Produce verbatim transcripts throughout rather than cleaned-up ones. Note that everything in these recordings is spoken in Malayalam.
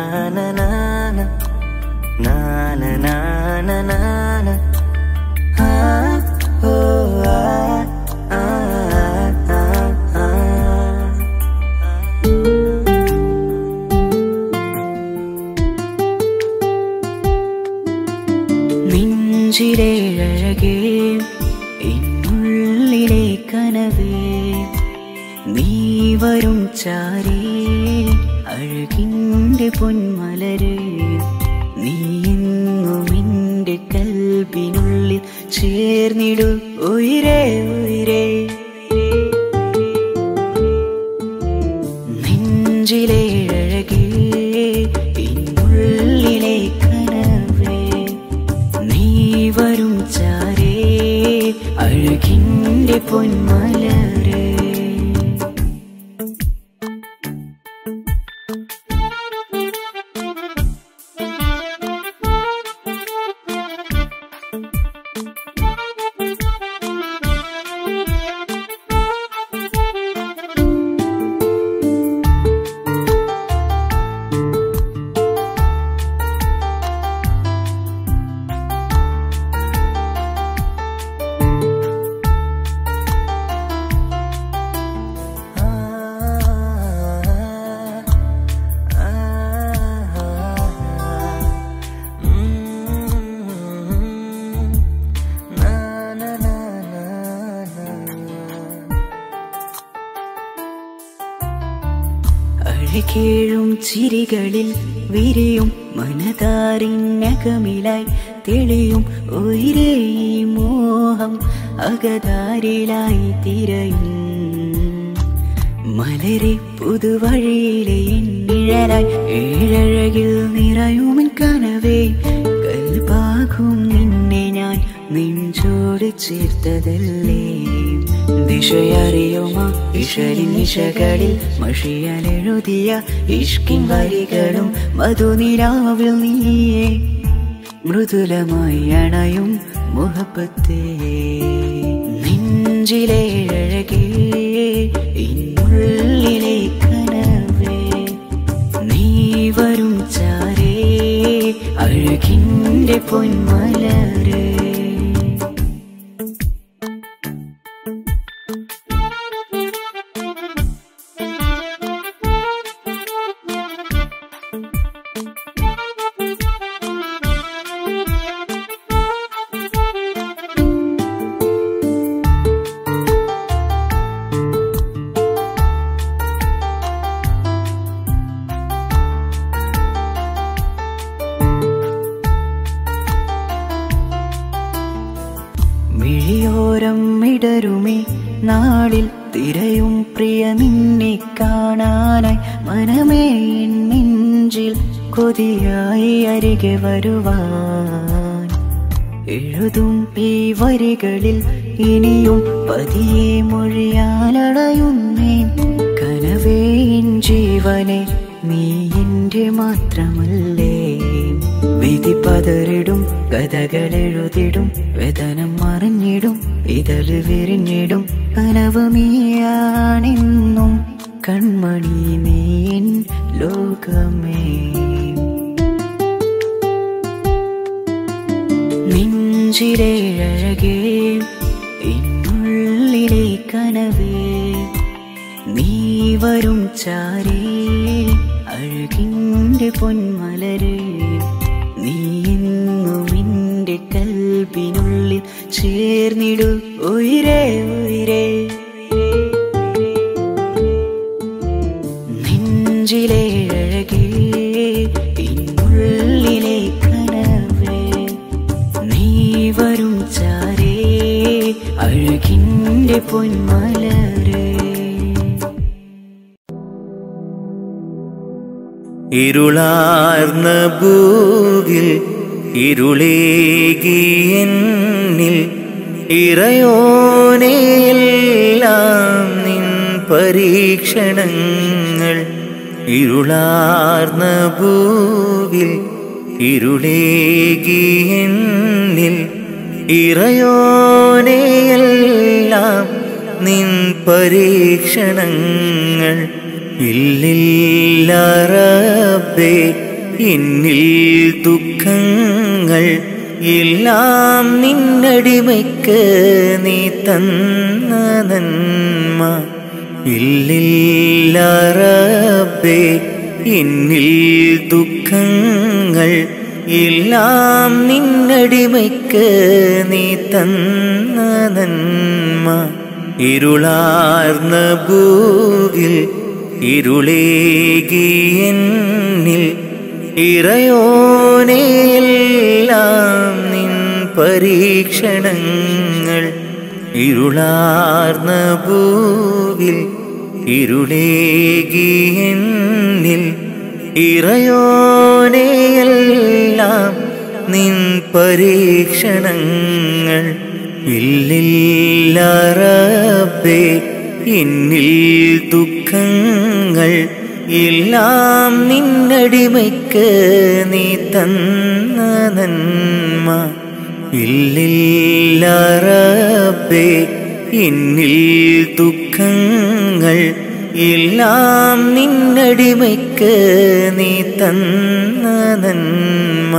നെഞ്ചിലെ അഴകേ എന്നുള്ളിലെ കനവേ നീ വരും ചാരേ അഴകിൻ്റെ പൊന്മലരേ നീ എന്നും എൻ്റെ കൽബിനുള്ളിൽ ചേർന്നിടു ഉയിരേ ഉയിരേ നെഞ്ചിലെ അഴകേ എന്നുള്ളിലെ കനവേ നീ വരും ചാരേ അഴകിൻ്റെ പൊന്മലരേ അഴകേഴും ചിരികളിൽ വിരിയും മനതാരിനകമിലായി തെളിയും ഉയിരേ മോഹം അകതാരിലായി തിരയും മലരെ പുതുവഴിയിലെ നിഴലായി ഏഴഴകിൽ നിറയുമെൻ കനവേ കൽബാകും നിന്നെ ഞാൻ നെഞ്ചോട് ചേർത്തതല്ലേ ദിശയറിയുമ ഇഷലിൻ നിശകളിൽ മഷിയാലെഴുതിയ ഇഷ്കിൻ വരികളും മധുനിലാവിൽ നീയേ മൃദുലമായി അണയും മുഹബത്തേ നെഞ്ചിലെ അഴകേ എന്നുള്ളിലെ കനവേ നീ വരും ചാരേ അഴകിൻ്റെ പൊന്മലരേ മിഴിയോരം ഇടരുമേ നാളിൽ തിരയും പ്രിയ നിന്നെ കാണാനായി മനമേ നെഞ്ചിൽ കൊതിയായി അരികെ വരുവാൻ എഴുതും ഈ വരികളിൽ ഇനിയും പതിയെ മൊഴിയാലടയുന്നേ കനവേ ജീവനെ നീ എൻ്റെ മാത്രമല്ലേ വിധി പതറിടും കഥകളെഴുതിടും വേദനം മറിഞ്ഞിടും ഇതള് വിരിഞ്ഞിടും കനവ് നീയാണെന്നും കൺമണി നീ എൻ ലോകമേ നെഞ്ചിലെ അഴകേ എന്നുള്ളിലെ കനവേ നീ വരും ചാരേ അഴകിൻ്റെ പൊന്മലരേ നീ എന്നും എൻ്റെ കൽബിനുള്ളിൽ ചേർന്നിടു ഉയിരേ ഉയിരേ നെഞ്ചിലെ അഴകേ എന്നുള്ളിലെ കനവേ നീ വരും ചാരേ അഴകിൻ്റെ പൊന്മലരേ ഇരുളാർന്ന ഭൂവിൽ ഇരുളേകി എന്നിൽ ഇറയോനെയെല്ലാം നിൻ പരീക്ഷണങ്ങൾ ഇരുളാർന്ന ഭൂവിൽ ഇരുളേകി എന്നിൽ ഇറയോനെയെല്ലാം നിൻ പരീക്ഷണങ്ങൾ ഇല്ലില്ല റബ്ബേ എന്നിൽ ദുഃഖങ്ങൾ എല്ലാം നിന്നടിമയ്ക്ക് നീ തന്ന നന്മ ഇല്ലില്ല റബ്ബേ എന്നിൽ ദുഃഖങ്ങൾ എല്ലാം നിന്നടിമയ്ക്ക് നീ തന്ന നന്മ ഇരുളാർന്ന ഭൂവിൽ ഇരുളേകി എന്നിൽ ഇറയോനെ എല്ലാം നിൻ പരീക്ഷണങ്ങൾ ഇരുളാർന്ന ഭൂവിൽ ഇരുളേകി എന്നിൽ ഇറയോനെ എല്ലാം നിൻ പരീക്ഷണങ്ങൾ ഇല്ലില്ല റബ്ബേ എന്നിൽ ദുഃഖങ്ങൾ എല്ലാം നിന്നടിമയ്ക്ക് നീ തന്ന നന്മ ഇല്ലില്ല റബ്ബേ എന്നിൽ ദുഃഖങ്ങൾ എല്ലാം നിന്നടിമയ്ക്ക് നീ തന്ന നന്മ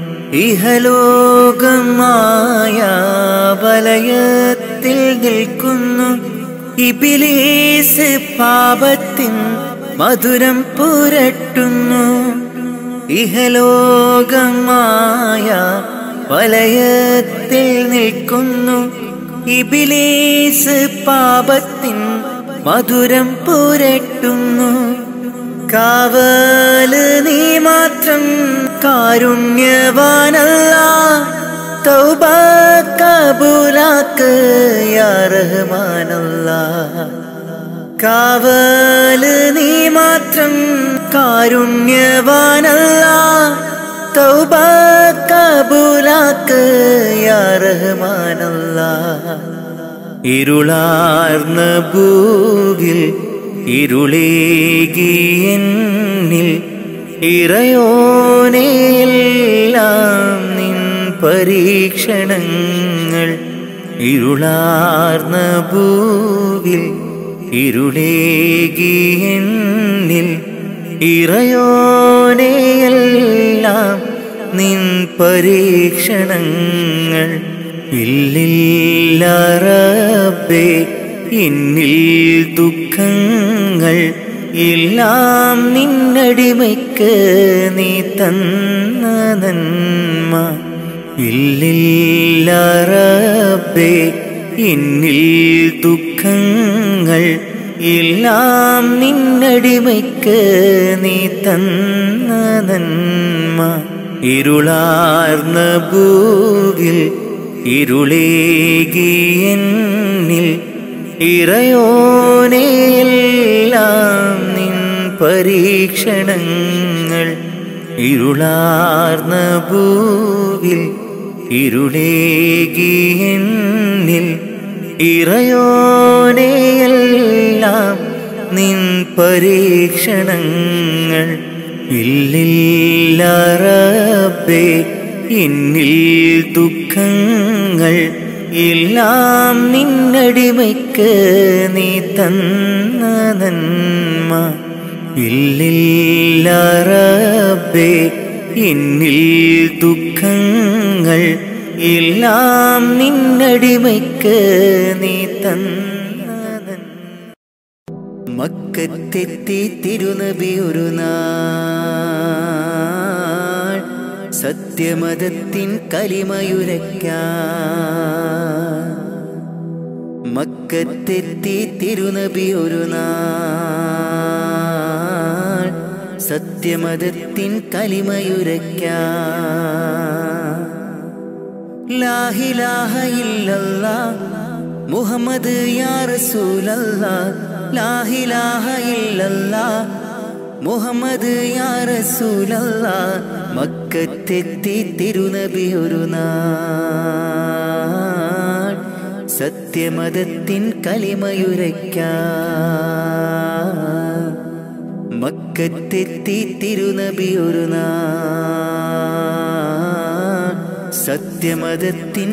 ഇഹലോകമായ വലയത്തിൽ നിൽക്കുന്നു ഇബ്ലീസ് പാപത്തിൻ മധുരം പുരട്ടുന്നു ഇഹലോകമായ വലയത്തിൽ നിൽക്കുന്നു ഇബ്ലീസ് പാപത്തിൻ മധുരം പുരട്ടുന്നു കാവല് നീ മാത്രം കാരുണ്യവാനല്ലാഹ് തൗബ കബൂലാക്ക് യാ റഹ്മാനല്ലാഹ് കാവല് നീ മാത്രം കാരുണ്യവാനല്ലാഹ് തൗബ കബൂലാക്ക് യാ റഹ്മാനല്ലാഹ് ഇരുളാർന്ന ഭൂവിൽ ഇരുളേകി എന്നിൽ ഇറയോനെ എല്ലാം നിൻ പരീക്ഷണങ്ങൾ ഇരുളാർന്ന ഭൂവിൽ ഇരുളേകി എന്നിൽ ഇറയോനെ എല്ലാം നിൻ പരീക്ഷണങ്ങൾ ഇല്ലില്ല റബ്ബേ എന്നിൽ ദുഃഖങ്ങൾ എല്ലാം നിന്നടിമയ്ക്ക് നീ തന്ന നന്മ ഇല്ലില്ല റബ്ബേ എന്നിൽ ദുഃഖങ്ങൾ എല്ലാം നിന്നടിമയ്ക്ക് നീ തന്ന നന്മ ഇരുളാർന്ന ഭൂവിൽ ഇരുളേകി എന്നിൽ ഇറയോനെ എല്ലാം നിൻ പരീക്ഷണങ്ങൾ ഇരുളാർന്ന ഭൂവിൽ ഇരുളേകി എന്നിൽ ഇറയോനെ എല്ലാം നിൻ പരീക്ഷണങ്ങൾ ഇല്ലില്ല റബ്ബേ എന്നിൽ ദുഃഖങ്ങൾ എല്ലാം നിന്നടിമയ്ക്ക് നീ തന്ന നന്മ ഇല്ലില്ല റബ്ബേ എന്നിൽ ദുഃഖങ്ങൾ എല്ലാം നിന്നടിമയ്ക്ക് നീ തന്ന മക്കത്തെത്തി തിരുനബി ഒരു നാൾ സത്യമതത്തിൻ കലിമയുരയ്ക്കാൻ മക്കത്തെത്തി തിരുനബി ഒരു നാൾ സത്യമതത്തിൻ കലിമയുരയ്ക്കാൻ ലാ ഇലാഹ ഇല്ലല്ലാഹ് മുഹമ്മദ് യാ റസൂലല്ലാഹ് ലാ ഇലാഹ ഇല്ലല്ലാഹ് മുഹമ്മദ് യാ റസൂലല്ലാഹ് മക്കത്തെത്തി തിരുനബി ഒരു നാൾ സത്യമതത്തിൻ കലിമയുരയ്ക്കാൻ മക്കത്തെത്തി തിരുനബി ഒരു നാൾ സത്യമതത്തിൻ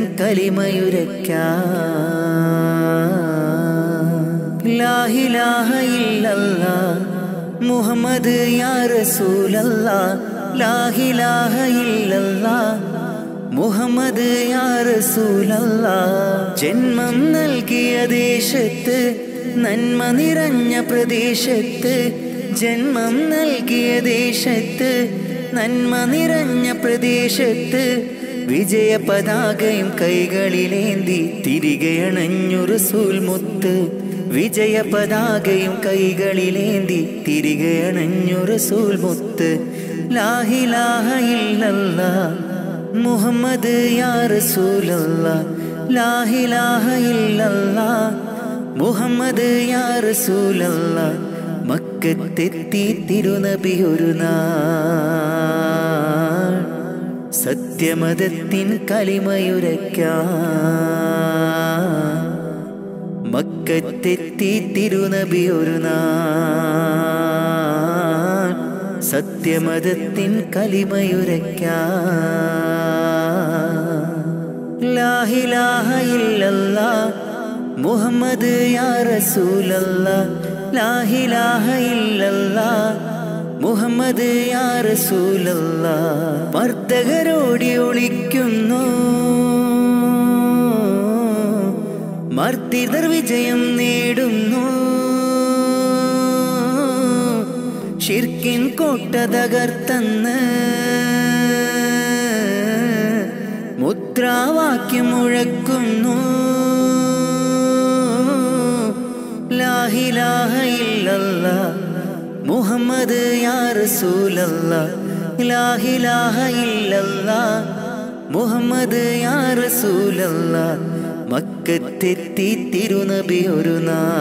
കലിമയുരയ്ക്കാൻ ലാ ഇലാഹ ഇല്ലല്ലാഹ് മുഹമ്മദ് യാ റസൂലല്ലാഹ് ലാ ഇലാഹ ഇല്ലല്ലാഹ് മുഹമ്മദ് യാ റസൂലല്ലാഹ്. ജന്മം നൽകിയ ദേശത്ത് നന്മ നിറഞ്ഞ പ്രദേശത്ത്, ജന്മം നൽകിയ ദേശത്ത് നന്മ നിറഞ്ഞ പ്രദേശത്ത്, വിജയ പതാകയും കൈകളിലേന്തി തിരികെ അണഞ്ഞു റസൂൽ മുത്ത്. വിജയ പതാകയും കൈകളിലേന്തി തിരികെ അണഞ്ഞു റസൂൽ മുത്ത്. ലാ ഇലാഹ ഇല്ലല്ലാഹ് മുഹമ്മദ് യാ റസൂലല്ലാഹ്. ലാ ഇലാഹ ഇല്ലല്ലാഹ് മുഹമ്മദ് യാ റസൂലല്ലാഹ്. മക്കത്തെത്തി തിരുനബി ഒരു നാൾ സത്യമതത്തിൻ കലിമയുരയ്ക്കാൻ. മക്കത്തെത്തി തിരുനബി ഒരു നാൾ സത്യമതത്തിൻ കലിമയുരയ്ക്കാൻ. ലാ ഇലാഹ ഇല്ലല്ലാഹ് മുഹമ്മദ് യാ റസൂലല്ലാഹ്. ലാ ഇലാഹ ഇല്ലല്ലാഹ് മുഹമ്മദ് യാ റസൂലല്ലാഹ്. മർദ്ദകരോടി ഒളിക്കുന്നു മർദ്ദിതർ വിജയം നേടുന്നു. ശിർക്കിൻ കോട്ട തകർത്തന്ന് മുദ്രാവാക്യം മുഴക്കുന്നു. ലാ ഇലാഹ ഇല്ലല്ലാഹ് മുഹമ്മദ് യാ റസൂലല്ലാഹ്. ലാ ഇലാഹ ഇല്ലല്ലാഹ് മുഹമ്മദ് യാ റസൂലല്ലാഹ്. മക്കത്തെത്തി തിരുനബി ഒരു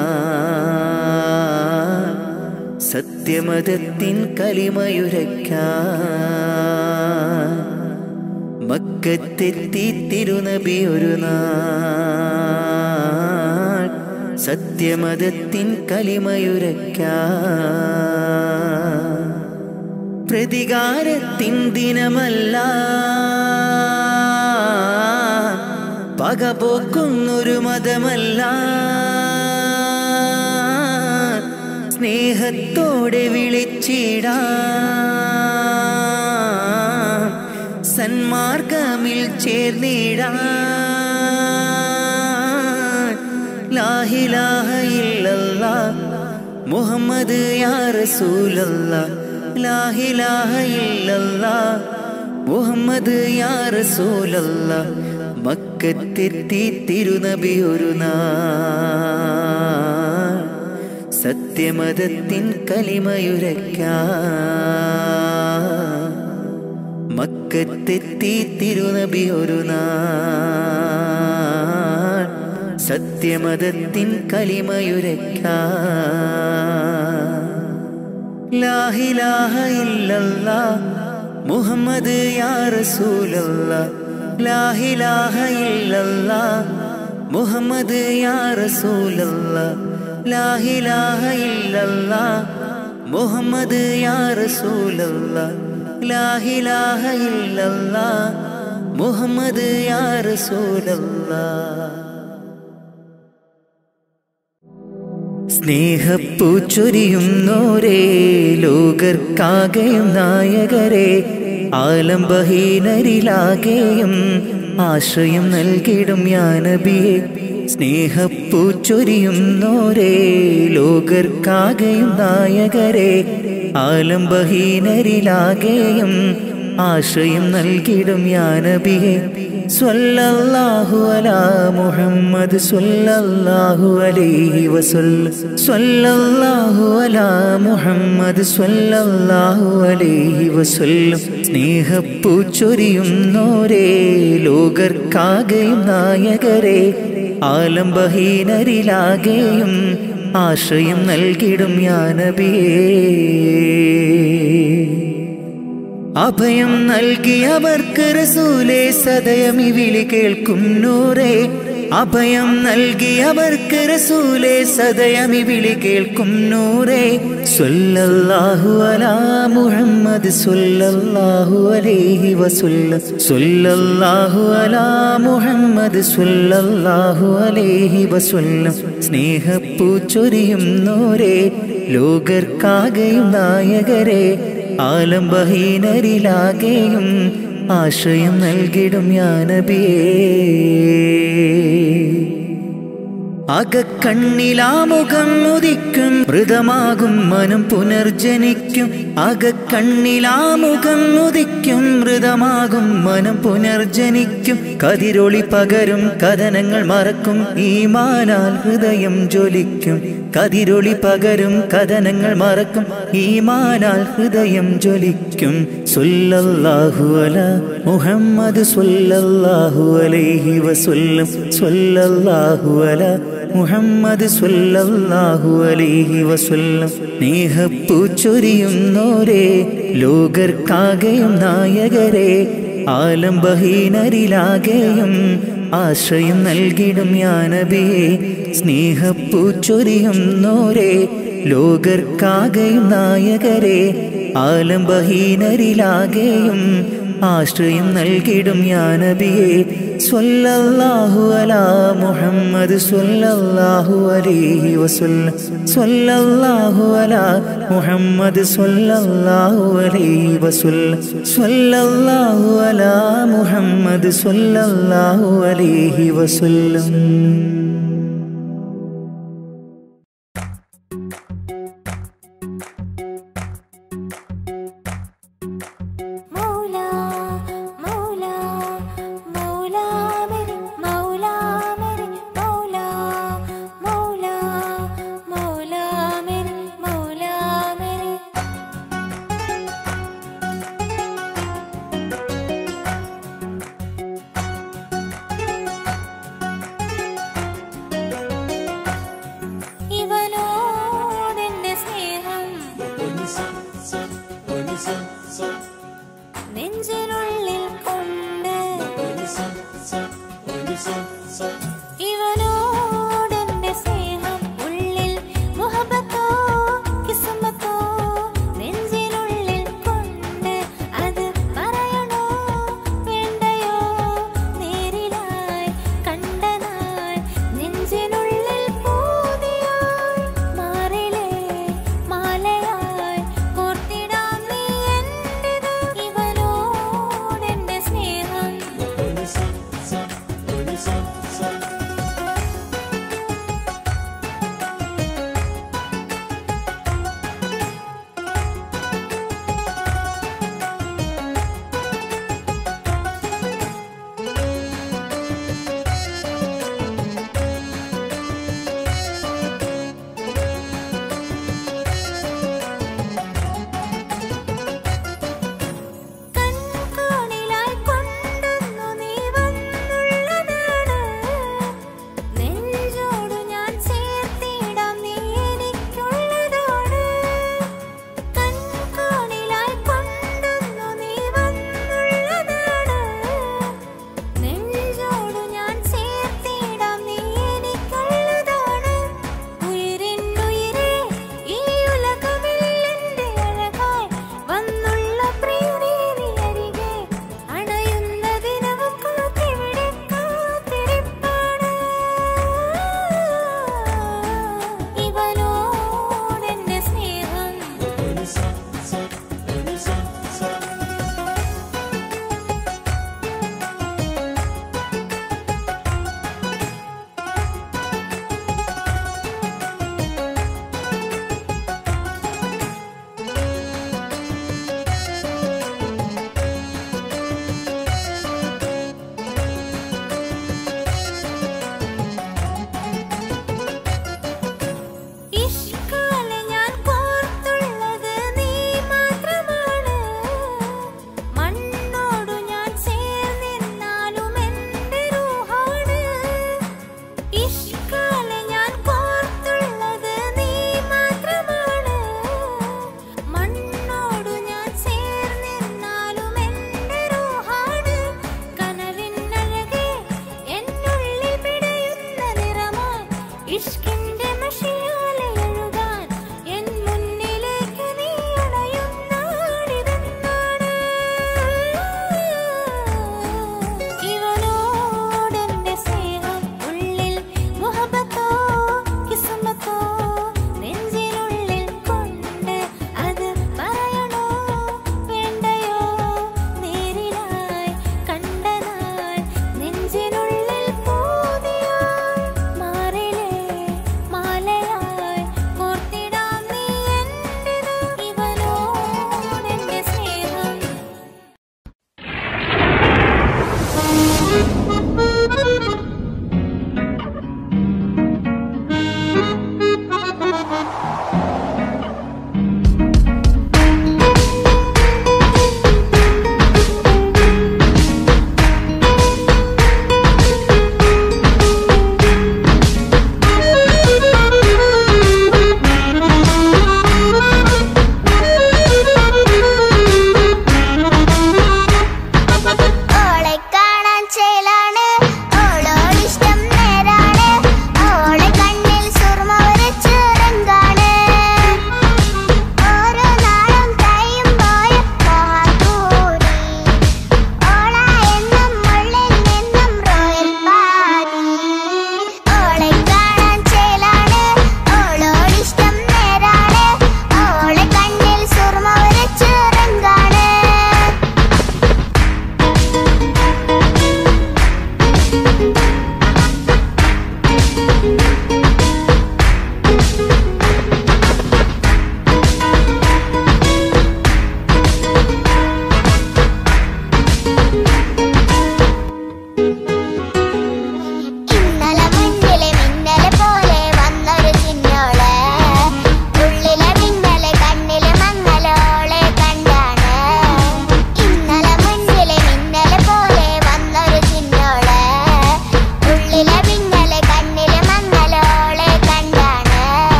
നാൾ സത്യമതത്തിൻ കലിമയുരയ്ക്കാൻ. മക്കത്തെത്തി തിരുനബി ഒരു നാൾ സത്യമതത്തിൻ കലിമയുരയ്ക്കാൻ. പ്രതികാരത്തിൻ ദിനമല്ല, പകപോക്കുന്നൊരു മതമല്ല, സ്നേഹത്തോടെ വിളിച്ചിടാം, സന്മാർഗമിൽ ചേർന്നിടാം. ലാ ഇലാഹ ഇല്ലല്ലാഹ് മുഹമ്മദ് യാ റസൂലല്ലാഹ്. ലാ ഇലാഹ ഇല്ലല്ലാഹ് മുഹമ്മദ് യാ റസൂലല്ലാഹ്. മക്കത്തെത്തി തിരുനബി ഒരു നാൾ സത്യമതത്തിൻ കലിമയുരയ്ക്കാൻ. മക്കത്തെത്തി തിരുനബി ഒരു നാൾ സത്യമതത്തിൻ കലിമയുരയ്ക്കാൻ. ലാ ഇലാഹ ഇല്ലല്ലാഹ് മുഹമ്മദ് യാ റസൂലല്ലാഹ്. ലാ ഇലാഹ ഇല്ലല്ലാഹ് മുഹമ്മദ് യാ റസൂലല്ലാഹ്. ലാ ഇലാഹ ഇല്ലല്ലാഹ് മുഹമ്മദ് യാ റസൂലല്ലാഹ്. ലാ ഇലാഹ ഇല്ലല്ലാഹ് മുഹമ്മദ് യാ റസൂലല്ലാഹ്. സ്നേഹപ്പൂച്ചൊരിയുന്നോരേ ലോകർക്കാകെയും നായകരെ, ആലംബഹീനരിലാകെയും ആശ്രയം നൽകിടും യാ നബിയെ. സ്നേഹപ്പൂച്ചൊരിയുന്നോരേ ലോകർക്കാകെയും നായകരെ, ആലംബഹീനരിലാകെയും ആശ്രയം നൽകിടും യാ നബിയെ. സ്വല്ലല്ലാഹു അലാ മുഹമ്മദ് സ്വല്ലല്ലാഹു അലൈഹി വസല്ലം. സ്വല്ലല്ലാഹു അലാ മുഹമ്മദ് സ്വല്ലല്ലാഹു അലൈഹി വസല്ലം. സ്നേഹപ്പൂച്ചൊരിയുന്നോരേ ലോകർക്കാകെയും നായകരെ, ആലംബഹീനരിലാകെയും ആശ്രയം നൽകിടും യാ നബിയേ. അഭയം നൽകിയവർക്ക് റസൂലേ സദയമി വിളി കേൾക്കും നൂറേ. അഭയം നൽകിയവർക്ക് റസൂലേ സദയമി വിളി കേൾക്കും നൂറേ. സ്വല്ലല്ലാഹു അലാ മുഹമ്മദ് സ്വല്ലല്ലാഹു അലൈഹി വസല്ലം. സ്വല്ലല്ലാഹു അലാ മുഹമ്മദ് സ്വല്ലല്ലാഹു അലൈഹി വസല്ലം. സ്നേഹപ്പൂച്ചൊരിയും നോരേ ലോകർക്കാകെയും നായകരെ, ആലംബഹീനരിലാകെയും ആശ്രയം നൽകിടും യാ നബിയേ. അകക്കണ്ണിലാമുഖം ഉദിക്കും മൃതമാകും മനം പുനർജനിക്കും. അകക്കണ്ണിലാമുഖം ഉദിക്കും മൃതമാകും മനം പുനർജനിക്കും. കതിരൊളി പകരും കഥനങ്ങൾ മറക്കും ഈമാനാൽ ഹൃദയം ജ്വലിക്കും. കതിരൊളി പകരും കഥനങ്ങൾ മറക്കും ഈമാനാൽ ഹൃദയം ജ്വലിക്കും. സ്വല്ലല്ലാഹു അലാ മുഹമ്മദ് സ്വല്ലല്ലാഹു അലൈഹി വസല്ലം. സ്വല്ലല്ലാഹു അലാ മുഹമ്മദ് സ്വല്ലല്ലാഹു അലൈഹി വസല്ലം. സ്നേഹപ്പൂച്ചൊരിയുന്നോരേ ലോകർക്കാകെയും നായകരെ ആലംബഹീനരിലാകെയും ആശ്രയം നൽകിടും യാ നബിയേ. സ്നേഹപ്പൂച്ചൊരിയുന്നോരേ ലോകർക്കാകെയും നായകരെ ആലംബഹീനരിലാകെയും ആശ്രയം നൽകിടും യാ നബിയേ. സ്വല്ലല്ലാഹു അലാ മുഹമ്മദ് സ്വല്ലല്ലാഹു അലൈഹി വസല്ലം. സ്വല്ലല്ലാഹു അലാ മുഹമ്മദ് സ്വല്ലല്ലാഹു അലൈഹി വസല്ലം. സ്വല്ലല്ലാഹു അലാ മുഹമ്മദ് സ്വല്ലല്ലാഹു അലൈഹി വസല്ലം. നെഞ്ചിനുള്ളിൽ കൊണ്ട് ഇവനോടെന്റെ സ്നേഹം ഉള്ളിൽ മുഹബത്തോ കിസ്മത്തോ. നെഞ്ചിനുള്ളിൽ കൊണ്ട് അത് പറയണോ വേണ്ടയോ നേരിലായി കണ്ടനായി നെഞ്ചിനുള്ളിൽ പൂതിയായി മാറിലേ മാലയായി കോർത്തിടാം നീ എന്റേത്. ഇവനോടെന്റെ സ്നേഹം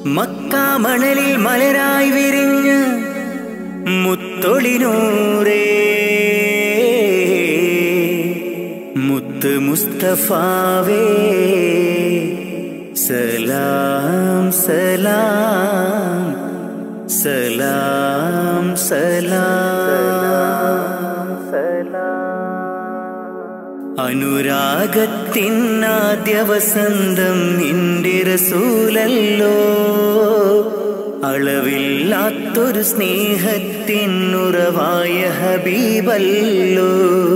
മക്കാമണലിൽ മലരായി വിരിഞ്ഞ മുത്തൊളിനൂറേ മുത്ത് മുസ്തഫാവേ സലാം സലാം സലാം സലാം അനുരാഗത്തിനാദ്യ വസന്തം നിന്റെ റസൂലല്ലോ അളവില്ലാത്തൊരു സ്നേഹത്തിനുറവായ ഹബീബല്ലോ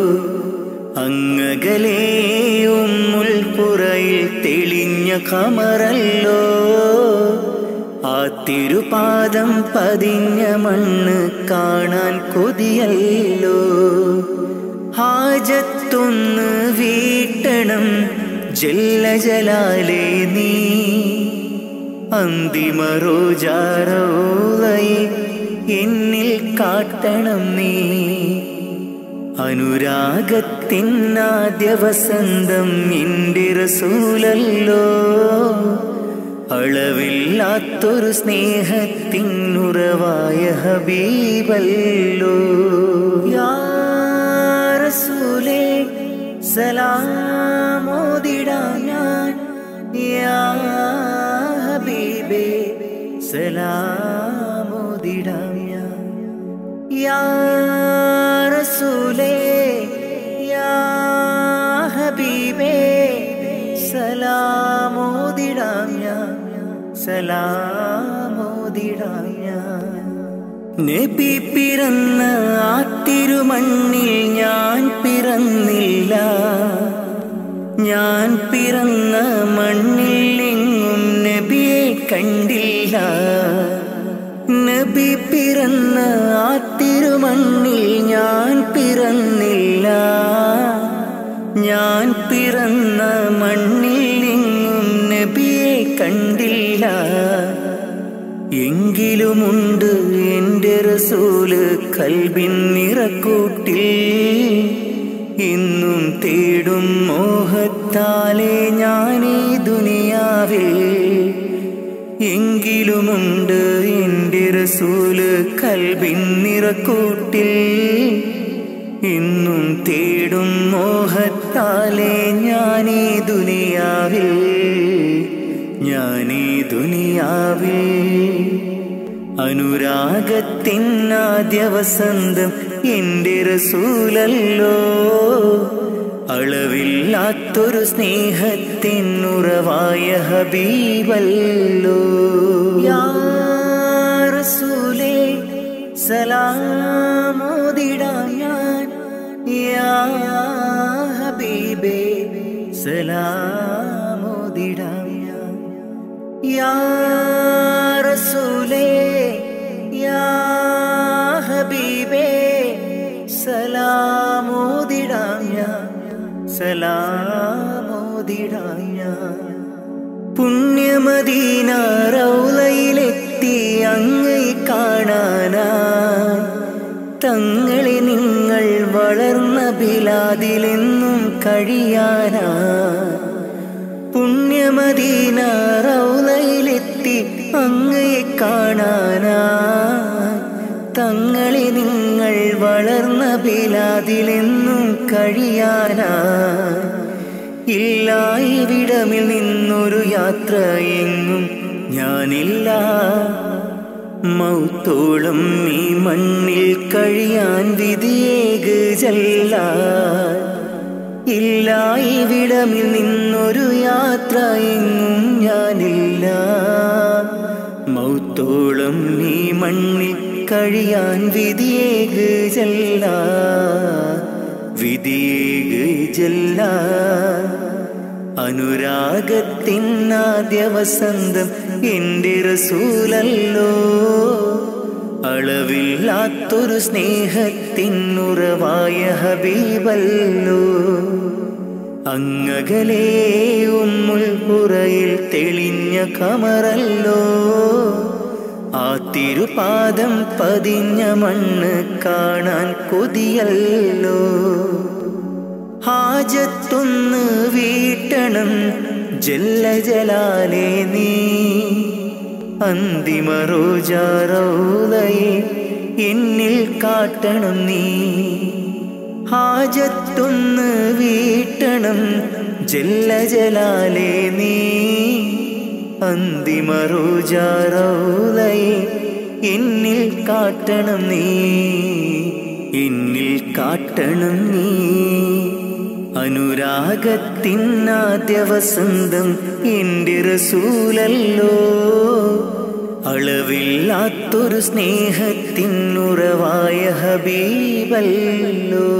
അങ്ങകലേ ഉമ്മുൽ ഖുറയിൽ തെളിഞ്ഞ ഖമറല്ലോ ആ തിരുപാദം പതിഞ്ഞ മണ്ണ് കാണാൻ കൊതിയല്ലോ ഹാജത്തൊന്ന് വീട്ടണം ജല്ല ജലാലേ നീ അന്തിമ റോജാറോളയെ എന്നിൽ കാട്ടണം നീ അനുരാഗത്തിനാദ്യ വസന്തം നിന്റെ റസൂലല്ലോ അളവില്ലാത്തൊരു സ്നേഹത്തിനുറവായ ഹബീബല്ലോ യാ റസൂലേ സലാമോദിടാം ഞാൻ യാ ഹബീബേ സലാമോദിടാം ഞാൻ യാ റസൂലേ യാ ഹബീബേ സലാമോദിടാം ഞാൻ സലാമോദിടാം ഞാൻ നബി പിറന്ന ആ തിരുമണ്ണിൽ ഞാൻ പിറന്നില്ല ഞാൻ പിറന്ന മണ്ണിൽ എങ്ങും നബിയെ കണ്ടില്ല നബി പിറന്ന ആ തിരുമണ്ണിൽ ഞാൻ പിറന്നില്ല ഞാൻ പിറന്ന മണ്ണിൽ എങ്ങും നബിയെ കണ്ടില്ല എങ്കിലുമുണ്ട് എൻ്റെ റസൂല് കൽബിൻ നിറക്കൂട്ടിൽ ഇന്നും തേടും മോഹത്താലെ ഞാനീ ദുനിയാവിൽ എങ്കിലുമുണ്ട് എൻ്റെ റസൂല് കൽബിൻ നിറക്കൂട്ടിൽ ഇന്നും തേടും മോഹത്താലെ ഞാനീ ദുനിയാവിൽ ഞാനീ ദുനിയാവിൽ അനുരാഗത്തിനാദ്യ വസന്തം എൻ്റെ റസൂലല്ലോ അളവില്ലാത്തൊരു സ്നേഹത്തിനുറവായ ഹബീബല്ലോ യാ റസൂലേ സലാമോദിടാം ഞാൻ യാ ഹബീബേ സലാമോദിടാം ഞാൻ യാ റസൂലേ യാ ഹബീബേ സലാമോദിടാം ഞാൻ സലാമോദിടാം ഞാൻ പുണ്യമദീന റൗളയിലെത്തി അങ്ങയെ കാണാനായി തങ്ങളെ നിങ്ങൾ വളർന്ന ബിലാദിലെന്നും കഴിയാനായി പുണ്യമദീന റൗളയിലെത്തി അങ്ങയെ കാണാനായി തങ്ങളെ നിങ്ങൾ വളർന്ന ബിലാദിലെന്നും കഴിയാനായി ഇല്ല ഇവിടമിൽ നിന്നൊരു യാത്ര എങ്ങും ഞാനില്ല മൗത്തോളം ഈ മണ്ണിൽ കഴിയാൻ വിധിയേക് ജല്ല ഇല്ല ഇവിടമിൽ നിന്നൊരു യാത്ര എങ്ങും ഞാനില്ല മൗത്തോളം ഈ മണ്ണിൽ കഴിയാൻ വിധിയേക് ജല്ല വിധിയേക് ജല്ല അനുരാഗത്തിനാദ്യ വസന്തം എൻ്റെ റസൂലല്ലോ അളവില്ലാത്തൊരു സ്നേഹത്തിനുറവായ ഹബീബല്ലോ അങ്ങകലേ ഉമ്മുൽ ഖുറയിൽ തെളിഞ്ഞ ഖമറല്ലോ ആ തിരുപാദം പതിഞ്ഞ മണ്ണ് കാണാൻ കൊതിയല്ലോ ഹാജത്തൊന്ന് വീട്ടണം ജല്ല ജലാലേ നീ അന്തിമ റോജാറൗളയെ എന്നിൽ കാട്ടണം നീ. ഹാജത്തൊന്ന് വീട്ടണം ജല്ല ജലാലേ നീ. അന്തിമ റോജാറൗളയെ എന്നിൽ കാട്ടണം നീ, എന്നിൽ കാട്ടണം നീ. അനുരാഗത്തിനാദ്യ വസന്തം എൻ്റെ റസൂലല്ലോ, അളവില്ലാത്തൊരു സ്നേഹത്തിനുറവായ ഹബീബല്ലോ.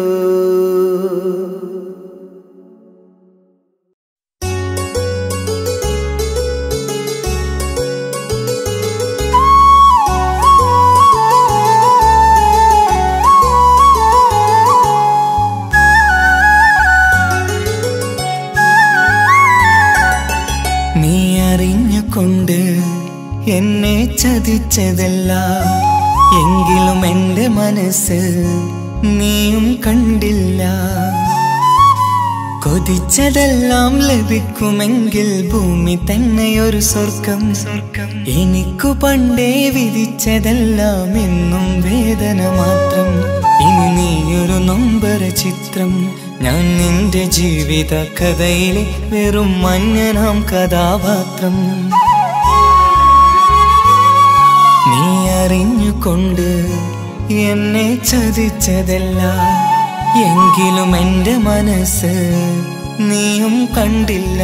നീ അറിഞ്ഞുകൊണ്ട് എന്നെ ചതിച്ചതല്ല, എങ്കിലും എൻ്റെ മനസ്സ് നീയും കണ്ടില്ല. കൊതിച്ചതെല്ലാം ലഭിക്കുമെങ്കിൽ ഭൂമി തന്നെയൊരു സ്വർഗം. എനിക്കു പണ്ടേ വിധിച്ചതെല്ലാം എന്നും വേദന മാത്രം. ഇനി നീയൊരു നൊമ്പര ചിത്രം, ഞാൻ നിന്റെ ജീവിത കഥയിലെ വെറും മഞ്ഞനാം കഥാപാത്രം. നീ അറിഞ്ഞുകൊണ്ട് എന്നെ ചതിച്ചതല്ല, എങ്കിലും എൻ്റെ മനസ്സ് നീയും കണ്ടില്ല.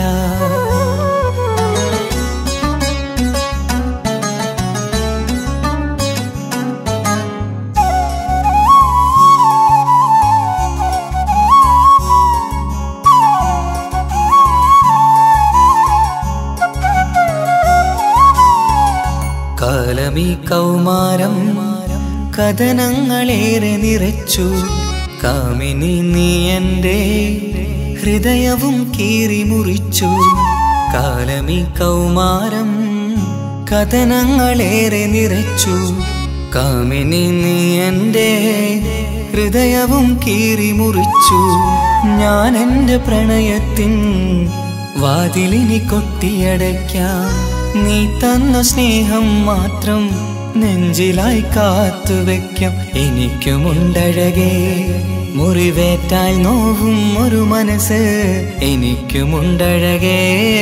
കാലമീ കൗമാരം കഥനങ്ങളേറെ നിറച്ചു, കാമിനി നീ എൻ്റെ ഹൃദയവും കീറി മുറിച്ചു. കാലമീ കൗമാരം കഥനങ്ങളേറെ നിറച്ചു, കാമിനി നീ എൻ്റെ ഹൃദയവും കീറി മുറിച്ചു. ഞാൻ എൻ്റെ പ്രണയത്തിൻ വാതിലിനി കൊട്ടിയടയ്ക്കാം, നീ തന്ന സ്നേഹം മാത്രം നെഞ്ചിലായി കാത്തുവെക്കാം. എനിക്കുമുണ്ടഴകേ മുറിവേറ്റാൽ നോവും ഒരു മനസ്സ്, എനിക്കുമുണ്ടഴകേ.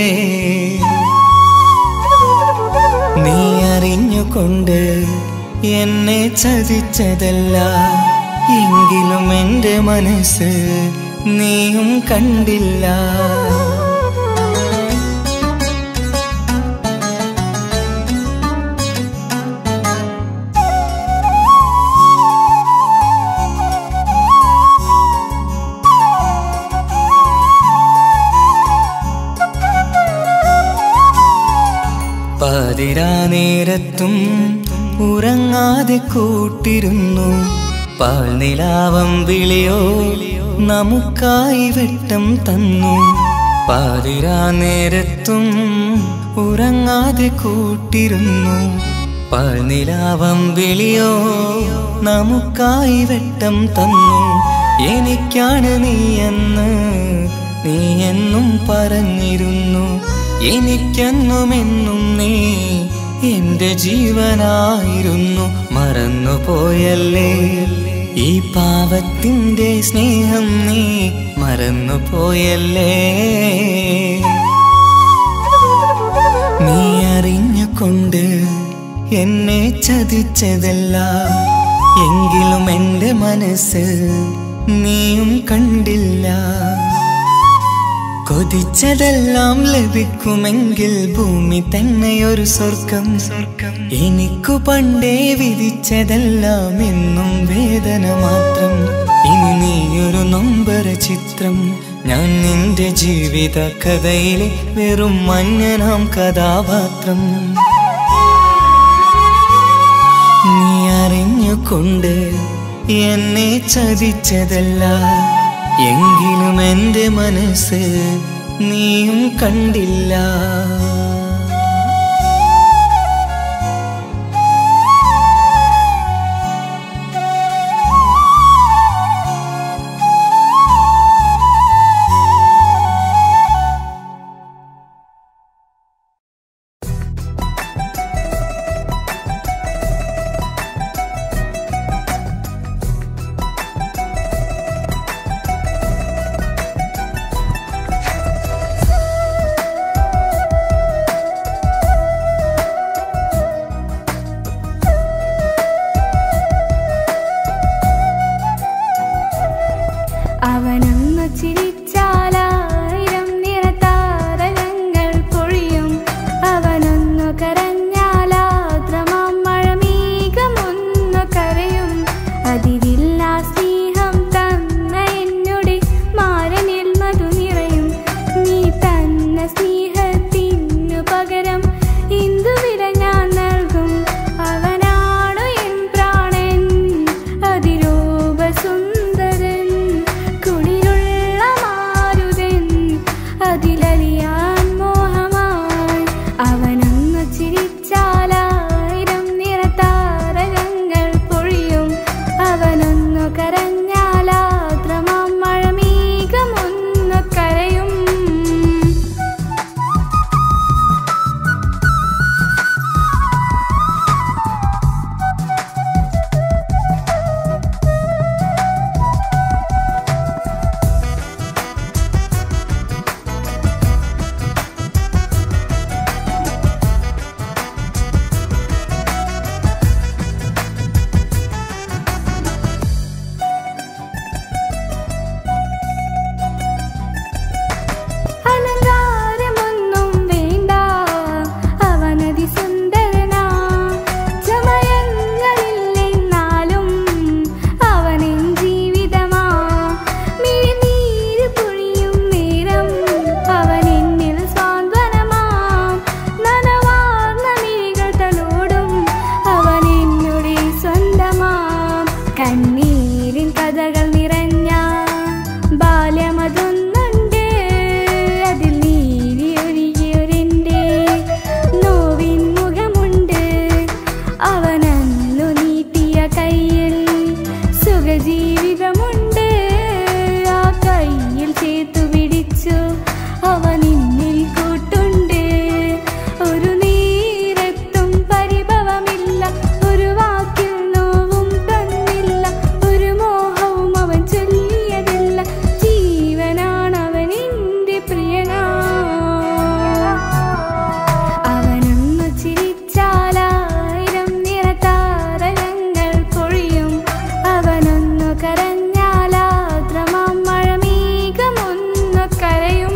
നീ അറിഞ്ഞുകൊണ്ട് എന്നെ ചതിച്ചതല്ല, എങ്കിലും എൻ്റെ മനസ്സ് നീയും കണ്ടില്ല. പാതിരാ നേരത്തും ഉറങ്ങാതെ കൂട്ടിരുന്നു, പാൽനിലാവം വിളിയോ നമുക്കായി വെട്ടം തന്നു. പാതിരാ നേരത്തും ഉറങ്ങാതെ കൂട്ടിരുന്നു, പാൽനിലാവം വിളിയോ നമുക്കായി വെട്ടം തന്നു. എനിക്കാണ് നീയെന്ന് നീ എന്നും പറഞ്ഞിരുന്നു, എനിക്കെന്നുമെന്നും നീ എന്റെ ജീവനായിരുന്നു. മറന്നുപോയല്ലേ ഈ പാവത്തിന്റെ സ്നേഹം, നീ മറന്നുപോയല്ലേ. നീ അറിഞ്ഞുകൊണ്ട് എന്നെ ചതിച്ചതല്ല, എങ്കിലും എൻ്റെ മനസ്സ് നീയും കണ്ടില്ല. കൊതിച്ചതെല്ലാം ലഭിക്കുമെങ്കിൽ ഭൂമി തന്നെയൊരു സ്വർഗം. എനിക്കു പണ്ടേ വിധിച്ചതെല്ലാം എന്നും വേദന മാത്രം. ഇനി നീയൊരു നൊമ്പര ചിത്രം, ഞാൻ നിന്റെ ജീവിത കഥയിലെ വെറും മഞ്ഞനാം കഥാപാത്രം. നീ അറിഞ്ഞുകൊണ്ട് എന്നെ ചതിച്ചതല്ല, എങ്കിലും എൻ്റെ മനസ്സ് നീയും കണ്ടില്ല. അവനൊന്നു ചിരിച്ചാലായിരം നിറതാരകങ്ങൾ പൊഴിയും അവനൊന്നു കരഞ്ഞാലാദ്രമാം മഴമേഘമൊന്നു കരയും അതിരില്ല സ്നേഹം തന്ന എന്നോട് മാരനിൽ മധു നിറയും നീ തന്ന സ്നേഹത്തിനു പകരം ഇന്ദുവില ഞാൻ നൽകും അവനാണു എൻ പ്രാണൻ അതിരൂപ സുന്ദരൻ കുളിരുള്ള മാരുതൻ അതിലലിയാൻ മോഹമായി അവനൊന്നു ചിരിച്ചാലായിരം നിറതാരകങ്ങൾ പൊഴിയും അവനൊന്നു കരഞ്ഞാലാദ്രമാം മഴമേഘമൊന്നു കരയും അലങ്കാരമൊന്നും വേണ്ട അവനതി സുന്ദരനാ ചമയങ്ങളില്ലെന്നാലും അവനെൻ ജീവിതമാ മിഴിനീര് പൊഴിയും നേരം അവനെന്നിൽ സ്വാന്തനമാം നനവാർന്ന മിഴികൾ തലോടും അവനെന്നുടെ സ്വന്തമാം കണ്ണീരിൻ കഥകൾ നിറഞ്ഞ ബാല്യമതൊന്നുണ്ട് അതിൽ നീരി ഒഴുകിയൊരെൻ്റെ നോവിൻ മുഖമുണ്ട് അവനന്നു നീട്ടിയ കയ്യിൽ സുഖജീവിതമുണ്ട് ആ കയ്യിൽ ചേർത്തു പിടിച്ചു അവനിന്നിൽ കൂട്ടുണ്ട് ഒരു നേരത്തും പരിഭവമില്ല ഒരു വാക്കിൽ നോവും തന്നില്ല ഒരു മോഹവും അവൻ ചൊല്ലിയതില്ല ജീവനാണ് അവൻ എൻ്റെ പ്രിയനാ അവനൊന്നു ചിരിച്ചാലായിരം നിറതാരകങ്ങൾ പൊഴിയും അവനൊന്നു കരഞ്ഞാലാദ്രമാം മഴമേഘമൊന്നു കരയും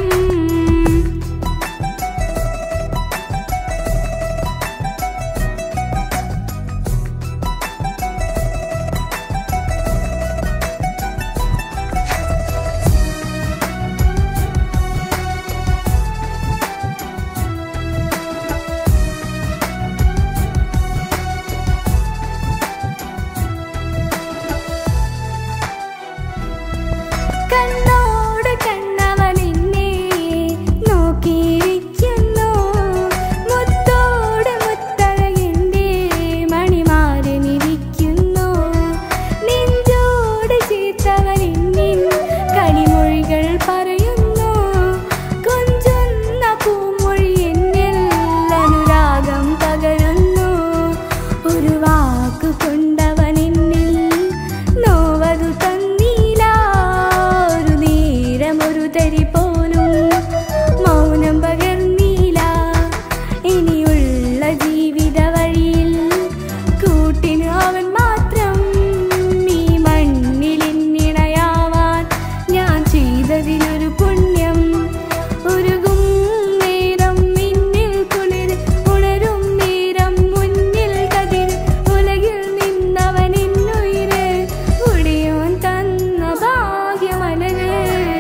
കണ്ണോട് കണ്ണവൻ എന്നെ നോക്കിയിരിക്കുന്നു മുത്തോട് മുത്തഴകിൻ്റെ മണിമാരനിരിക്കുന്നു നെഞ്ചോട് ചേർത്തവൻ എന്നിൽ കണിമൊഴികൾ പറയുന്നു കൊഞ്ചുന്ന പൂമൊഴി എന്നിൽ അനുരാഗം പകരുന്നു ഒരു വാക്കു കൊണ്ടവൻ എന്നിൽ നോവതു തന്നീല ഒരു നേരം ഒരു തരി പോലും മൗനം പകർന്നീല ഇനിയുള്ള ജീവിത വഴിയിൽ കൂട്ടിന് അവൻ മാത്രം ഈ മണ്ണിൽ എന്നിണയാവാൻ ഞാൻ ചെയ്തതിനൊരു പുണ്യം ഉരുകും നേരം മിന്നിൽ കുളിർ ഉണരും നേരം മുന്നിൽ കതിർ ഉലകിൽ നിന്നവൻ എന്നുയിര് ഉടിയോൻ തന്ന ഭാഗ്യമലര്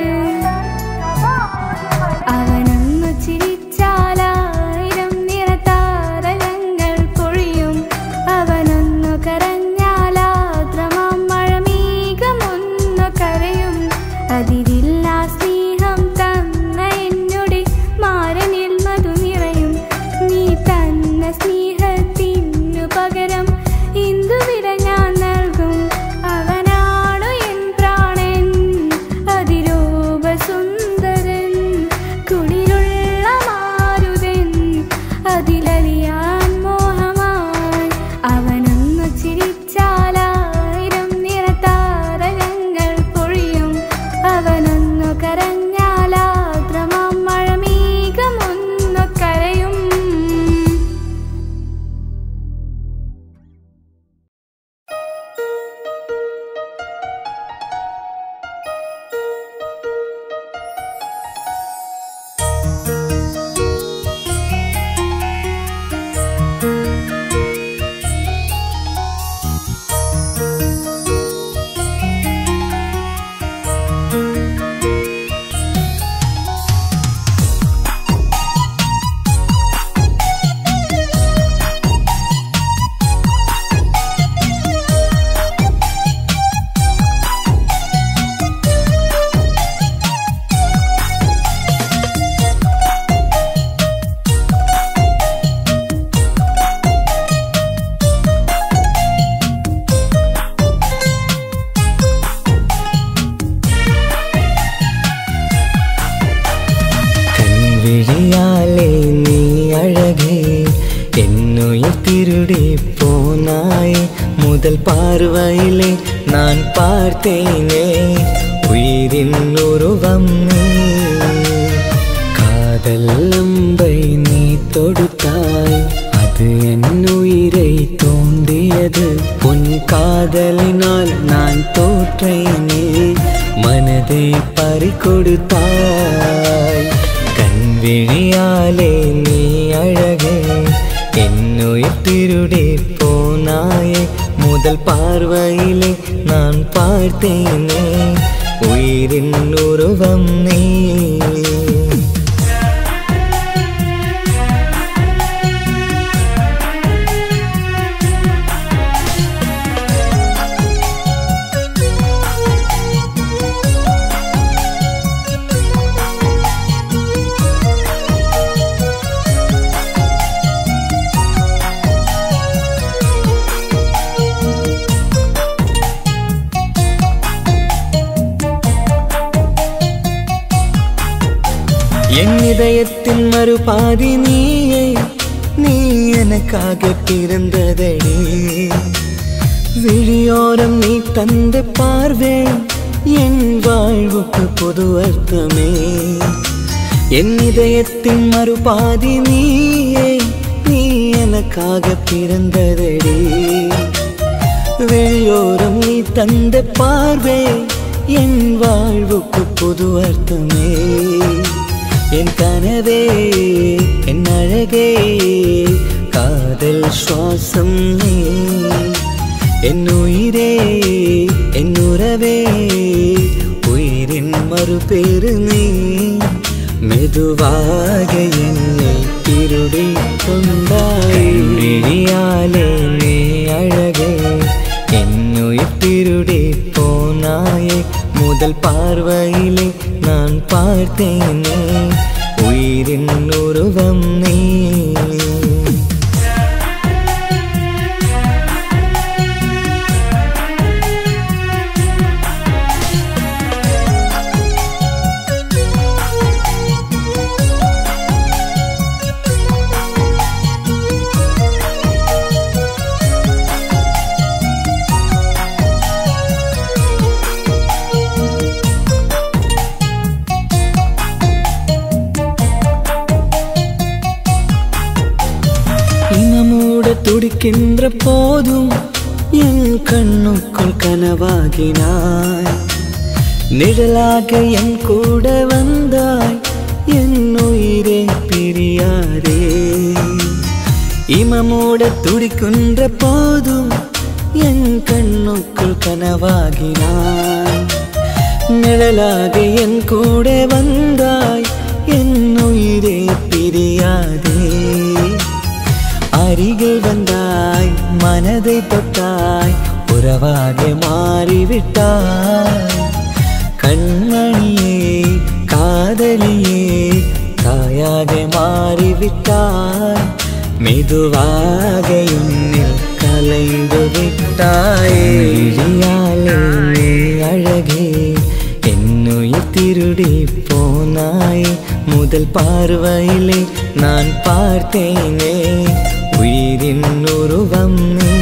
അവനൊന്നു ചിരിച്ചാലായിരം നിറതാരകങ്ങൾ പൊഴിയും അവനൊന്നു കരഞ്ഞാലാദ്രമാം മഴമേഘമൊന്നു കരയും അതിരില്ല സ്നേഹം തന്ന എന്നോട് മാരനിൽ മധു നിറയും നീ തന്ന സ്നേഹത്തിനു പകരം ഇന്ദുവില ഞാൻ നൽകും അവനാണു എൻ പ്രാണൻ അതിരൂപ സുന്ദരൻ കുളിരുള്ള മാരുതൻ അതിലലിയാൻ മോഹമായി അവനൊന്നു ചിരിച്ചാലായിരം നിറതാരകങ്ങൾ പൊഴിയും അവനൊന്നു பார்த்தேனே உயிரின் உருவம் நீ. காதல் அம்பை நீ தொடுத்தாய், அது என் உயிரை தோண்டியது. உன் காதலினால் நான் தோற்றேனே, மனதை பறிகொடுத்தாய். கண்விழியாலே நீ அழகே, என்னுயிர் திருடி போனாயே. முதல் பார்வையிலே நான் பார்த்தேனே உயிரின் உருவம் நீ. என் இதயத்தின் மறுபாதி நீயே, நீ எனக்காக பிறந்ததடி. விழியோரம் நீ தந்த பார்வே என் வாழ்வுக்கு பொது அர்த்தமே. என் இதயத்தின் மறுபாதி நீயே, நீ எனக்காக பிறந்ததடி. விழியோரம் நீ தந்த பார்வே என் வாழ்வுக்கு பொது அர்த்தமே. என் கனவே என் அழகே, காதல் சுவாசம் நீ. என் உயிரே என் உறவே, உயிரின் மறுபேறு நீ. மெதுவாக என்னை திருடி கொண்டாய். விழியாலே நீ அழகே, என்னுயிர் திருடி போனாயே. முதல் பார்வையிலே நான் பார்த்தேனே உயிரின் உருவம் நீ. துடிக்கின்ற போதும் என் கண்ணுக்குள் கனவாகினாய். நிழலாக என் கூட வந்தாய், என் உயிரே பிரியாதே. இமமூட துடிக்கின்ற போதும் என் கண்ணுக்குள் கனவாகினாய். நிழலாக என் கூட வந்தாய், என் உயிரே பிரியாதே. அருகில் வந்தாய், மனதை தொட்டாய், உறவாக மாறிவிட்டாய். கண்மணியே காதலியே, தாயாக மாறிவிட்டாய். மெதுவாக என்னில் கலைந்து விட்டாய். விழியாலே நீ அழகே, என்னுயிர் திருடி போனாய். முதல் பார்வையிலே நான் பார்த்தேனே உயிரின் உருவம் நீ.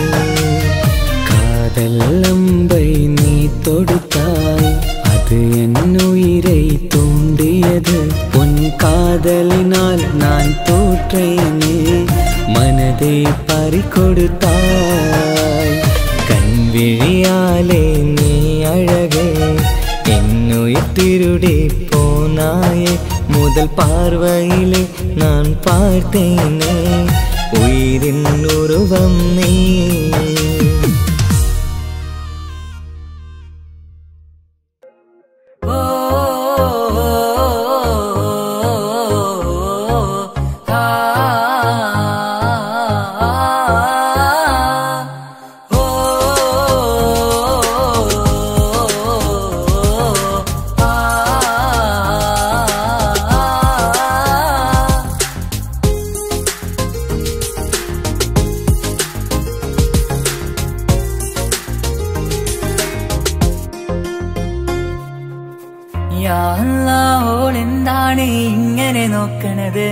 காதல் அம்பை நீ தொடுத்தாய், அது என் உயிரை தூண்டியது. உன் காதலினால் நான் தோற்றேனே, மனதை பறிகொடுத்தாய். கண்விழியாலே நீ அழகே, என்னுயிர் திருடி போனாயே. முதல் பார்வையிலே நான் பார்த்தேனே உயிரின் உருவம் நீ. ഓളെന്താണ് ഇങ്ങനെ നോക്കണത്?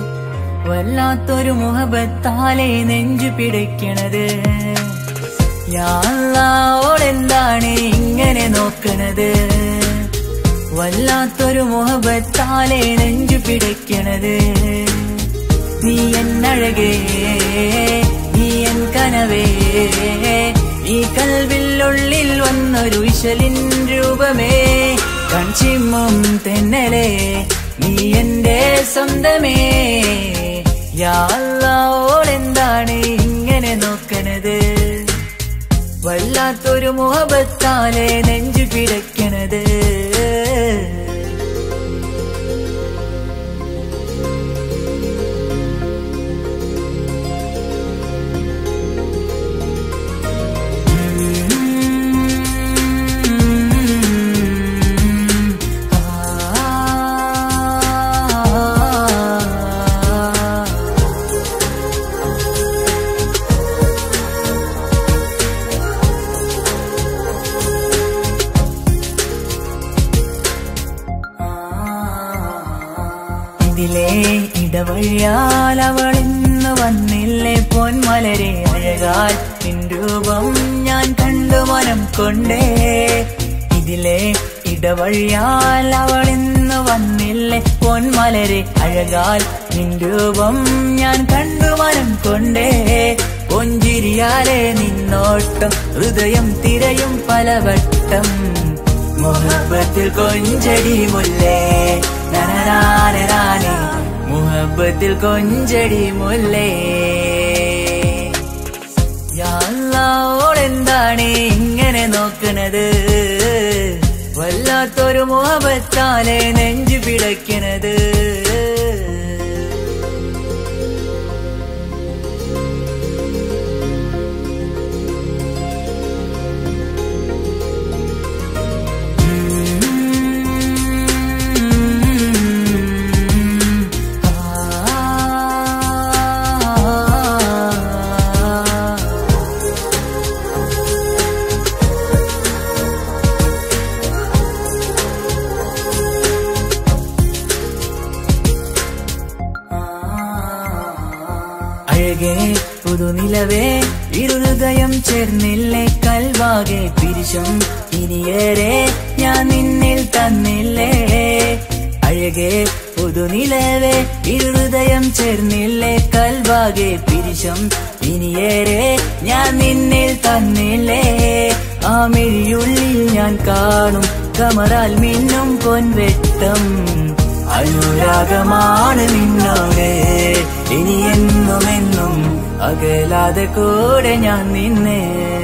വല്ലാത്തൊരു മുഹബത്താലെ നെഞ്ചു പിടിക്കണത്. യാ അല്ലാഹ് ഓളെന്താണ് ഇങ്ങനെ നോക്കണത് വല്ലാത്തൊരു മുഹബത്താലെ നെഞ്ചു പിടയ്ക്കണത് നീ എന്നഴകേ നീ എൻ കനവേ ഈ കൽവില്ലുള്ളിൽ വന്നൊരു ഇശലിൻ രൂപമേ കൺചിമ്മും തെന്നലേ നീ എന്റെ സ്വന്തമേ യാ അല്ലാഹ് ഓളെന്താണ് ഇങ്ങനെ നോക്കണത് വല്ലാത്തൊരു മുഹബത്താലെ നെഞ്ചു പിടയ്ക്കണത് ഇതിലേ ഇടവഴിയാൽ അവളിന്ന് വന്നില്ലേ പൊന്മലരെ അഴകാൽ നിൻ രൂപം ഞാൻ കണ്ടു മനം കൊണ്ടേ ഇതിലേ ഇടവഴിയാൽ അവളിന്ന് വന്നില്ലേ പൊന്മലരെ അഴകാൽ നിൻ രൂപം ഞാൻ കണ്ടു മനം കൊണ്ടേ പൊഞ്ചിരിയാലെ നിന്നോട്ടം ഹൃദയം തിരയും പലവട്ടം മുഹബത്തിൽ കൊഞ്ചടി മുല്ലേ നനനാനേ മുഹബത്തിൽ കൊഞ്ചടി മുല്ലേ യാ അല്ലാഹ് ഓളെന്താണ് ഇങ്ങനെ നോക്കണത് വല്ലാത്തൊരു മുഹബത്താലെ നെഞ്ചു പിടയ്ക്കണത് അഴകേ പുതുനിലവേ ഇരുഹൃദയം ചേർന്നില്ലേ കൽവാകെ പിരിശം ഇനിയേറെ ഞാൻ നിന്നിൽ തന്നില്ലേ അഴകേ പുതുനിലവേ ഇരുഹൃദയം ചേർന്നില്ലേ കൽവാകെ പിരിശം ഇനിയേറെ ഞാൻ നിന്നിൽ തന്നില്ലേ ആ മിഴിയുള്ളിൽ ഞാൻ കാണും കമറാൽ മിന്നും പൊൻവെട്ടം അനുരാഗമാണ് നിന്നോട് ഇനി എന്നും എന്നും അകലാതെ കൂടെ ഞാൻ നിന്നെ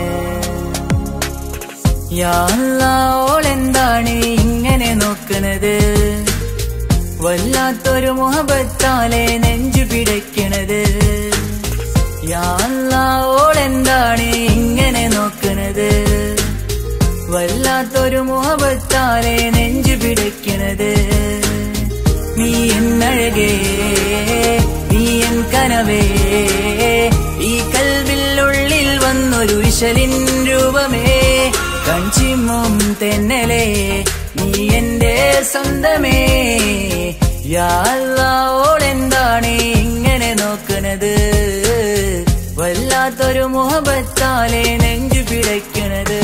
യാ അല്ലാഹ് ഓളെന്താണ് ഇങ്ങനെ നോക്കണത് വല്ലാത്തൊരു മുഹബത്താലെ നെഞ്ചു പിടയ്ക്കണത് യാ അല്ലാഹ് ഓളെന്താണ് ഇങ്ങനെ നോക്കണത് വല്ലാത്തൊരു മുഹബത്താലെ നെഞ്ചു പിടയ്ക്കണത് നീ എന്നഴകേ നീ എൻ കനവേ ഈ കൽവില്ലുള്ളിൽ വന്നൊരു ഇശലിൻ രൂപമേ കൺചിമ്മും തെന്നലേ നീ എന്റെ സ്വന്തമേ യാ അല്ലാഹ് ഓളെന്താണ് ഇങ്ങനെ നോക്കണത് വല്ലാത്തൊരു മുഹബത്താലെ നെഞ്ചു പിടയ്ക്കണത്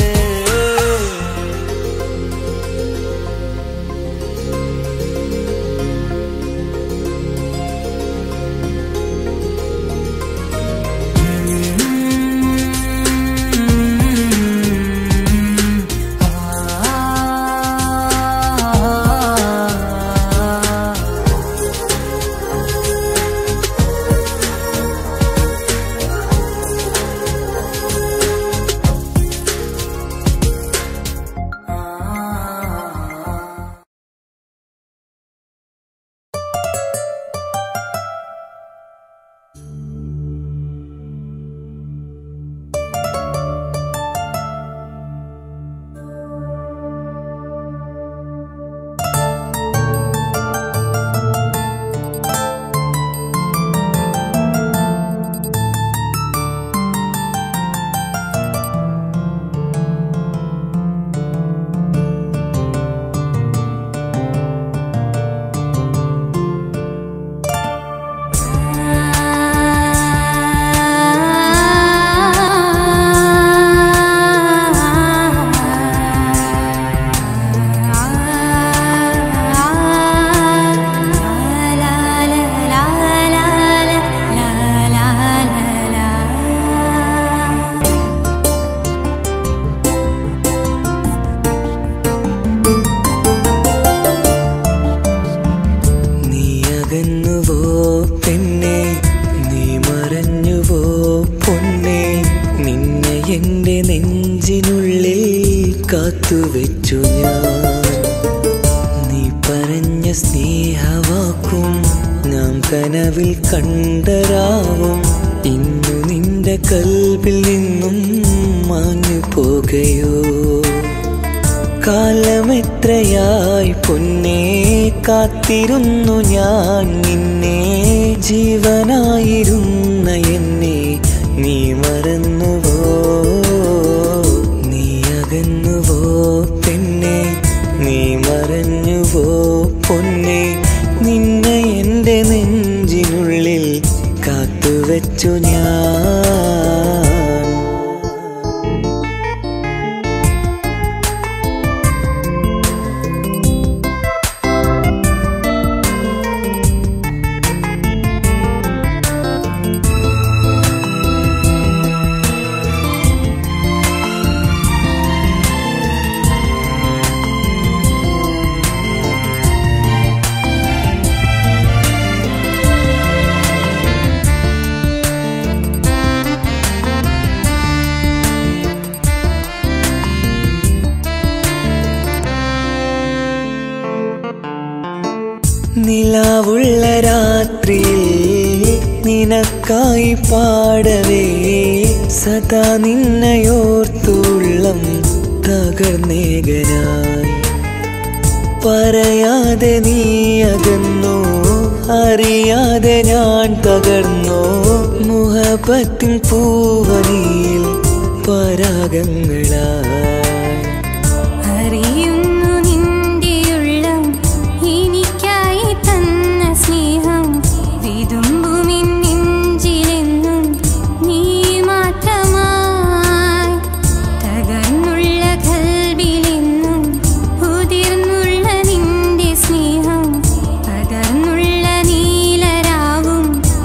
കനവിൽ കണ്ടരാവും ഇന്നു നിന്റെ കൽബിൽ നിന്നും മാഞ്ഞു പോകയോ? കാലമെത്രയായി പൊന്നേ കാത്തിരുന്നു ഞാൻ നിന്നെ, ജീവനായിരുന്ന എന്നെ നീ മറന്നുവോ? നീ അകന്നുവോ പെണ്ണെ, നീ മറഞ്ഞുവോ പൊന്നെ? നിന്നെ എൻ്റെ നെഞ്ചിനുള്ളിൽ കാത്തുവെച്ചു ഞാൻ. നിലാവുള്ള രാത്രിയിൽ നിനക്കായി പാടവേ സദാ നിന്നയോർത്തുള്ളം തകർന്നേകനായി. പറയാതെ നീ അകന്നോ, അറിയാതെ ഞാൻ തകർന്നോ? മുഹബത്തിൻ പൂവനിയിൽ പരാഗങ്ങളായി. അറിയുന്നു നിന്റെ ഉള്ളം എനിക്കായി തന്ന സ്നേഹം, വിതുമ്പുമിൻ നെഞ്ചിലെന്നും നീ മാത്രമായി. തകർന്നുള്ള കൽബിലെന്നും ഉതിർന്നുള്ള നിന്റെ സ്നേഹം, പകർന്നുള്ള നീലരാവും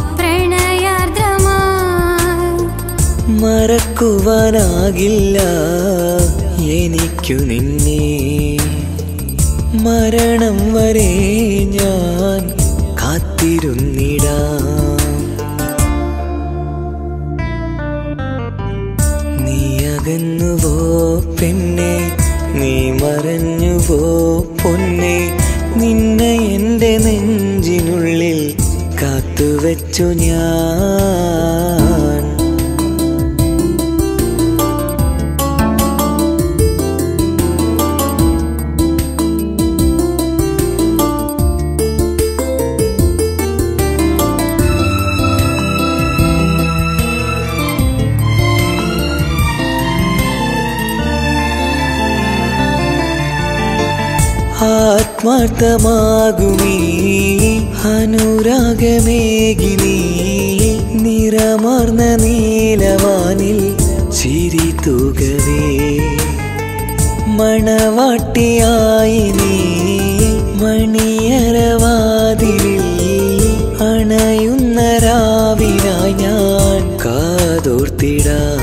പ്രണയാർദ്രമായി. മറക്കുവാനാകില്ല എനിക്കു നിന്നെ, മരണം വരെ ഞാൻ കാത്തിരുന്നിടാം. നീ അകന്നുവോ പെണ്ണെ, നീ മറഞ്ഞുവോ പൊന്നെ? നിന്നെ എൻ്റെ നെഞ്ചിനുള്ളിൽ കാത്തുവെച്ചു ഞാൻ. ആത്മാർത്ഥമാകുമീ അനുരാഗമേകിനി, നിറമാർന്ന നീലവാനിൽ ചിരി തൂകവേ. മണവാട്ടിയായി നീ മണിയറവാതിലിൽ അണയുന്ന രാവിനായി ഞാൻ കാതോർത്തിടാം.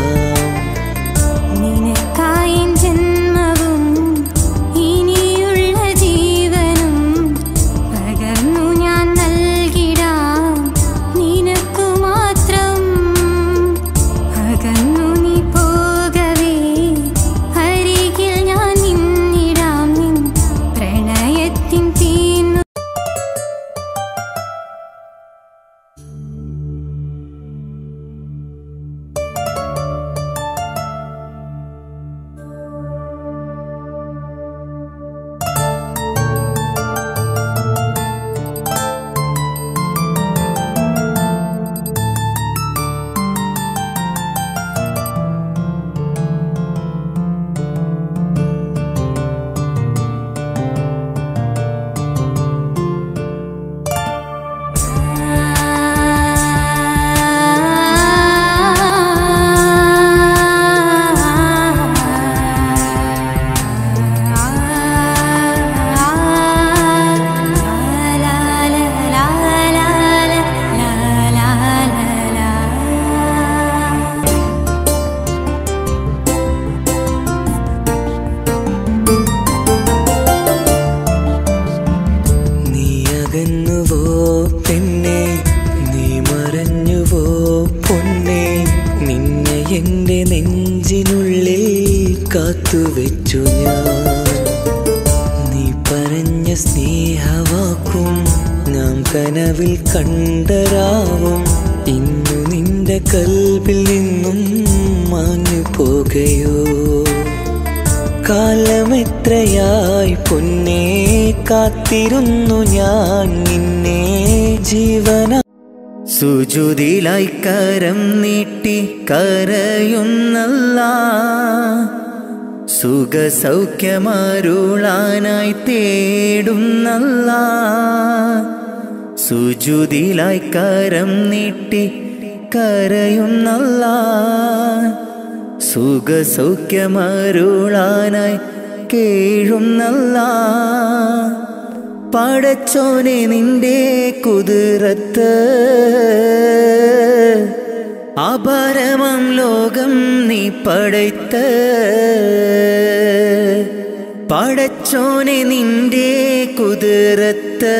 എൻ്റെ നെഞ്ചിനുള്ളിൽ കാത്തുവെച്ചു ഞാൻ. നീ പറഞ്ഞ സ്നേഹവാക്കും നാം കനവിൽ കണ്ടരാവും ഇന്നു നിന്റെ കൽബിൽ നിന്നും മാഞ്ഞു പോകയോ? കാലമെത്രയായി പൊന്നേ കാത്തിരുന്നു ഞാൻ നിന്നെ ജീവന. സുജൂദിലായി കരം നീട്ടി കരയുന്നല്ലാ, സുഖ സൗഖ്യമരുളാനായി തേടുന്നല്ലാ. സുജൂദിലായി കരം നീട്ടി കരയുന്നല്ലാ, സുഖ സൗഖ്യമരുളാനായി കേഴുന്നല്ലാ. പടച്ചോനെ നിന്റെ കുതിരത്ത് അപരമം ലോകം നീ പടയ്ത്ത്. പടച്ചോനെ നിന്റെ കുതിരത്ത്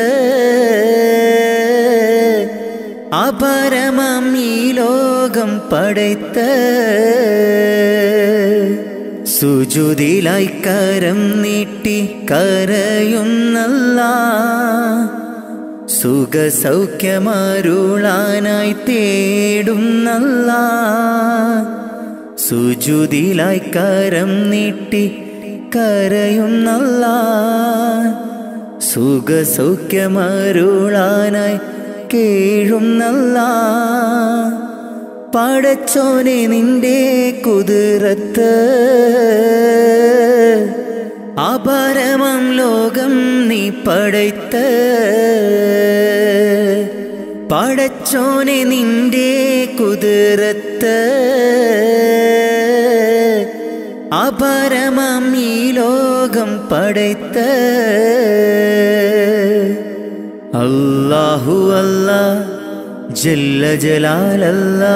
അപരമം ഈ ലോകം പടയ്ത്ത്. സുജൂദിലായി കരം നീട്ടി കരയുന്നല്ലാ, സുഖ സൗഖ്യമരുളാനായി തേടുന്നല്ലാ. സുജൂദിലായി കരം നീട്ടി കരയുന്നല്ലാ, സുഖ സൗഖ്യമരുളാനായി കേഴുന്നല്ലാ. പടച്ചോനെ നിന്റെ കുതിരത്ത് അപരമം ലോകം നീ പടയ്ത്ത്. പടച്ചോനെ നിന്റെ കുതിരത്ത് അപരമം ഈ ലോകം പടയ്ത്ത്. അല്ലാഹു അല്ലാ ജല്ല ജലാലല്ലാ,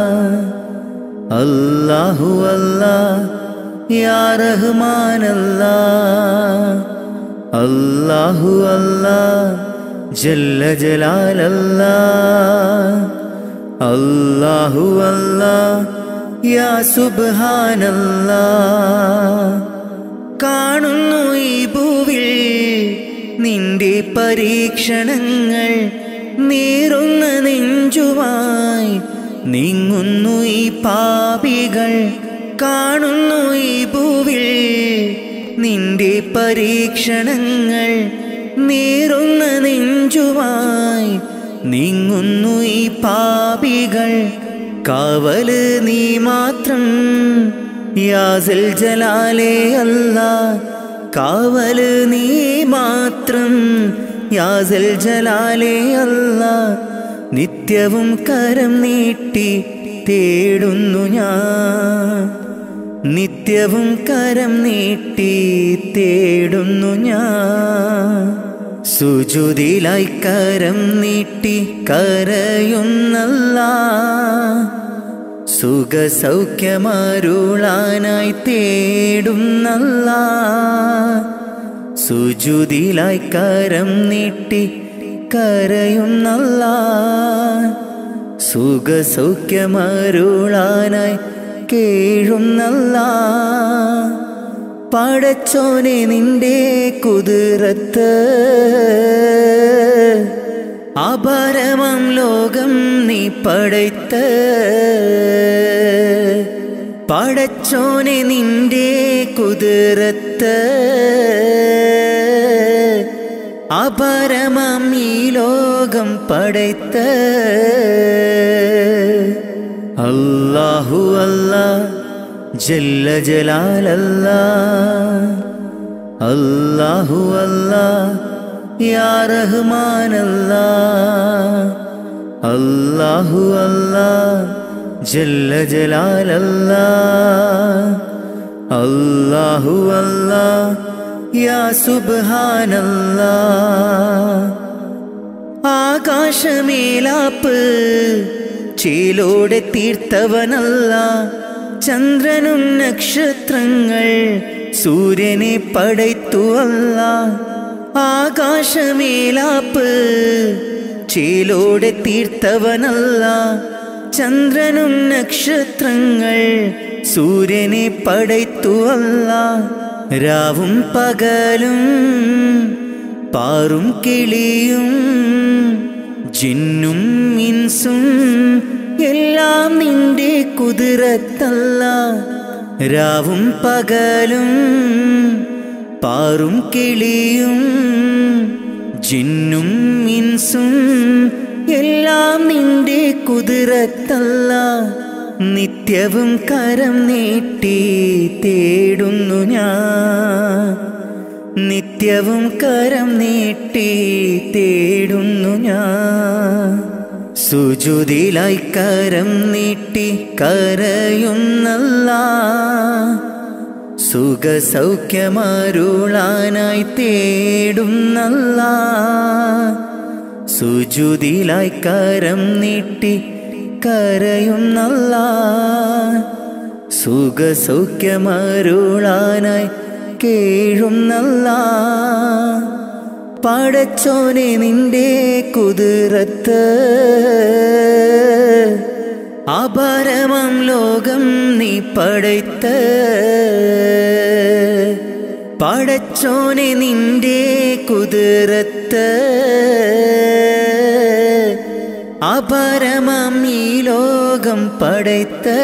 അല്ലാഹു അല്ലാ യാ റഹ്മാനല്ലാ. അല്ലാഹു അല്ലാ ജല്ല ജലാലല്ലാ, അല്ലാഹു അല്ലാ യാ സുബ്ഹാനല്ലാ. കാണുന്നു ഈ ഭൂവിൽ നിന്റെ പരീക്ഷണങ്ങൾ, നീറുന്ന നെഞ്ചുമായി നീങ്ങുന്നു ഈ പാപികൾ. കാണുന്നു ഈ ഭൂവിൽ നിന്റെ പരീക്ഷണങ്ങൾ, നീറുന്ന നെഞ്ചുമായി നീങ്ങുന്നു ഈ പാപികൾ. കാവല് നീ മാത്രം യാ സൽ ജലാലേ അല്ലാ, കാവല് നീ മാത്രം യാ സൽ ജലാലേ അല്ലാ. നിത്യവും കരം നീട്ടി തേടുന്നു ഞാൻ, നിത്യവും കരം നീട്ടി തേടുന്നു ഞാൻ. സുജൂദിലായി കരം നീട്ടി കരയുന്നല്ലാ, സുഖ സൗഖ്യമരുളാനായി തേടുന്നല്ലാ. സുജൂദിലായി കരം നീട്ടി കരയുന്നല്ലാ, സുഖ സൗഖ്യമരുളാനായി കേഴുന്നല്ലാ. പടച്ചോനെ നിന്റെ കുതിരത്ത് അപരമം ലോകം നീ പടയ്ത്ത്. പടച്ചോനെ നിന്റെ കുതിരത്ത് അപരമം ഈ ലോകം പടയ്ത്ത്. അല്ലാഹു അല്ലാ ജല്ല ജലാലല്ലാ, അല്ലാഹു അല്ലാ യാ റഹ്മാനല്ലാ. അല്ലാഹു അല്ലാ ജല്ല ജലാലല്ലാ, അല്ലാഹു അല്ലാ യാ സുബ്ഹാനല്ലാ. ആകാശമേലാപ്പ് ചേലോടെ തീർത്തവനല്ല, ചന്ദ്രനും നക്ഷത്രങ്ങൾ സൂര്യനെ പടയ്ത്തു അല്ല. ആകാശമേലാപ്പ് ചേലോടെ തീർത്തവനല്ല, ചന്ദ്രനും നക്ഷത്രങ്ങൾ സൂര്യനെ പടയ്ത്തു അല്ല. രാവും പകലും പാറും കിളിയും ജിന്നും ഇൻസും എല്ലാം നിന്റെ കുതിരത്തല്ല. രാവും പകലും പാറും കിളിയും ജിന്നും ഇൻസും എല്ലാം നിന്റെ കുതിരത്തല്ല. നിത്യവും കരം നീട്ടി തേടുന്നു ഞാൻ, നിത്യവും കരം നീട്ടി തേടുന്നു ഞാൻ. സുജൂദിലായി കരം നീട്ടി കരയുന്നല്ലാ, സുഖസൗഖ്യമരുളാനായി തേടുന്നല്ലാ. സുജൂദിലായി കരം നീട്ടി കരയുന്നല്ലാ, സുഖസൗഖ്യമരുളാനായി കേഴുന്നല്ലാ. പടച്ചോനെ നിന്റെ കുതിരത്ത് അപാരമാം ലോകം നീ പടയ്ത്ത്. പടച്ചോനെ നിന്റെ കുതിരത്ത് അപാരമാം ഈ ലോകം പടയ്ത്ത്.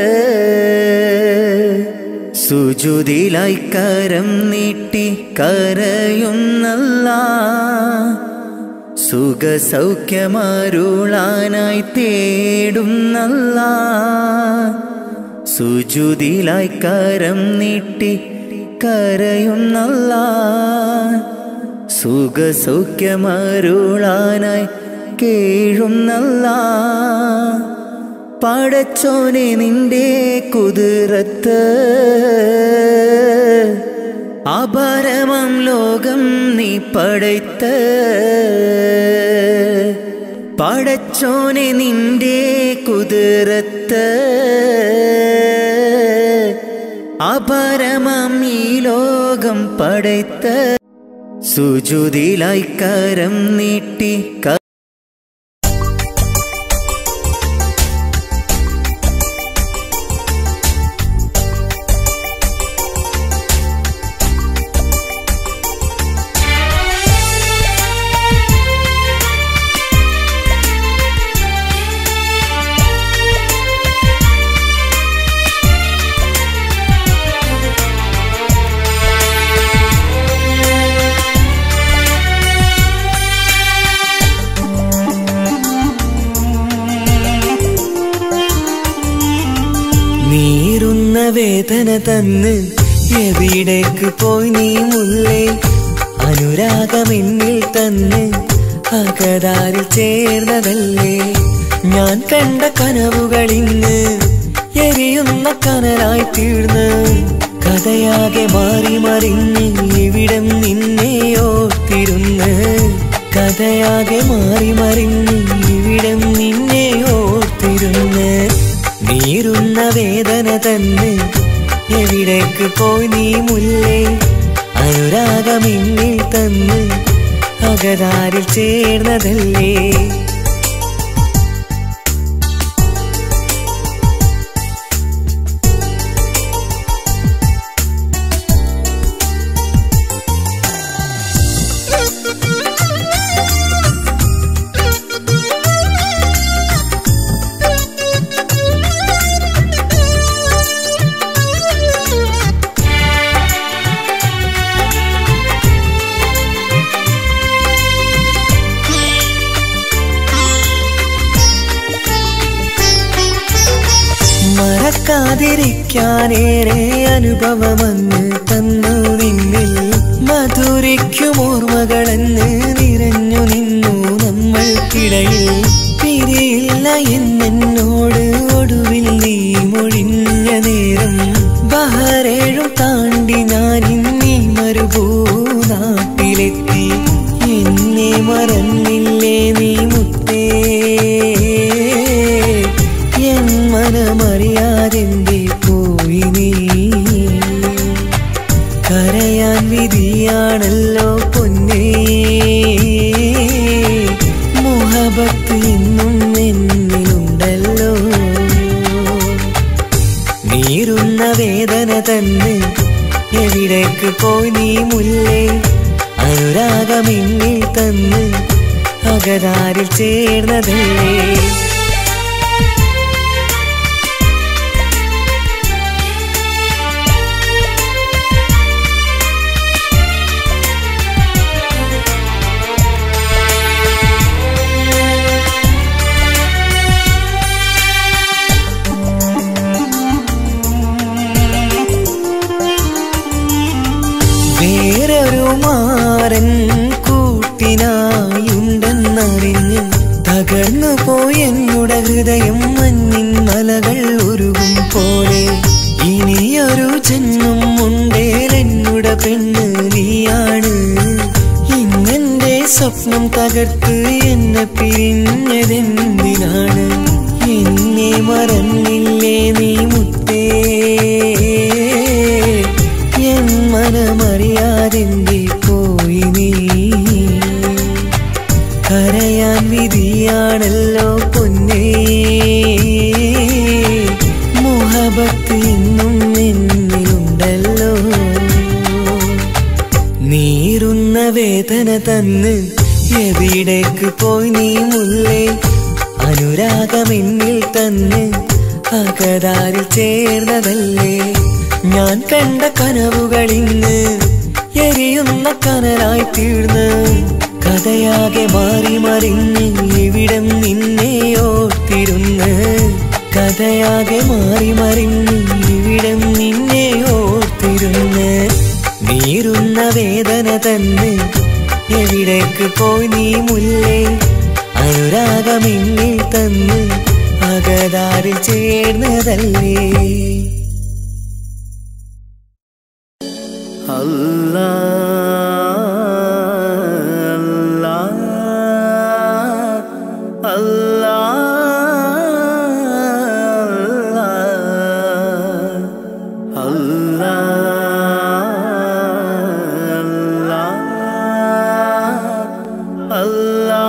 സുജൂദിലായി കരം നീട്ടി കരയുന്നല്ലാ, സുഖസൗഖ്യമരുളാനായി തേടുന്നല്ലാ. സുജൂദിലായി കരം നീട്ടി കരയുന്നല്ലാ, സുഖസൗഖ്യമരുളാനായി കേഴുന്നല്ലാ. പടച്ചോനെ നിന്റെ കുതിരത്ത് അപാരമാം ലോകം നീ പടയ്ത്ത്. പടച്ചോനെ നിന്റെ കുതിരത്ത് അപാരമാം ഈ ലോകം പടയ്ത്ത്. സുജൂദിലായി കരം നീട്ടി വേദന തന്ന് എവിടേക്ക് പോയി നീ മുല്ലേ. അനുരാഗമെന്നിൽ തന്ന് അകതാരിൽ ചേർന്നതല്ലേ. ഞാൻ കണ്ട കനവുകളിന്ന് എരിയുന്ന കനലായി തീർന്ന് കഥയാകെ മാറി മറിഞ്ഞ് ഇവിടം നിന്നെ ഓർത്തിരുന്ന്. കഥയാകെ മാറി മറിഞ്ഞ് ഇവിടം നിന്നെ ഓർത്തിരുന്ന്. നീറുന്ന വേദന തന്ന് എവിടേക്ക് പോയി നീ മുല്ലേ. അനുരാഗമെന്നിൽ തന്ന് അകതാരിൽ ചേർന്നതല്ലേ. മറക്കാതിരിക്കാനേറെ അനുഭവമെന്ന് തന്നു നിന്നിൽ. മധുരിക്കുമോർമ്മകളെന്ന് നിറഞ്ഞു നിന്നു നമ്മൾക്കിടയിൽ. പിരിയില്ല എന്നോട് ഒടുവിൽ നീ മൊഴിഞ്ഞ നേരം. ബഹറേഴും താണ്ടി ഞാനിന്നീ മരുഭൂനാട്ടിലെത്തി. എന്നെ മറന്നില്ലേ നീ മുത്തേ. എൻ മനമറിയാതെന്തേ പോയി നീ. കരയാൻ വിധിയാണല്ലോ പൊന്നേ. മുഹബത്ത് ഇന്നും എന്നിലുണ്ടല്ലോ. നീറുന്ന വേദന തന്ന് എവിടേക്ക് പോയി നീ മുല്ലേ. അനുരാഗമെന്നിൽ തന്ന് അകതാരിൽ ചേർന്നതല്ലേ. വേറൊരു മാരൻ കൂട്ടിനായുണ്ടെന്നറിഞ്ഞ് തകർന്നു പോയെന്നുടെ ഹൃദയം മഞ്ഞിൻ മലകൾ ഉരുകും പോലെ. ഇനിയൊരു ജന്മം ഉണ്ടേലെന്നുടെ പെണ്ണ് നീയാണ്. ഇന്നെന്റെ സ്വപ്നം തകർത്ത് എന്നെ പിരിഞ്ഞതെന്തിനാണ്? എന്നെ മറന്നില്ലേ നീ മുത്തേ, എൻ മനമറിയാതെന്തി പോയി നീ. കരയാൻ വിധിയാണല്ലോ പൊന്നേ, മുഹബത്ത് ഇന്നും എന്നിലുണ്ടല്ലോ. നീറുന്ന വേദന തന്ന് എവിടേക്ക് പോയി നീ മുല്ലേ? അനുരാഗമെന്നിൽ തന്ന് അകതാരിൽ ചേർന്നതല്ലേ. ഞാൻ കണ്ട കനവുകളിന്ന് എരിയുന്ന കനലായി തീർന്ന് കഥയാകെ മാറി മറിഞ്ഞ് ഇവിടം നിന്നെ ഓർത്തിരുന്ന്. കഥയാകെ മാറി മറിഞ്ഞ് ഇവിടം നിന്നെ ഓർത്തിരുന്ന്. നീറുന്ന വേദന തന്ന് എവിടേക്ക് പോയി നീ മുല്ലേ? അനുരാഗമെന്നിൽ തന്ന് അകതാരിൽ ചേർന്നതല്ലേ. Allah, Allah, Allah, Allah, Allah.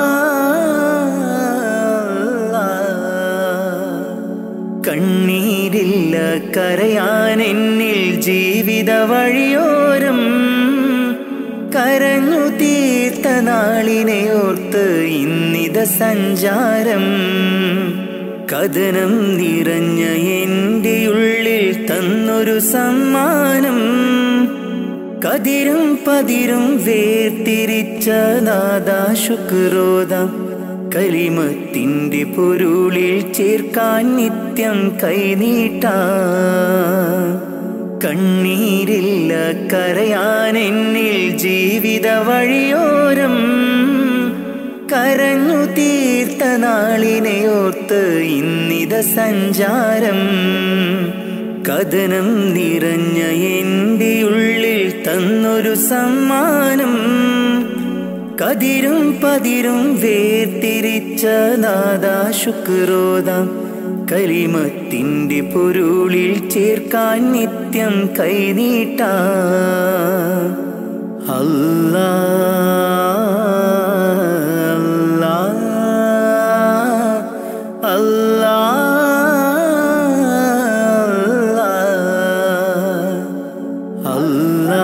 കണ്ണീരില്ല കരയാൻ എന്നിൽ ജീവിത വഴിയോരം. കരഞ്ഞു തീർത്ത നാളിനെ ഓർത്ത് ഇന്നിത സഞ്ചാരം. കഥനം നിറഞ്ഞ എൻ്റെ ഉള്ളിൽ തന്നൊരു സമ്മാനം. കതിരും പതിരും വേർതിരിച്ച നാദാ ശുക്രോദാം. കലിമത്തിന്റെ പൊരുളിൽ ചേർക്കാൻ നിത്യം കൈനീട്ടാം. കണ്ണീരില്ല കരയാൻ എന്നിൽ ജീവിത വഴിയോരം. കരഞ്ഞു തീർത്ത നാളിനെ ഓർത്ത് ഇന്നിത സഞ്ചാരം. കഥനം നിറഞ്ഞ എൻ്റെ ഉള്ളിൽ തന്നൊരു സമ്മാനം. കതിരും പതിരും വേർതിരിച്ച നാദാ ശുക്രോദാം. കലിമത്തിന്റെ പൊരുളിൽ ചേർക്കാൻ നിത്യം കൈനീട്ടാം. അല്ലാ, അല്ലാ, അല്ലാ, അല്ലാ,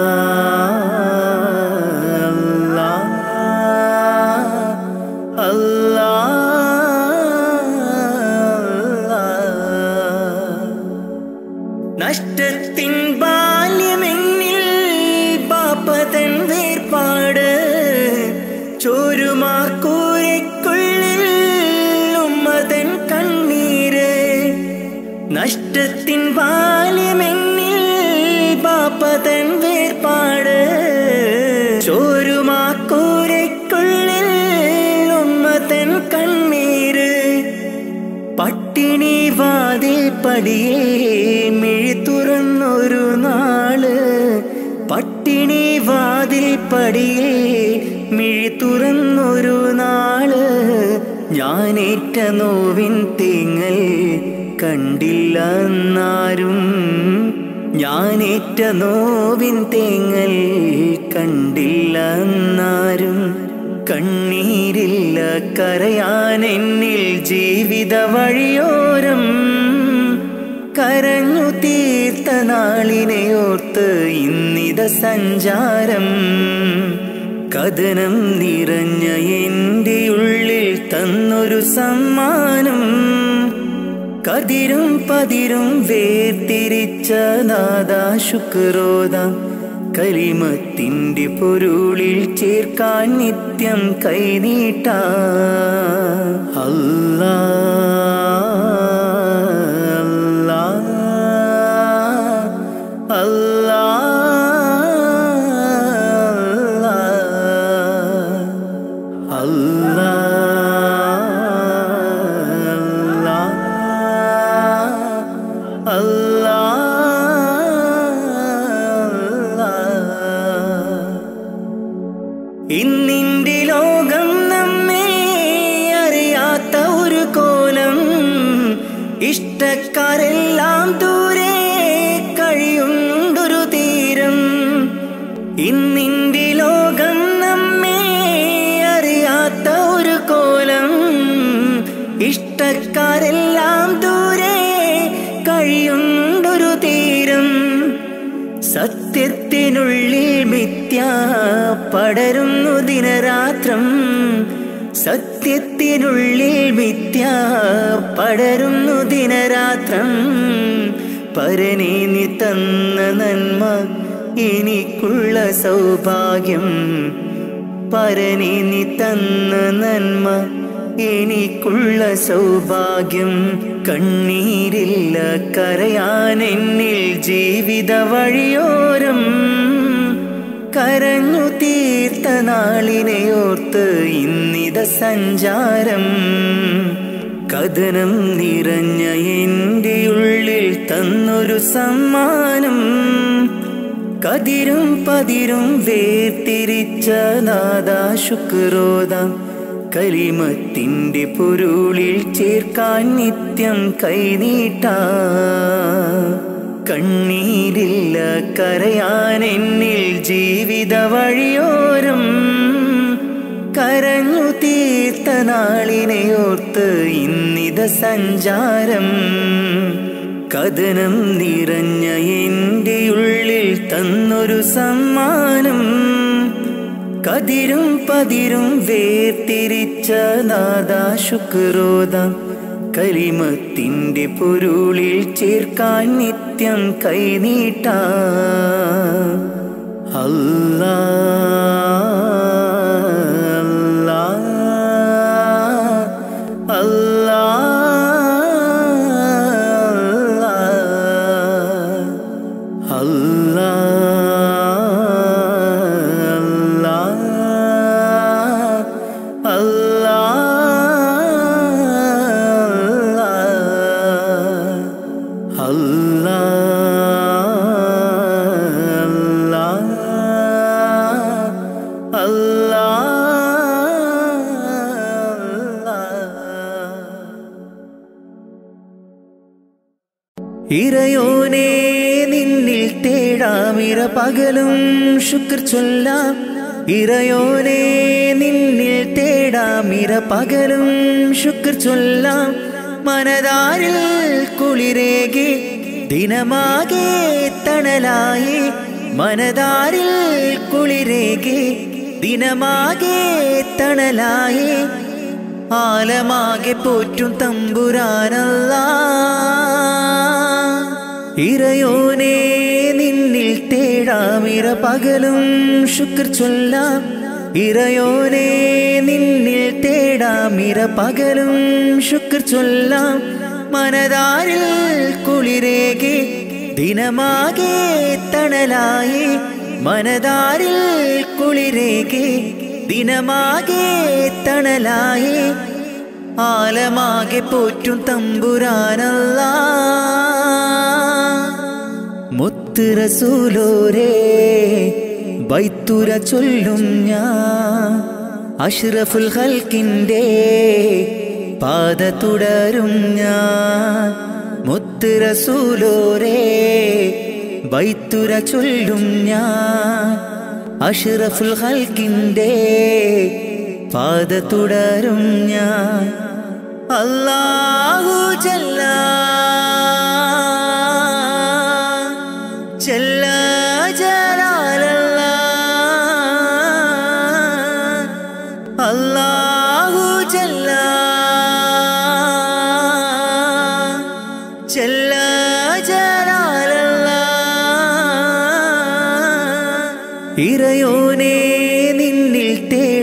അല്ലാ. നഷ്ടത്തിൻ ബാല്യമെന്നിൽ പാപ്പതൻ വേർപാട്. ചോരുമാക്കൂരയ്ക്കുള്ളിൽ ഉമ്മതൻ കണ്ണീര്. നഷ്ടത്തിൻ ബാല്യമെന്നിൽ പാപ്പതൻ വേർപാട്. ചോരുമാക്കൂരയ്ക്കുള്ളിൽ ഉമ്മതൻ കണ്ണീര്. പട്ടിണി വാതിൽ പടിയേ മിഴി തുറന്നൊരു നാള്. പട്ടിണി വാതിൽ പടിയേ മിഴി തുറന്നൊരു നാള്. ഞാനേറ്റ നോവിൻ തേങ്ങൽ കണ്ടില്ല എന്നാരും. ഞാനേറ്റ നോവിൻ തേങ്ങൽ കണ്ടില്ല എന്നാരും. കണ്ണീരില്ല കരയാൻ എന്നിൽ ജീവിത വഴിയോരം. കരഞ്ഞു തീർത്ത നാളിനെ ഓർത്ത് ഇന്നിത സഞ്ചാരം. കഥനം നിറഞ്ഞ എൻ്റെ ഉള്ളിൽ തന്നൊരു സമ്മാനം കതിരും പതിരും വേർതിരിച്ച നാദാ ശുക്രോദാ കലിമത്തിൻ്റെ പൊരുളിൽ ചേർക്കാൻ നിത്യം കൈനീട്ടാ അല്ലാ അല്ലാ അല്ലാ അല്ലാ ഇന്നിൻ്റെ ലോകം നമ്മെ അറിയാത്ത ഒരു കോലം ഇഷ്ടക്കാരെല്ലാം ദൂരെ കഴിയുണ്ടൊരു തീരം ഇന്നിൻ്റെ ലോകം നമ്മെ അറിയാത്ത ഒരു കോലം ഇഷ്ടക്കാരെല്ലാം ദൂരെ കഴിയുണ്ടൊരു തീരം സത്യത്തിനുള്ളിൽ മിഥ്യ പടരുന്നു ദിനരാത്രം സത്യത്തിനുള്ളിൽ മിഥ്യ പടരുന്നു ദിനരാത്രം പരനേ നീ തന്ന നന്മ എനിക്കുള്ള സൗഭാഗ്യം പരനേ നീ തന്ന നന്മ എനിക്കുള്ള സൗഭാഗ്യം കണ്ണീരില്ല കരയാൻ എന്നിൽ ജീവിത വഴിയോരം കരഞ്ഞു തീർത്ത നാളിനെയോർത്ത് ഇന്നിത സഞ്ചാരം കഥനം നിറഞ്ഞ എൻ്റെ ഉള്ളിൽ തന്നൊരു സമ്മാനം കതിരും പതിരും വേർതിരിച്ച നാദാ ശുക്രോദാ കലിമത്തിൻ്റെ പൊരുളിൽ ചേർക്കാൻ നിത്യം കൈനീട്ടാ കണ്ണീരില്ല കരയാൻ എന്നിൽ ജീവിത വഴിയോരം കരഞ്ഞു തീർത്ത നാളിനെയോർത്ത് ഇന്നിത സഞ്ചാരം കഥനം നിറഞ്ഞ എൻ്റെ ഉള്ളിൽ തന്നൊരു സമ്മാനം കതിരും പതിരും വേർതിരിച്ച നാദാ ശുക്രോദാ കലിമത്തിൻ്റെ പൊരുളിൽ ചേർക്കാൻ നിത്യം കൈനീട്ടാ അല്ലാ അല്ലാ അല്ലാ അല്ലാ ഇറയോനേ നിന്നിൽ തേടാമിര പകലും ശുക്ർ ചൊല്ലാം ഇറയോനേ നിന്നിൽ തേടാമിര പകലും ശുക്ർ ചൊല്ലാം മനതാരിൽ കുളിരേകി ദിനമാകെ തണലായി മനതാരിൽ കുളിരേകി ദിനമാകെ തണലായി ആലമാകെ പോറ്റും തമ്പുരാനല്ലാ ഇറയോനേ നിന്നിൽ തേടാമിര പകലും ശുക്ർ ചൊല്ലാം ഇറയോനേ നിന്നിൽ തേടാമിര പകലും ശുക്ർ ചൊല്ലാം മനതാരിൽ കുളിരേകി ദിനമാകെ തണലായി മനതാരിൽ കുളിരേകി ദിനമാകെ തണലായി ആലമാകെ പോറ്റും തമ്പുരാനല്ലാ മുത്ത് റസൂലോരേ ബൈത്തുര ചൊല്ലും ഞാൻ അഷ്റഫുൽ ഖൽക്കിൻ്റെ പാത തുടരും ഞാൻ മുത്ത് റസൂലോരേ ബൈത്തുര ചൊല്ലും ഞാൻ അഷ്റഫുൽ ഖൽക്കിൻ്റെ പാത തുടരും ഞാൻ അല്ലാഹു ജല്ല ജല്ല ജലാലല്ലാഹ്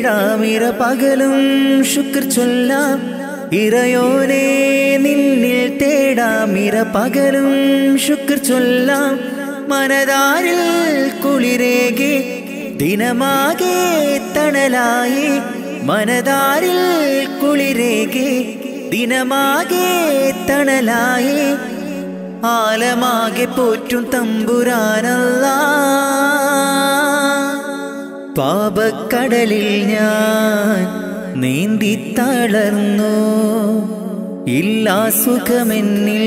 തേടാമിര പകലും ശുക്ർ ചൊല്ലാം ഇറയോനെ നിന്നിൽ തേടാമിര പകലും ശുക്ർ ചൊല്ലാം മനതാരിൽ കുളിരേകി ദിനമാകെ തണലായി മനതാരിൽ കുളിരേകി ദിനമാകെ തണലായി ആലമാകെ പോറ്റും തമ്പുരാനല്ലാ പാപക്കടലിൽ ഞാൻ നീന്തി തളർന്നു ഇല്ലാ സുഖമെന്നിൽ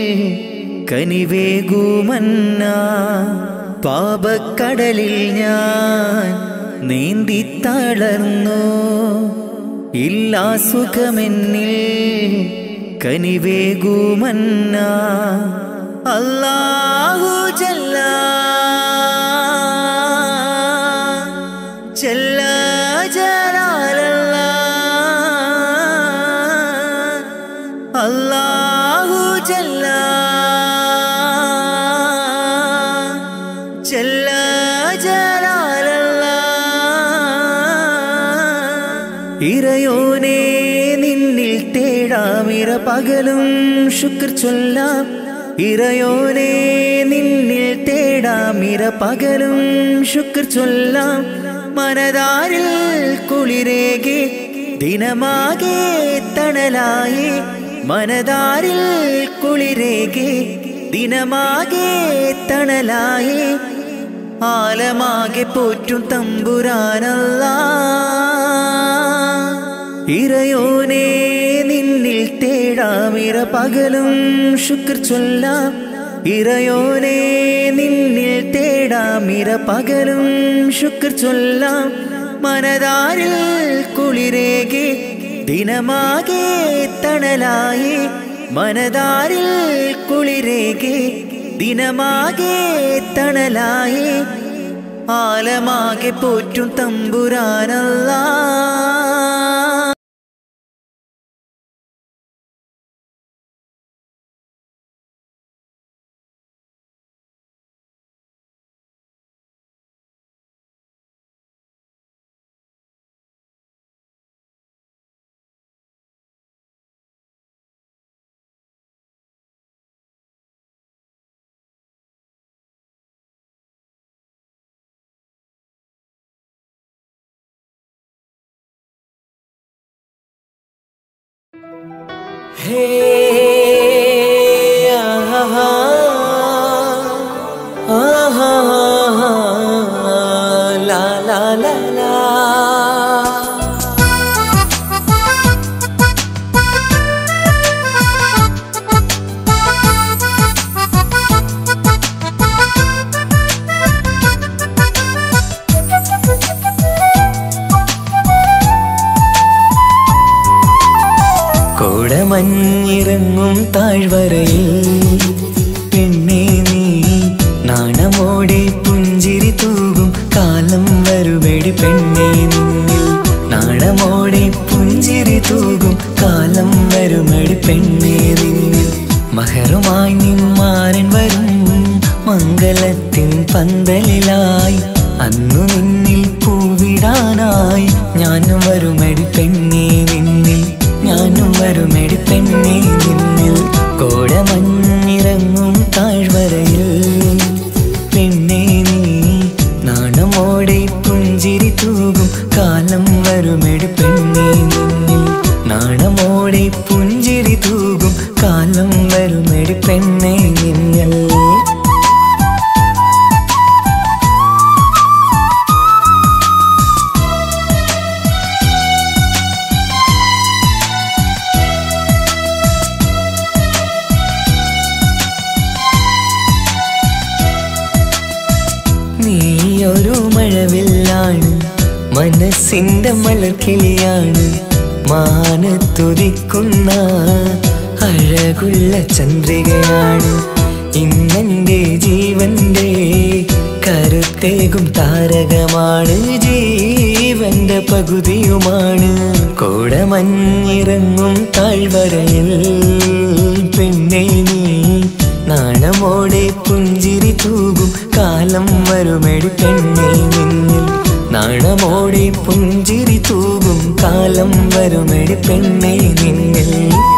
കനിവേകുമന്ന പാപക്കടലിൽ ഞാൻ നീന്തി തളർന്നു ഇല്ലാ സുഖമെന്നിൽ കനിവേകുമന്ന അല്ലാഹു ജല്ല ജല്ല ജലാലല്ലാ അല്ലാഹു ജല്ല ജല്ല ജലാലല്ലാ ഇറയോനെ നിന്നിൽ തേടാമിര പകലും ശുക്ർ ചൊല്ലാം ഇറയോനെ നിന്നിൽ തേടാമിര പകലും ശുക്ർ ചൊല്ലാം മനതാരിൽ കുളിരേകി ദിനമാകെ തണലായി മനതാരിൽ കുളിരേകി ദിനമാകെ തണലായി ആലമാകെ പോറ്റും തമ്പുരാനല്ലാ ഇറയോനെ നിന്നിൽ തേടാമിര പകലും ശുക്ർ ചൊല്ലാം ഇറയോനെ നിന്നിൽ തേടാമിര പകലും ശുക്ർ ചൊല്ലാം മനതാരിൽ കുളിരേകി ദിനമാകെ തണലായി മനതാരിൽ കുളിരേകി ദിനമാകെ തണലായി ആലമാകെ പോറ്റും തമ്പുരാനല്ലാ Hey, ah, ah, ah, ah, la, la, la, la. കോടമഞ്ഞിറങ്ങും താഴ്വരയിൽ പെണ്ണേ നീ നാണമോടെ പുഞ്ചിരി തൂകും കാലം വരുമെടി പെണ്ണേ നിന്നിൽ നാണമോടെ പുഞ്ചിരി തൂകും കാലം വരുമെടി പെണ്ണേ നിന്നിൽ മഹറുമായി നിന്മാരൻ വരും മംഗലത്തിൻ പന്തലിലായി അന്നു നിന്നിൽ പൂവിടാനായി ഞാനും വരുമെടി പെണ്ണേ നിന്നിൽ ഞാനും വരുമെടി പെണ്ണേ നിന്നിൽ കോടമഞ്ഞിറങ്ങും താഴ്വരയിൽ പെണ്ണേ നീ നാണമോടെ പുഞ്ചിരി തൂകും കാലം വരുമെടി പെണ്ണേ നിന്നിൽ നാണമോടെ പുഞ്ചിരി തൂകും കാലം വരുമെടി പെണ്ണേ നിന്നിൽ നീയൊരു മഴവില്ലാണ് മനസ്സിന്റെ മലർക്കിളിയാണ് മാനത്തുദിക്കുന്ന അഴകുള്ള ചന്ദ്രികയാണ് ഇന്നെന്റെ ജീവന്റെ കരുത്തേകും താരകമാണ് ജീവന്റെ പകുതിയുമാണ് കോടമഞ്ഞിറങ്ങും താഴ്വരയിൽ പെണ്ണേ നീ നാണമോടെ പുഞ്ചിരി തൂകും കാലം വരുമെടി പെണ്ണേ നിന്നിൽ നാണമോടെ പുഞ്ചിരി തൂകും കാലം വരുമെടി പെണ്ണേ നിന്നിൽ.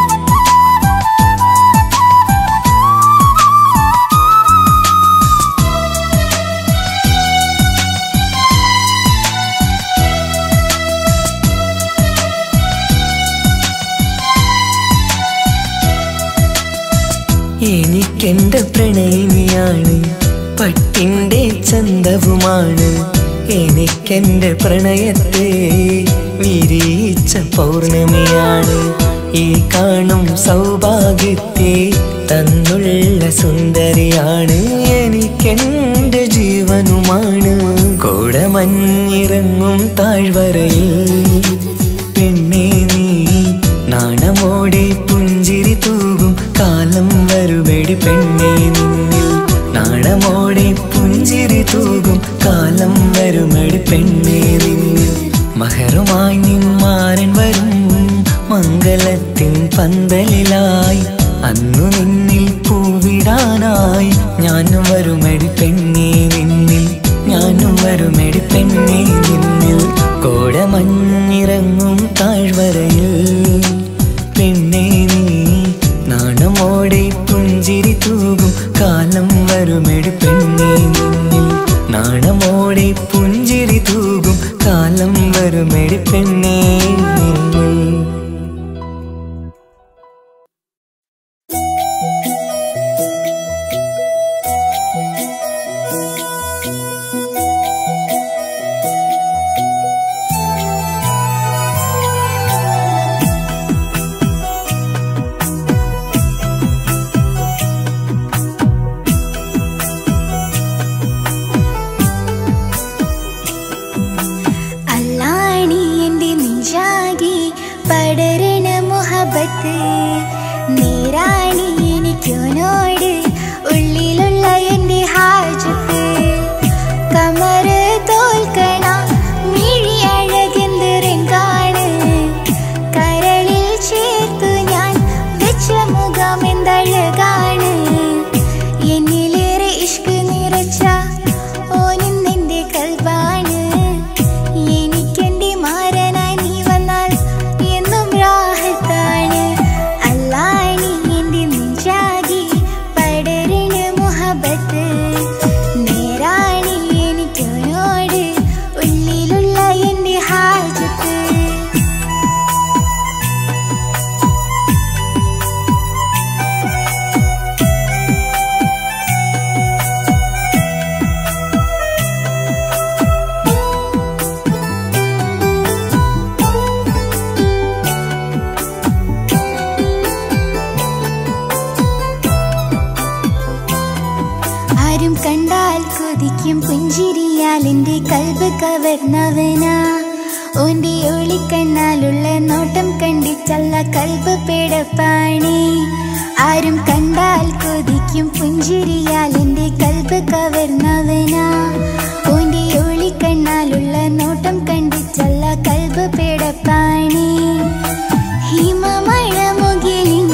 എനിക്കെന്റെ പ്രണയിനിയാണ്, പട്ടിൻ്റെ ചന്തവുമാണ്. എനിക്കെന്റെ പ്രണയത്തെ വിരിയിച്ച പൗർണമിയാണ്. ഈ കാണും സൗഭാഗ്യത്തെ തന്നുള്ള സുന്ദരിയാണ്. എനിക്കെന്റെ ജീവനുമാണ്. കോടമഞ്ഞിറങ്ങും താഴ്വരയിൽ പെണ്ണേ നീ നാണമോടെ പുഞ്ചിരി തൂകും കാലം വരുമെടി പെണ്ണേ നിന്നിൽ. നാണമോടെ പുഞ്ചിരി തൂകും കാലം വരുമെടി പെണ്ണേ നിന്നിൽ. മഹറുമായി നിന്മാരൻ വരും മംഗലത്തിൻ പന്തലിലായി. അന്നു നിന്നിൽ പൂവിടാനായി ഞാനും വരുമെടി പെണ്ണേ നിന്നിൽ. ഞാനും വരുമെടി പെണ്ണേ നിന്നിൽ. കോടമഞ്ഞിറങ്ങും താഴ്വരയിൽ പെണ്ണേ നീ നാണമോടെ പുഞ്ചിരി തൂകും കാലം വരുമെടി പെണ്ണേ നിന്നിൽ. നാണമോടെ പുഞ്ചിരി തൂകും കാലം വരുമെടി പെണ്ണേ നിന്നിൽ. നേരാണി എനിക്കോനോട് ഉള്ളിലുള്ള എൻ്റെ ഹാജത്ത്. കമറ് തോൽക്കണ മിഴി അഴകെന്തിരങ്കാണ്. കരളിൽ ചേർത്തു ഞാൻ വെച്ച മുഖം എന്തഴകാണ്. എന്നിലേറെ ഇഷ്ക് നിറച്ച ഓനിന്നെൻ്റെ കൽബാണ്. എനിക്കെൻ്റെ മാരനായി നീ വന്നാൽ എന്നും രാഹത്താണ്. അല്ലാണി എൻ്റെ നെഞ്ചാകി പടരണ മുഹബത്ത്. നേരാണി എനിക്കോനോട് ഉള്ളിലുള്ള എൻ്റെ ഹാജത്ത്. ആരും കണ്ടാൽ കൊതിക്കും പുഞ്ചിരിയാൽ എൻ്റെ കൽബ് കവർന്നവനാ. ഓൻ്റെ ഒളിക്കണ്ണാലുള്ള നോട്ടം കണ്ടിട്ടല്ല കൽബ് പേടപ്പാണി. ആരും കണ്ടാൽ കൊതിക്കും പുഞ്ചിരിയാൽ എൻ്റെ കൽബ് കവർന്നവനാ. ഓൻ്റെ ഒളിക്കണ്ണാലുള്ള നോട്ടം കണ്ടിട്ടല്ല കൽബ് പേടപ്പാണി. ഹിമമഴ മുകിലിൻ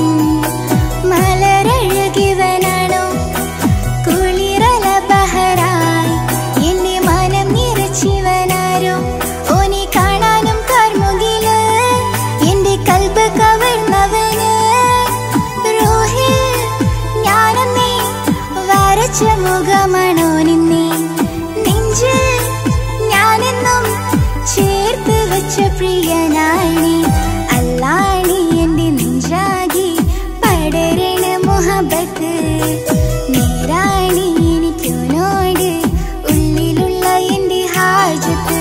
മലരഴകിവനാണോ കുളിരല ബഹറായി എൻ്റെ മനം നിറച്ചിവനാരോ. ഓനെ കാണാനും കാർമുകില് എൻ്റെ കൽബ് കവർന്നവന്. റൂഹിൽ ഞാനെന്നേ വരച്ച മുഖമാണോ നിന്നെ. നെഞ്ചിൽ ഞാനെന്നും ചേർത്ത് വെച്ച പ്രിയനാണി. അല്ലാണി എൻ്റെ നെഞ്ചാകി പടരണ മുഹബത്ത്. നേരാണി എനിക്കോനോട് ഉള്ളിലുള്ള എൻ്റെ ഹാജത്ത്.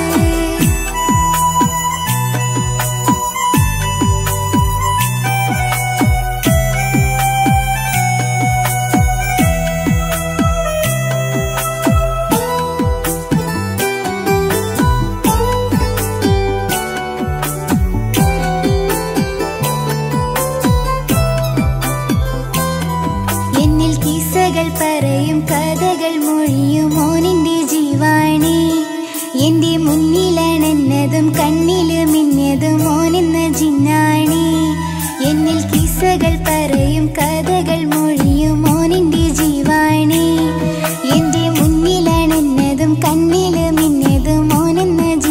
എന്നിൽ കിസ്സകൾ പറയും കഥകൾ മൊഴിയും ഓനിൻ്റെ ജീവാണി. എൻ്റെ മുന്നിലണന്നതും കണ്ണില് മിന്നതും ഓനെന്ന ജിന്നാണി. എന്നിൽ കിസ്സകൾ പറയും കഥകൾ മൊഴിയും ഓനിൻ്റെ ജീവാണി. എൻ്റെ മുന്നിലണന്നതും കണ്ണില് മിന്നതും ഓനെന്ന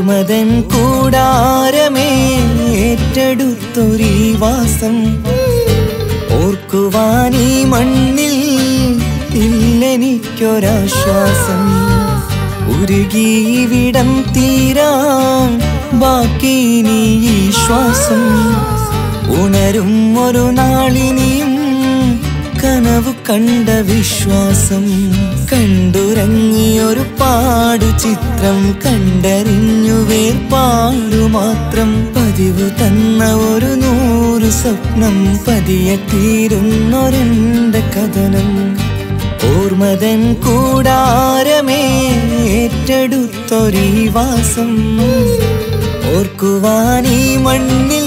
ഓർമ്മതൻ കൂടാരമേ ഏറ്റെടുത്തൊരീ വാസം ഓർക്കുവാനീ മണ്ണിൽ ഇല്ലെനിക്കൊരാശ്വാസം ഉരുകിവിടം തീരാൻ ബാക്കി നീ ഈ ശ്വാസം ഉണരും ഒരു നാളിനിയും കനവു കണ്ട വിശ്വാസം കണ്ടുറങ്ങിയൊരു പാടു ചിത്രം കണ്ടറിഞ്ഞു വേർപാടു മാത്രം പതിവ് തന്ന ഒരു നൂറ് സ്വപ്നം പതിയെ തീരുന്നൊരെന്റെ കഥനം ഓർമ്മതൻ കൂടാരമേ ഏറ്റെടുത്തൊരീ വാസം ഓർക്കുവാനീ മണ്ണിൽ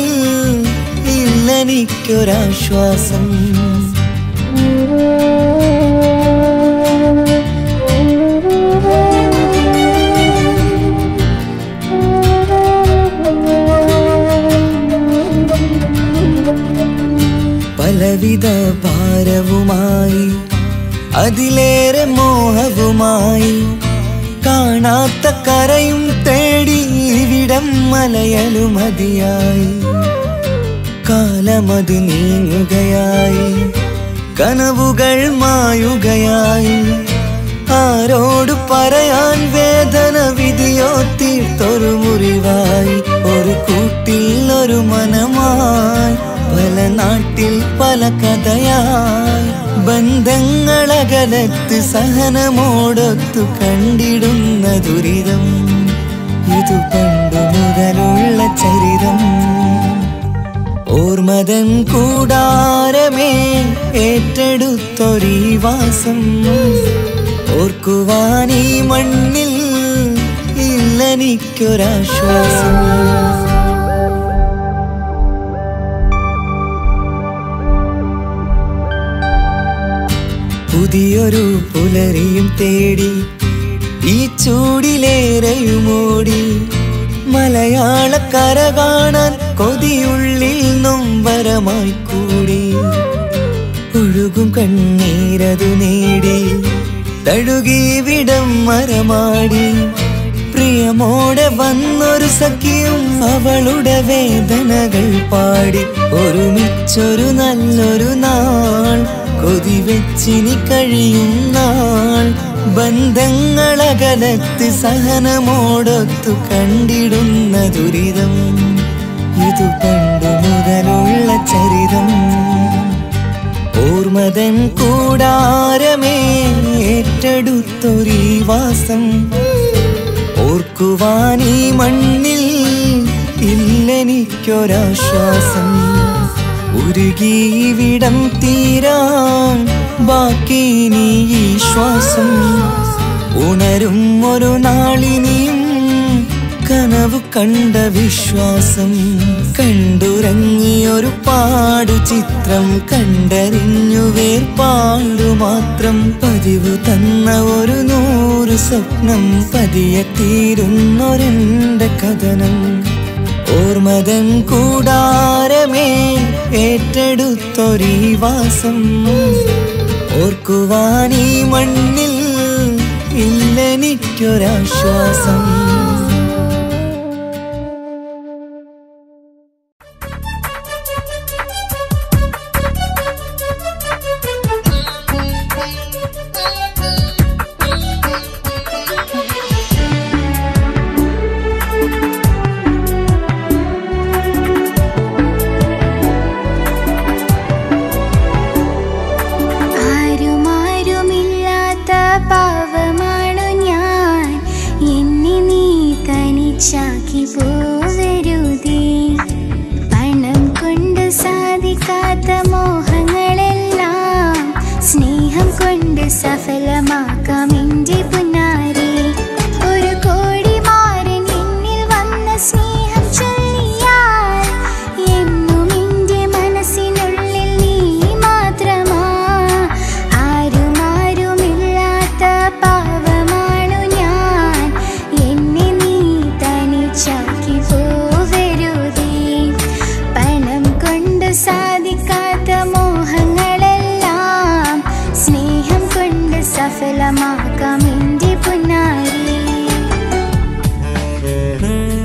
ഇല്ലെനിക്കൊരാശ്വാസം പലവിധ ഭാരവുമായി അതിലേറെ മോഹവുമായി കാണാത്ത കരയും തേടി ഇവിടം മലയലുമതിയായി കാലമത് നീങ്ങുകയായി കനവുകൾ മായുകയായി ആരോട് പറയാൻ വേദന വിധിയോ തീർത്തൊരു മുറിവായി ഒരു കൂട്ടിൽ ഒരു മനമായി പല നാട്ടിൽ പല കഥയായി ബന്ധങ്ങളകലത്ത് സഹനമോടൊത്തു കണ്ടിടുന്ന ദുരിതം ഇതു പണ്ടു മുതലുള്ള ചരിതം ഓർമ്മതൻ കൂടാരമേ ഏറ്റെടുത്തൊരീ വാസം ഓർക്കുവാനീ മണ്ണിൽ ഇല്ലെനിക്കൊരാശ്വാസം പുതിയൊരു പുലരിയും തേടി ഈ ചൂടിലേറെയുമോടി മലയാളക്കര കാണാൻ കൊതിയുള്ളിൽ നൊമ്പരമായി കൂടി ഒഴുകും കണ്ണീരതു നേടി തഴുകിവിടം മരമാടി പ്രിയമോടെ വന്നൊരു സഖിയും അവളുടെ വേദനകൾ പാടി ഒരുമിച്ചൊരു നല്ലൊരു നാൾ കൊതിവെച്ചിനി കഴിയും നാൾ ബന്ധങ്ങളകലത്ത് സഹനമോടൊത്തു കണ്ടിടുന്ന ദുരിതം ഇതു പണ്ടു മുതലുള്ള ചരിതം ഓർമ്മതൻ കൂടാരമേ ഏറ്റെടുത്തൊരീ വാസം ഓർക്കുവാനീ മണ്ണിൽ ഇല്ലെനിക്കൊരാശ്വാസം ഉരുകിവിടം തീരാൻ ബാക്കി നീ ഈ ശ്വാസം ഉണരും ഒരു നാളിനിയും കനവു കണ്ട വിശ്വാസം കണ്ടുറങ്ങിയൊരു പാടു ചിത്രം കണ്ടറിഞ്ഞു വേർപാടു മാത്രം പതിവ് തന്ന ഒരു നൂറ് സ്വപ്നം പതിയെ തീരുന്നൊരെന്റെ കഥനം ഓർമ്മതൻ കൂടാരമേ ഏറ്റെടുത്തൊരീ വാസം ഓർക്കുവാനീ മണ്ണിൽ ഇല്ലെനിക്കൊരാശ്വാസം സഫലമാക്കാം എൻ്റെ പുന്നാരി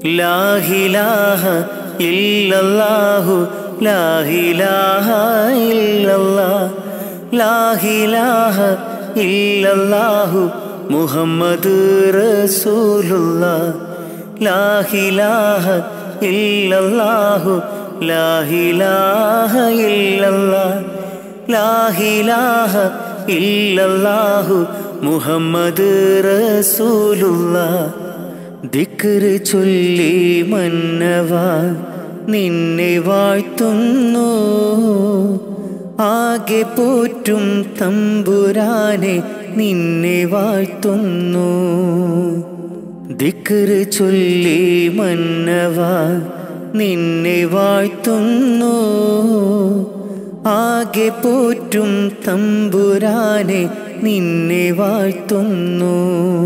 ലാ ഇലാഹ ഇല്ലല്ലാഹു ലാ ഇലാഹ ഇല്ലല്ലാഹ് ലാ ഇലാഹ ഇല്ലല്ലാഹു മുഹമ്മദ് റസൂലുള്ളാഹ് ലാ ഇലാഹ ഇല്ലല്ലാഹു ലാ ഇലാഹ ഇല്ലല്ലാഹ് ലാ ഇലാഹ ഇല്ലല്ലാഹു മുഹമ്മദ് റസൂലുള്ളാഹ് ദിക്ർ ചൊല്ലി മന്നവാ നിന്നെ വാഴ്ത്തുന്നു ആകെ പോറ്റും തമ്പുരാനെ നിന്നെ വാഴ്ത്തുന്നു ദിക്ർ ചൊല്ലി മന്നവാ നിന്നെ വാഴ്ത്തുന്നു ആകെ പോറ്റും തമ്പുരാനെ നിന്നെ വാഴ്ത്തുന്നു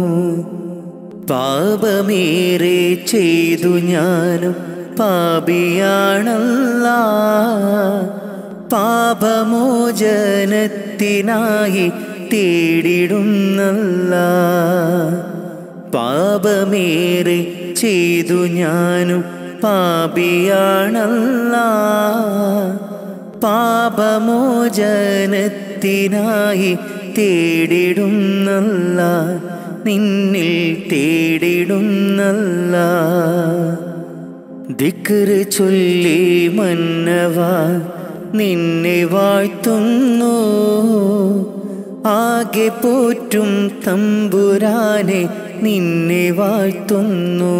പാപമേറെ ചെയ്തു ഞാനും പാപിയാണല്ലാ പാപമോചനത്തിനായി തേടിടുന്നല്ലാ പാപമേറെ ചെയ്തു ഞാനും പാപിയാണല്ലാ പാപമോചനത്തിനായി തേടിടുന്നല്ലാ നിന്നിൽ തേടിടുന്നല്ലാ ദിക്ർ ചൊല്ലി മന്നവാ നിന്നെ വാഴ്ത്തുന്നു ആകെ പോറ്റും തമ്പുരാനെ നിന്നെ വാഴ്ത്തുന്നു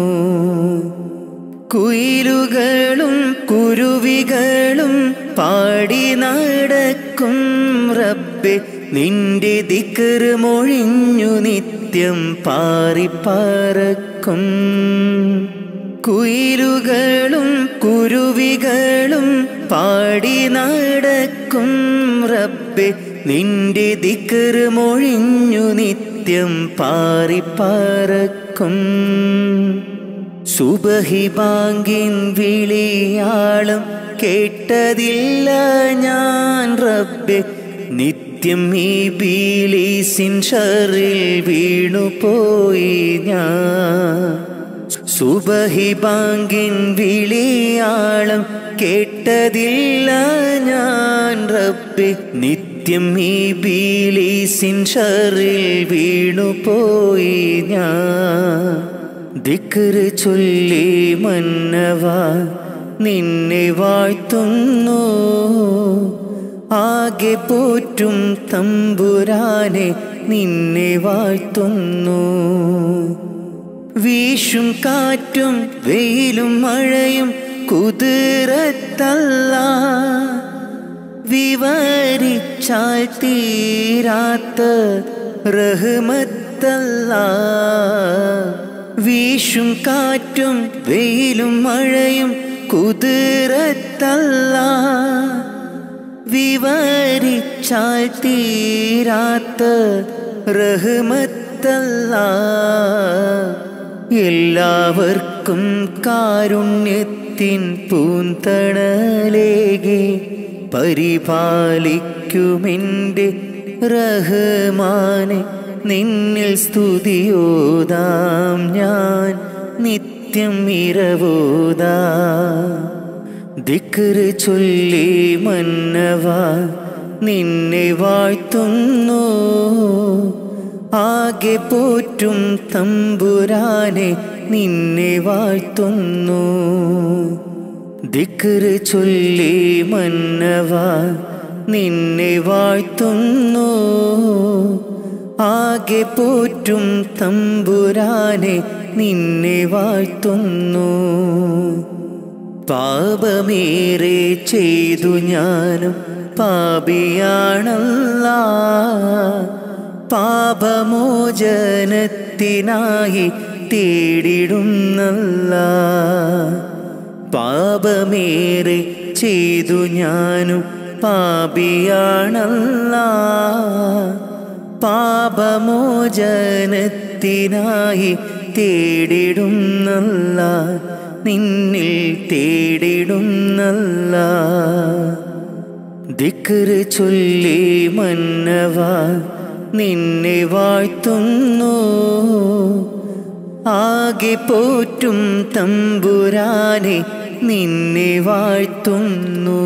കുയിലുകളും കുരുവികളും പാടി നടക്കും റബ്ബേ നിന്റെ ദിക്ർ മൊഴിഞ്ഞു നിത്യം പാറിപ്പറക്കും കുയിലുകളും കുരുവികളും പാടി നടക്കും റബ്ബേ നിന്റെ ദിക്ർ മൊഴിഞ്ഞു നിത്യം പാറിപ്പറക്കും സുബഹി ബാങ്കിൻ വിളിയാളം കേട്ടതില്ല ഞാൻ റബ്ബേ നിത്യം ഈ ബീലീസിൻ ഷറിൽ വീണുപോയി ഞാൻ സുബഹി ബാങ്കിൻ വിളിയാളം കേട്ടതില്ല ഞാൻ റബ്ബേ നിത്യം ഈ ബീലീസിൻ ഷറിൽ വീണുപോയി ഞാൻ ദിക്ർ ചൊല്ലി മന്നവാ നിന്നെ വാഴ്ത്തുന്നു ആകെ പോറ്റും തമ്പുരാനെ നിന്നെ വാഴ്ത്തുന്നു വീശും കാറ്റും വെയിലും മഴയും കുതിരത്തല്ലാ വിവരിച്ചാൽ തീരാത്ത റഹ്മത്തല്ലാ വീശും കാറ്റും വെയിലും മഴയും കുതിരത്തല്ലാ വിവരിച്ചാൽ തീരാത്ത റഹ്മത്തല്ലാ എല്ലാവർക്കും കാരുണ്യത്തിൻ പൂന്തണലേകി പരിപാലിക്കുമെൻ്റെ റഹ്മാനെ നിന്നിൽ സ്തുതിയോതാം ഞാൻ നിത്യം ഇരവോതാം ദിക്ർ ചൊല്ലി മന്നവാ നിന്നെ വാഴ്ത്തുന്നു ആകെ പോറ്റും തമ്പുരാനെ നിന്നെ വാഴ്ത്തുന്നു ദിക്ർ ചൊല്ലി മന്നവാ നിന്നെ വാഴ്ത്തുന്നു ആകെ പോറ്റും തമ്പുരാനെ നിന്നെ വാഴ്ത്തുന്നു പാപമേറെ ചെയ്തു ഞാനും പാപിയാണല്ലാ പാപമോചനത്തിനായി തേടിടുന്നല്ലാ പാപമേറെ ചെയ്തു ഞാനും പാപിയാണല്ലാ പാപമോചനത്തിനായി തേടിടുന്നല്ലാ നിന്നിൽ തേടിടുന്നല്ലാ ദിക്ർ ചൊല്ലി മന്നവാ നിന്നെ വാഴ്ത്തുന്നു ആകെ പോറ്റും തമ്പുരാനെ നിന്നെ വാഴ്ത്തുന്നു.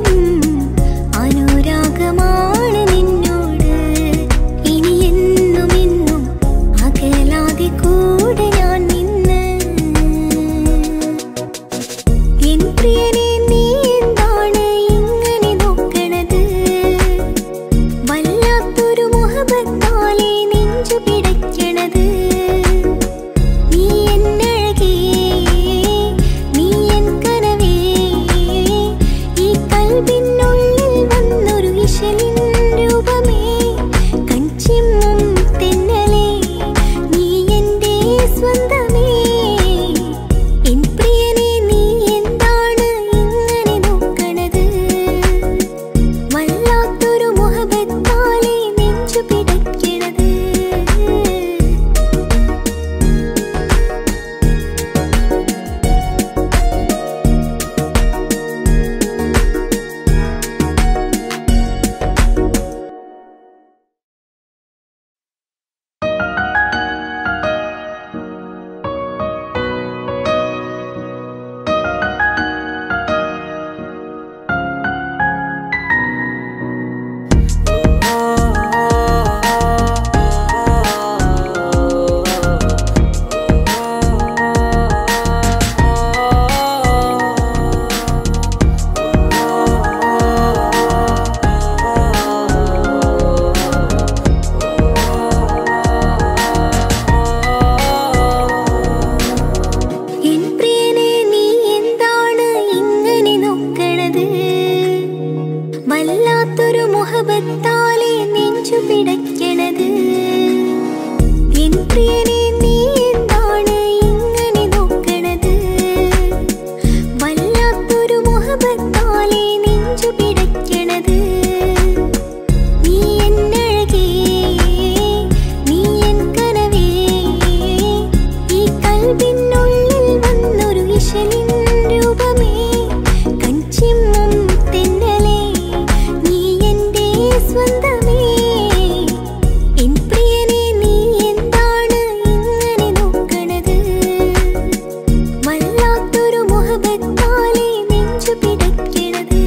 അനുരാഗമാണ് നിന്നോട് ഇനി എന്നും മുഹബത്താലെ നെഞ്ചു പിടയ്ക്കണത്. എൻ പ്രിയനെ നീ എന്താണ് ഇങ്ങനെ നോക്കണത്? വല്ലാത്തൊരു മുഹബത്താലെ നെഞ്ചു പിടയ്ക്കണത്. നീ എന്നഴകേ, നീ എൻ കനവേ, ഈ കൽബിനുള്ളിൽ വന്നൊരു ഇശലിൻ രൂപമേ, കൺചിമ്മും തെന്നലേ, നീ എൻ്റെ സ്വന്തമേ. എൻ പ്രിയനെ നീ എന്താണ് ഇങ്ങനെ നോക്കണത്? വല്ലാത്തൊരു മുഹബത്താലെ നെഞ്ചു പിടയ്ക്കണത്.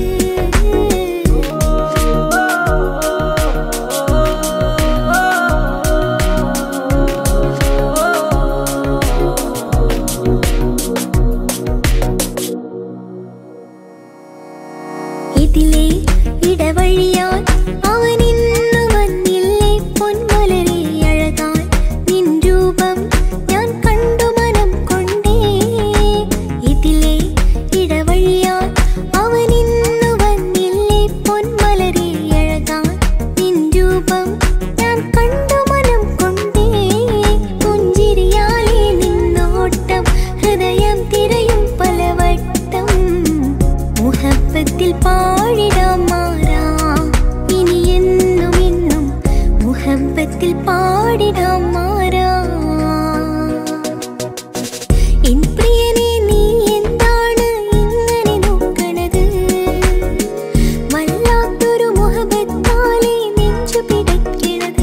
ഇതിലെ ഇടവഴിയാൽ അവനിന്നു വന്നില്ലേ പൊന്മലരെ അഴകാൽ നിൻ രൂപം ഞാൻ കണ്ടു മനം കൊണ്ടേ. ഇതിലെ ഇടവഴിയാൽ അവനിന്നു വന്നില്ലേ പൊന്മലരെ അഴകാൽ നിൻ രൂപം ഞാൻ കണ്ടു മനം കൊണ്ടേ. പുഞ്ചിരിയാലെ നിന്നോട്ടം ഹൃദയം തിരയും പലവട്ടം. മുഹബത്തിൽ പാടിടാം മാറാ ഇനി എന്നും എന്നും, മുഹബത്തിൽ പാടിടാം മാറാ. എൻ പ്രിയനെ നീ എന്താണ് ഇങ്ങനെ നോക്കണത്? വല്ലാത്തൊരു മുഹബത്താലെ നെഞ്ചു പിടയ്ക്കണത്.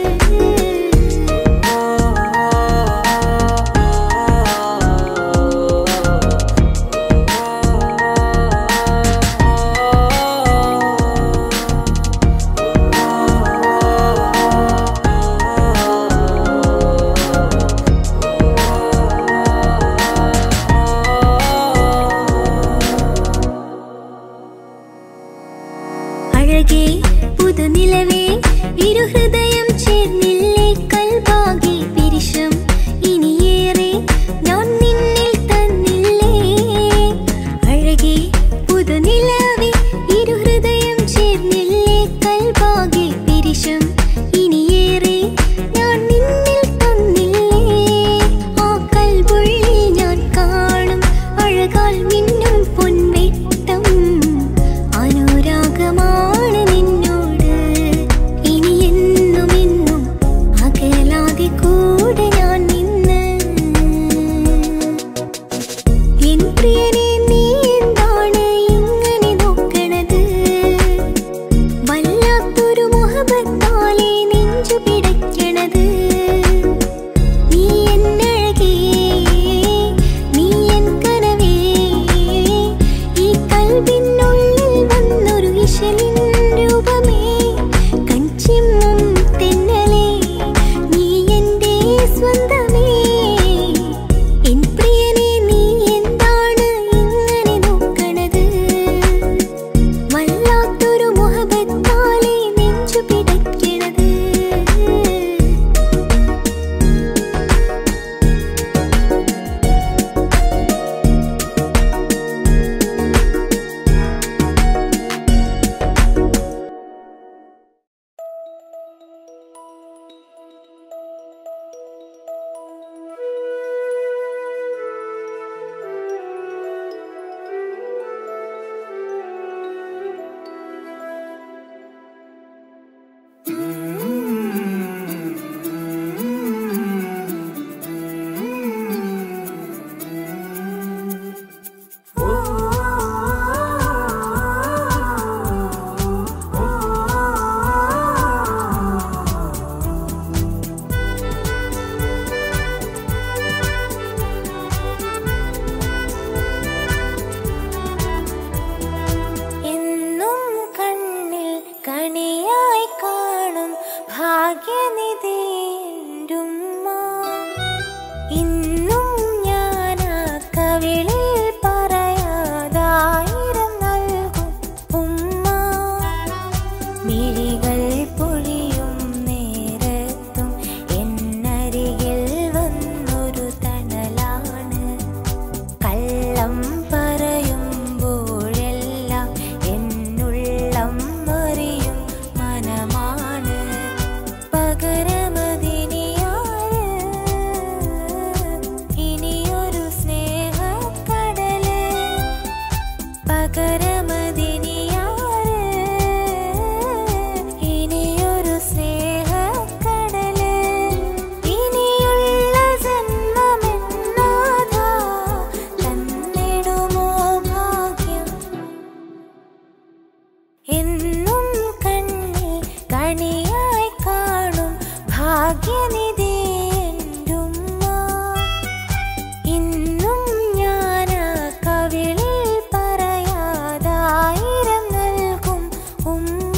അഴകേ പുതുനിലവേ, ഇരുഹൃദയം ചേർന്നില്ലേ കൽബാകെ പിരിശം ഇനിയേറെ ഞാൻ നിന്നിൽ തന്നില്ലേ. അഴകേ പുതുനിലവേ, ഇരുഹൃദയം ചേർന്നില്ലേ കൽബാകെ പിരിശം ഇനിയേറെ ഞാൻ നിന്നിൽ തന്നില്ലേ. ആ കൽബുള്ളിൽ ഞാൻ കാണും അഴകാൽ മിന്നും പൊൻവെട്ടം. അനുരാഗമാണ് നിന്നോട് ഇനി എന്നും എന്നും, അകലാതെ കൂടെ ഞാൻ നിന്ന്. എൻ പ്രിയനെ നീ എന്താണ് ഇങ്ങനെ നോക്കണത്? വല്ലാത്തൊരു മുഹബത്താലെ നെഞ്ചു പിടയ്ക്കണത്. നീ എന്നഴകേ, നീ എൻ കനവേ, മകരമദിനിയാറ് ഇനിയൊരു സ്നേഹക്കടല് ഇനിയുള്ള ജന്മമെന്നാഥ തന്നിടുമോ ഭാഗ്യം എന്നും കണ്ണിൽ കണിയായി കാണും ഭാഗ്യനിധി എന്റുമ്മ ഇന്നും ഞാൻ ആ കവിളിൽ പറയാതായിരം നൽകും ഉമ്മ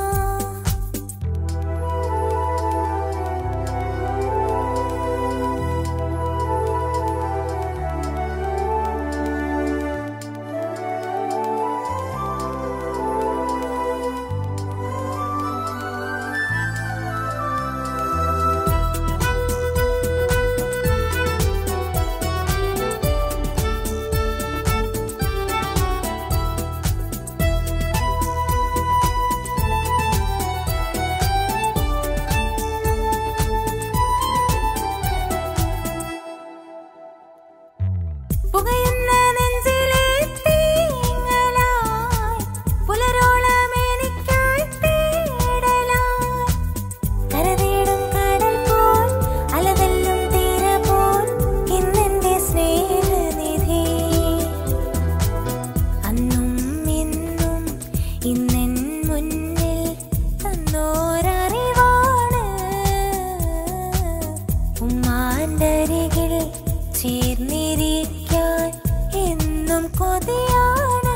പുകയുന്ന നെഞ്ചിലെ തീങ്ങലായി പുലരോളം എനിക്കായി തേടലായി കരതേടും കടൽ പോൽ അലതല്ലും തീര പോൽ ഇന്നെന്റെ സ്നേഹനിധി അന്നും ഇന്നും ഇന്നെൻ മുന്നിൽ തന്നോരറിവാണ് ഉമ്മാന്റെ അരികിൽ ചേർന്നിരിക്കാൻ എന്നും കൊതിയാണ്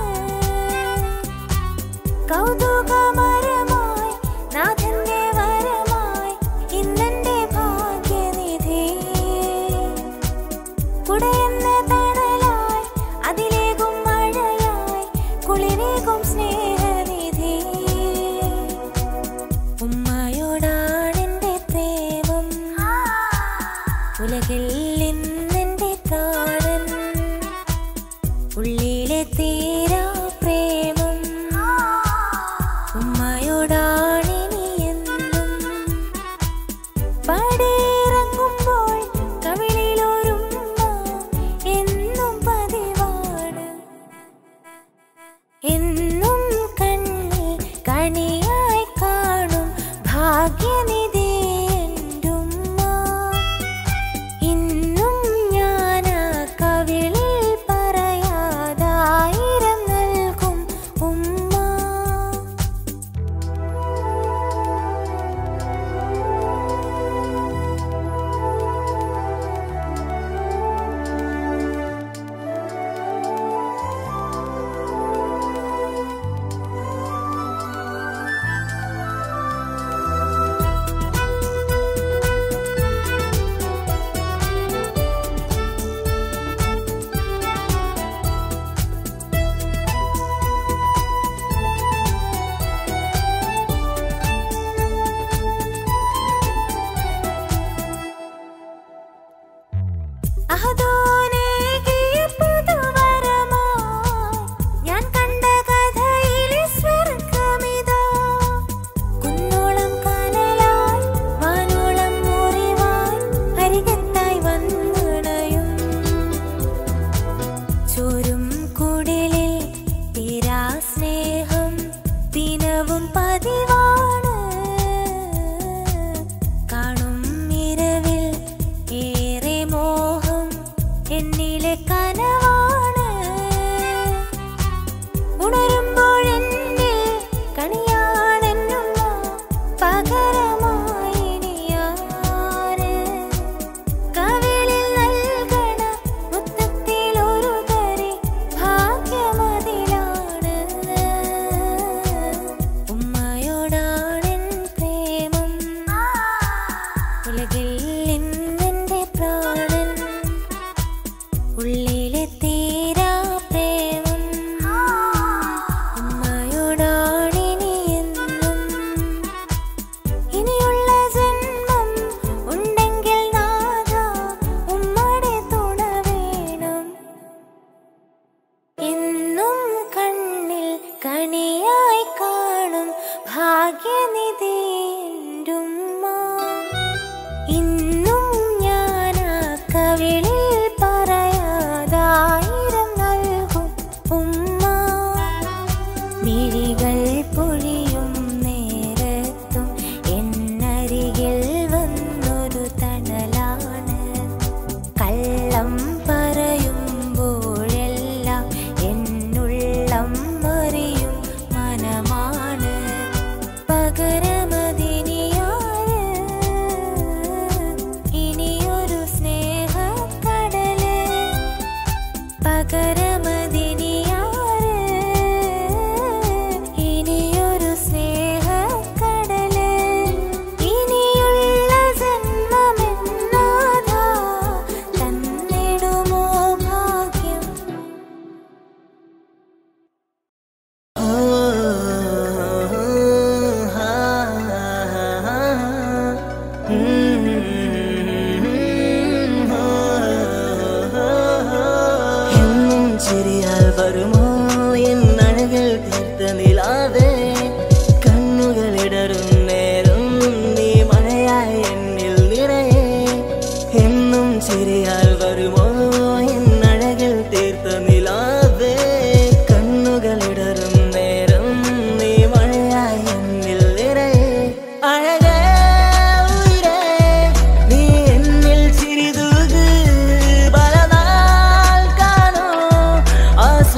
കൗതുകമരമായി നാഥന്റെ വരമായി ഇന്നെന്റെ ഭാഗ്യനിധി കുടയെന്ന തണലായി അതിലേകും മഴയായി കുളിരേകും സ്നേഹനിധി ഉമ്മയോടാണെന്റെ പ്രേമം ഉലകിൽ ഇന്നെന്റെ പ്രാണൻ ഉള്ളിലെ തീരാ പ്രേമം ഉമ്മയോടാണിനി എന്നും പടിയിറങ്ങുമ്പോൾ കവിളിലൊരുമ്മ എന്നും പതിവാണ് എന്നും കണ്ണിൽ കണിയായി കാണും ഭാഗ്യനിധി എന്റുമ്മ ഇന്നും ഞാൻ ആ കവിളിൽ പറയാതായിരം നൽകും ഉമ്മ അഹദോനേകിയ പുതുവരമായി ഞാൻ കണ്ട കഥയിലെ സ്വർഗമിതാ കുന്നോളം കനലായി വാനോളം മുറിവായി അരികത്തായി വന്നിടയും ചോരും കുടിലിൽ തീരാ സ്നേഹം ദിനവും പതിവാണ് കാണും ഇരവിൽ ഏറെ മോഹം എന്നിലെ കനവാണ് ഉണരുമ്പോഴെന്നിൽ കണിയാണെന്നുമ്മ പകരമായി ഇനിയാര് കവിളിൽ നൽകണ മുത്തത്തിലൊരു തരി ഭാഗ്യമതിലാണ് ഉമ്മയോടാണെൻ പ്രേമം ഉലകിൽ ഇന്നെന്റെ പ്രാണൻ ഉള്ളിലെ തീരാ പ്രേമം ഉമ്മയോടാണിനി എന്നും ഇനിയുള്ള ജന്മം ഉണ്ടെങ്കിൽ നാഥ ഉമ്മയുടെ തുണ വേണം എന്നും കണ്ണിൽ കണിയായി കാണും ഭാഗ്യനിധി എന്റുമ്മ ഇന്നും ഞാൻ ആ കവിളിൽ പറയാതായിരം നൽകും ഉമ്മ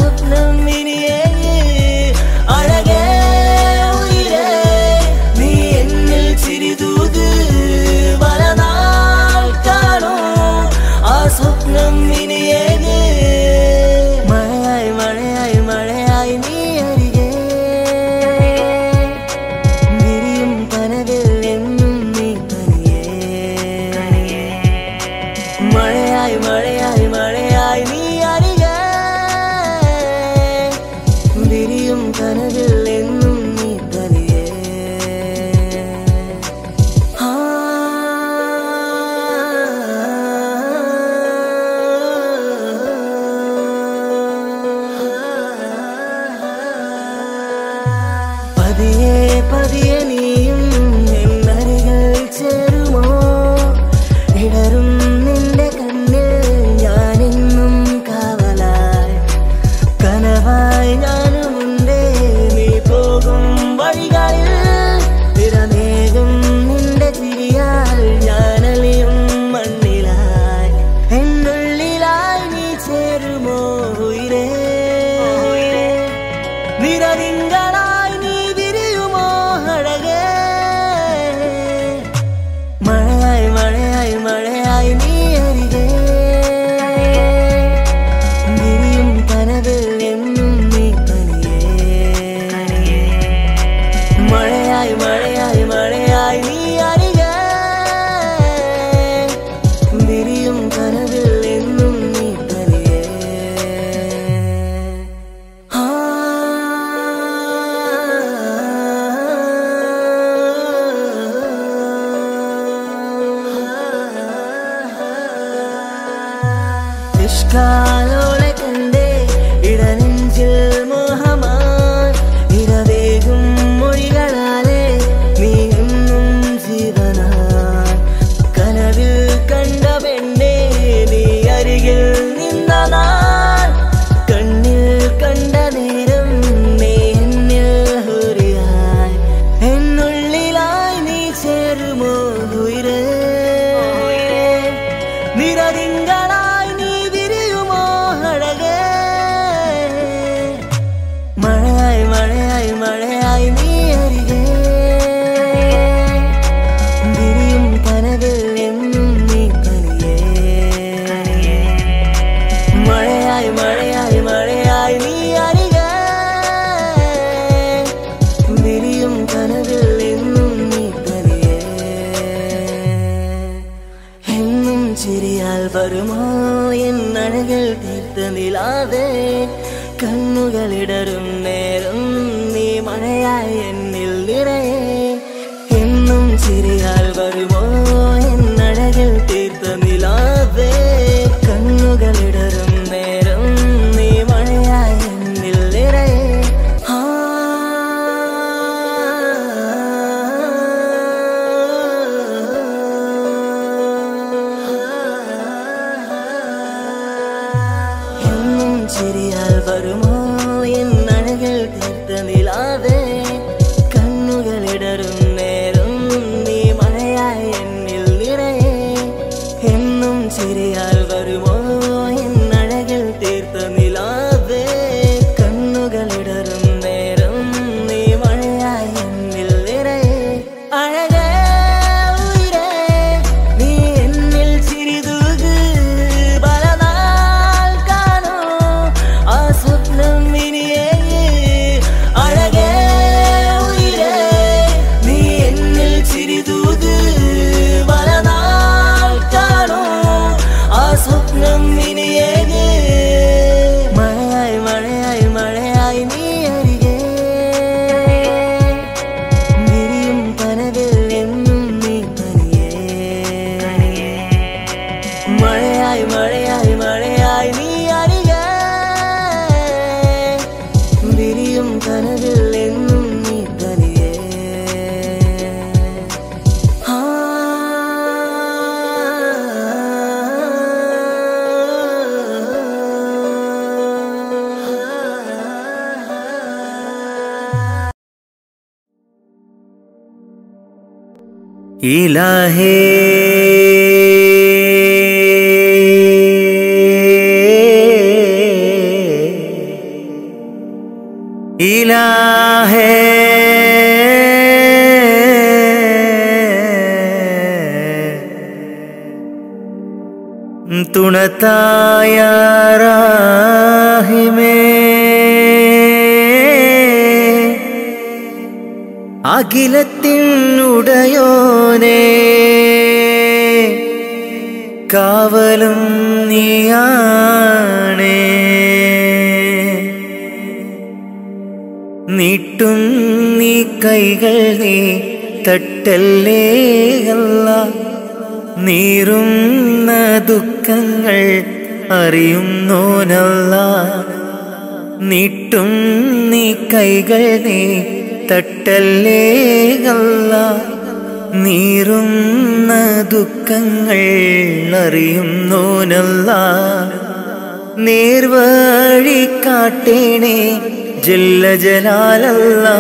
സ്വപ്നം ഇനിയേ അഴകേ ഉയിരേ നീ എന്നിൽ ചിരിതൂത് വലനാൾ കാണൂ ആ സ്വപ്നം ഇനിയേ മഴയായി മഴയായി മഴയായി നീ അരികെ വിരിയും കനവിൽ എന്നും നീ തനിയേ മഴയായി മഴയായി മഴയായി നീ അരികെ വിരിയും കനവിൽ എന്നും നീ തനിയേ പതിയെ പതിയെ നീയും എന്നരികൾ ചേരുമോ ഇടറും നിന്റെ കണ്ണിൽ ഞാനെന്നും കാവലായി കനവായി ഞാനുമുണ്ടേ നീ പോകും വഴികളിൽ തിരമേകും നിന്റെ ചിരിയാൽ ഞാനലിയും മണ്ണിലായി എന്നുള്ളിലായി നീ ചേരുമോ ഉയിരേ നിരതിങ്കളായി നീ വിരിയുമോ അഴകേ മഴയായി മഴയായി മഴയായി നീ അരികെ വിരിയും കനവിൽ എന്നും നീ തനിയേ മഴയായി മഴയായി മഴയായി നീ അരികെ വിരിയും കനവിൽ എന്നും നീ തനിയേ ഇഷ്കാലോളെ കണ്ടേ ഇടനെഞ്ചിൽ മോഹമായി ഇരവേകും മൊഴികളാലേ നീ എന്നും ജീവനായി കനവിൽ കണ്ട പെണ്ണേ നീ അരികിൽ നിന്ന നാൾ കണ്ണിൽ കണ്ട നേരം നീ എന്നിൽ ഹുരിയായി എന്നുള്ളിലായി നീ ചേരുമോ ഉയിരേ നിരതിങ്കളായി നീ വിരിയുമോ അഴകേ മഴയായി മഴയായി മഴയായി നീ അരികെ വിരിയും കനവിൽ എന്നും നീ തനിയേ മഴയായി മഴയായി മഴയായി നീ അരികെ വിരിയും കനവിൽ എന്നും നീ തനിയേ എന്നും ചിരിയാൽ വരുമോ എന്നഴകിൽ തീർത്ത നിലാവേ കണ്ണുകളിടറും നേരം നീ മഴയായി എന്നിൽ നിറയെ എന്നും ചിരിയാൽ വരുമോ എന്നഴകിൽ തീർത്ത നിലാവേ കണ്ണുകളിടറും നേരം നീ മഴയായി എന്നിൽ നിറയെ എന്നും ചിരിയാൽ വരുമോ എന്നഴകിൽ തീർത്ത നിലാവേ കണ്ണുകളിടറും നേരം നീ മഴയായി എന്നിൽ നിറയെ എന്നും ചിരിയാൽ വരുമോ എന്നഴകിൽ തീർത്ത നിലാവേ കണ്ണുകളിടറും നേരം നീ മഴയായി എന്നിൽ നിറയെ അഴകേ ഉയിരേ നീ എന്നിൽ ചിരിതൂക് വലനാൾ കാണൂ ആ സ്വപ്നം ഇനിയേ അഴകേ ഉയിരേ നീ എന്നിൽ ചിരിതൂക് വലനാൾ കാണൂ ആ സ്വപ്നം ഇനിയേ മഴയായി മഴയായി മഴയായി നീ അരികെ വിരിയും കനവിൽ എന്നും നീ തനിയേ മഴയായി മഴയായി മഴയായി നീ അരികെ വിരിയും കനവിൽ എന്നും നീ തനിയേ ഇലാഹേ ഇലാഹേ തുണത്തായ റാഹിമേ അഖിലത്തിനുടയോനേ കാവലും നീയാണേ നീട്ടും നീ കൈകൾ നീ തട്ടല്ലേ അല്ലാ നീറുന്ന ദുഃഖങ്ങൾ അറിയുന്നോനല്ലാ നീട്ടും നീ കൈകൾ നീ തട്ടല്ലേ അല്ലാ നീറുന്ന ദുഃഖങ്ങൾ അറിയുന്നോനല്ലാ നേർവഴി കാട്ടേണേ ജല്ല ജലാലല്ലാ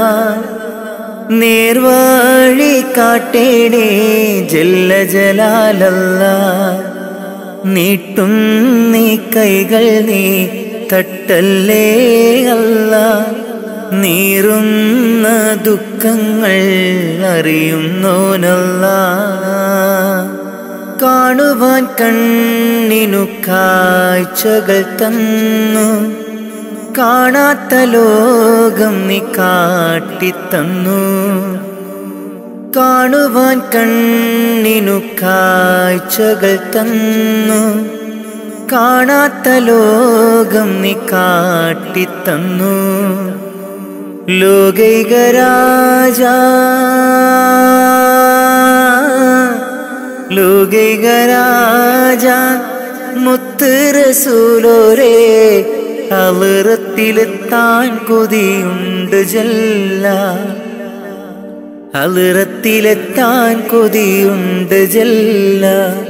നേർവഴി കാട്ടേണേ ജല്ല ജലാലല്ലാ നീട്ടും നീ കൈകൾ നീ തട്ടല്ലേ അല്ലാ നീറുന്ന ദുഃഖങ്ങൾ അറിയുന്നോനല്ലാ കാണുവാൻ കണ്ണിനു കാഴ്ചകൾ തന്നു കാണാത്ത ലോകം നീ കാട്ടിത്തന്നു കാണുവാൻ കണ്ണിനു കാഴ്ചകൾ തന്നു കാണാത്ത ലോകം നീ കാട്ടിത്തന്നു ലോകൈക രാജാ ലോകൈക രാജാ മുത്ത് റസൂലോരേ ഹളറത്തിലെത്താൻ കൊതിയുണ്ട് ജല്ല ഹളറത്തിലെത്താൻ കൊതിയുണ്ട് ജല്ല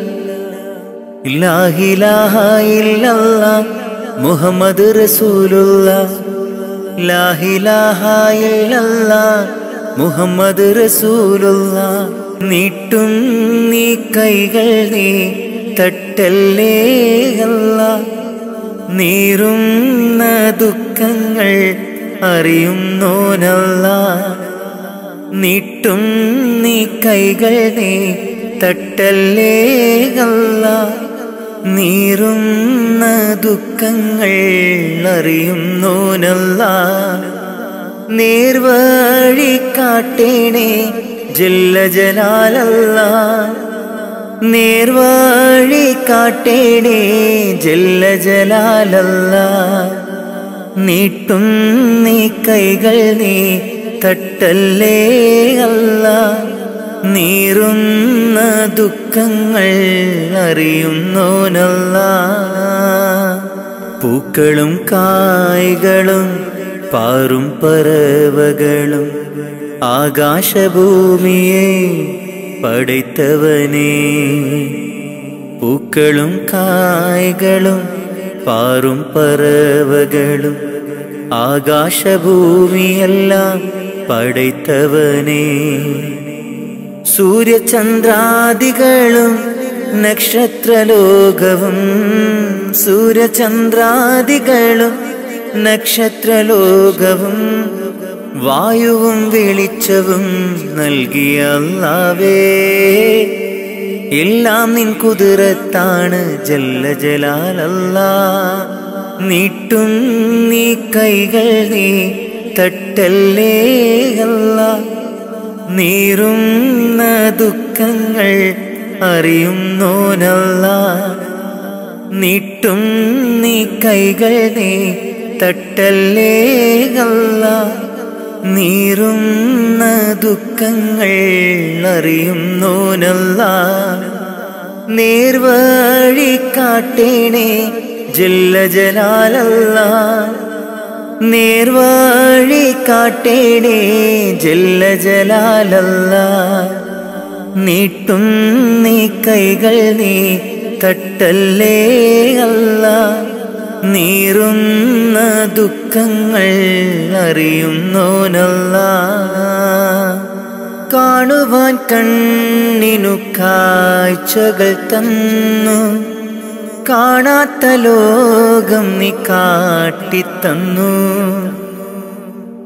ലാ ഇലാഹ ഇല്ലല്ലാഹ് മുഹമ്മദ് റസൂലുള്ളാഹ് ലാ ഇലാഹ ഇല്ലല്ലാഹ് മുഹമ്മദ് റസൂലുള്ളാഹ് നീട്ടും നീ കൈകൾ നീ തട്ടല്ലേ അല്ലാ നീറുന്ന ദുഃഖങ്ങൾ അറിയുന്നോനല്ലാ നീട്ടും നീ കൈകൾ നീ തട്ടല്ലേ അല്ലാ നീറുന്ന ദുഃഖങ്ങൾ അറിയുന്നോനല്ലാ നേർവഴി കാട്ടേണേ ജല്ല ജലാലല്ലാ നേർവഴി കാട്ടേണേ ജല്ല ജലാലല്ലാ നീട്ടും നീ കൈകൾ നീ തട്ടല്ലേ അല്ലാ നീറുന്ന ദുഃഖങ്ങൾ അറിയുന്നോനല്ലാ പൂക്കളും കായ്കളും പാറും പറവകളും ആകാശഭൂമിയെ പടൈത്തവനേ പൂക്കളും കായ്കളും പാറും പറവകളും ആകാശഭൂമിയെല്ലാം പടൈത്തവനേ സൂര്യചന്ദ്രാദികളും നക്ഷത്രലോകവും സൂര്യചന്ദ്രാദികളും നക്ഷത്രലോകവും വായുവും വെളിച്ചവും നൽകിയ അല്ലാഹുവേ എല്ലാം നിൻ കുതിരത്താണ് ജല്ല ജലാലല്ലാ നീട്ടും നീ കൈകൾ നീ തട്ടല്ലേ അല്ലാ നീറുന്ന ദുഃഖങ്ങൾ അറിയുന്നോനല്ലാ നീട്ടും നീ കൈകൾ നീ തട്ടല്ലേ അല്ലാ നീറുന്ന ദുഃഖങ്ങൾ അറിയുന്നോനല്ലാ നേർവഴി കാട്ടേണേ ജല്ല ജലാലല്ലാ നേർവഴി കാട്ടേണേ ജല്ല ജലാലല്ലാ നീട്ടും നീ കൈകൾ നീ തട്ടല്ലേ അല്ലാ നീറുന്ന ദുഃഖങ്ങൾ അറിയുന്നോനല്ലാ കാണുവാൻ കണ്ണിനു കാഴ്ചകൾ തന്നു കാണാത്ത ലോകം നീ കാട്ടിത്തന്നു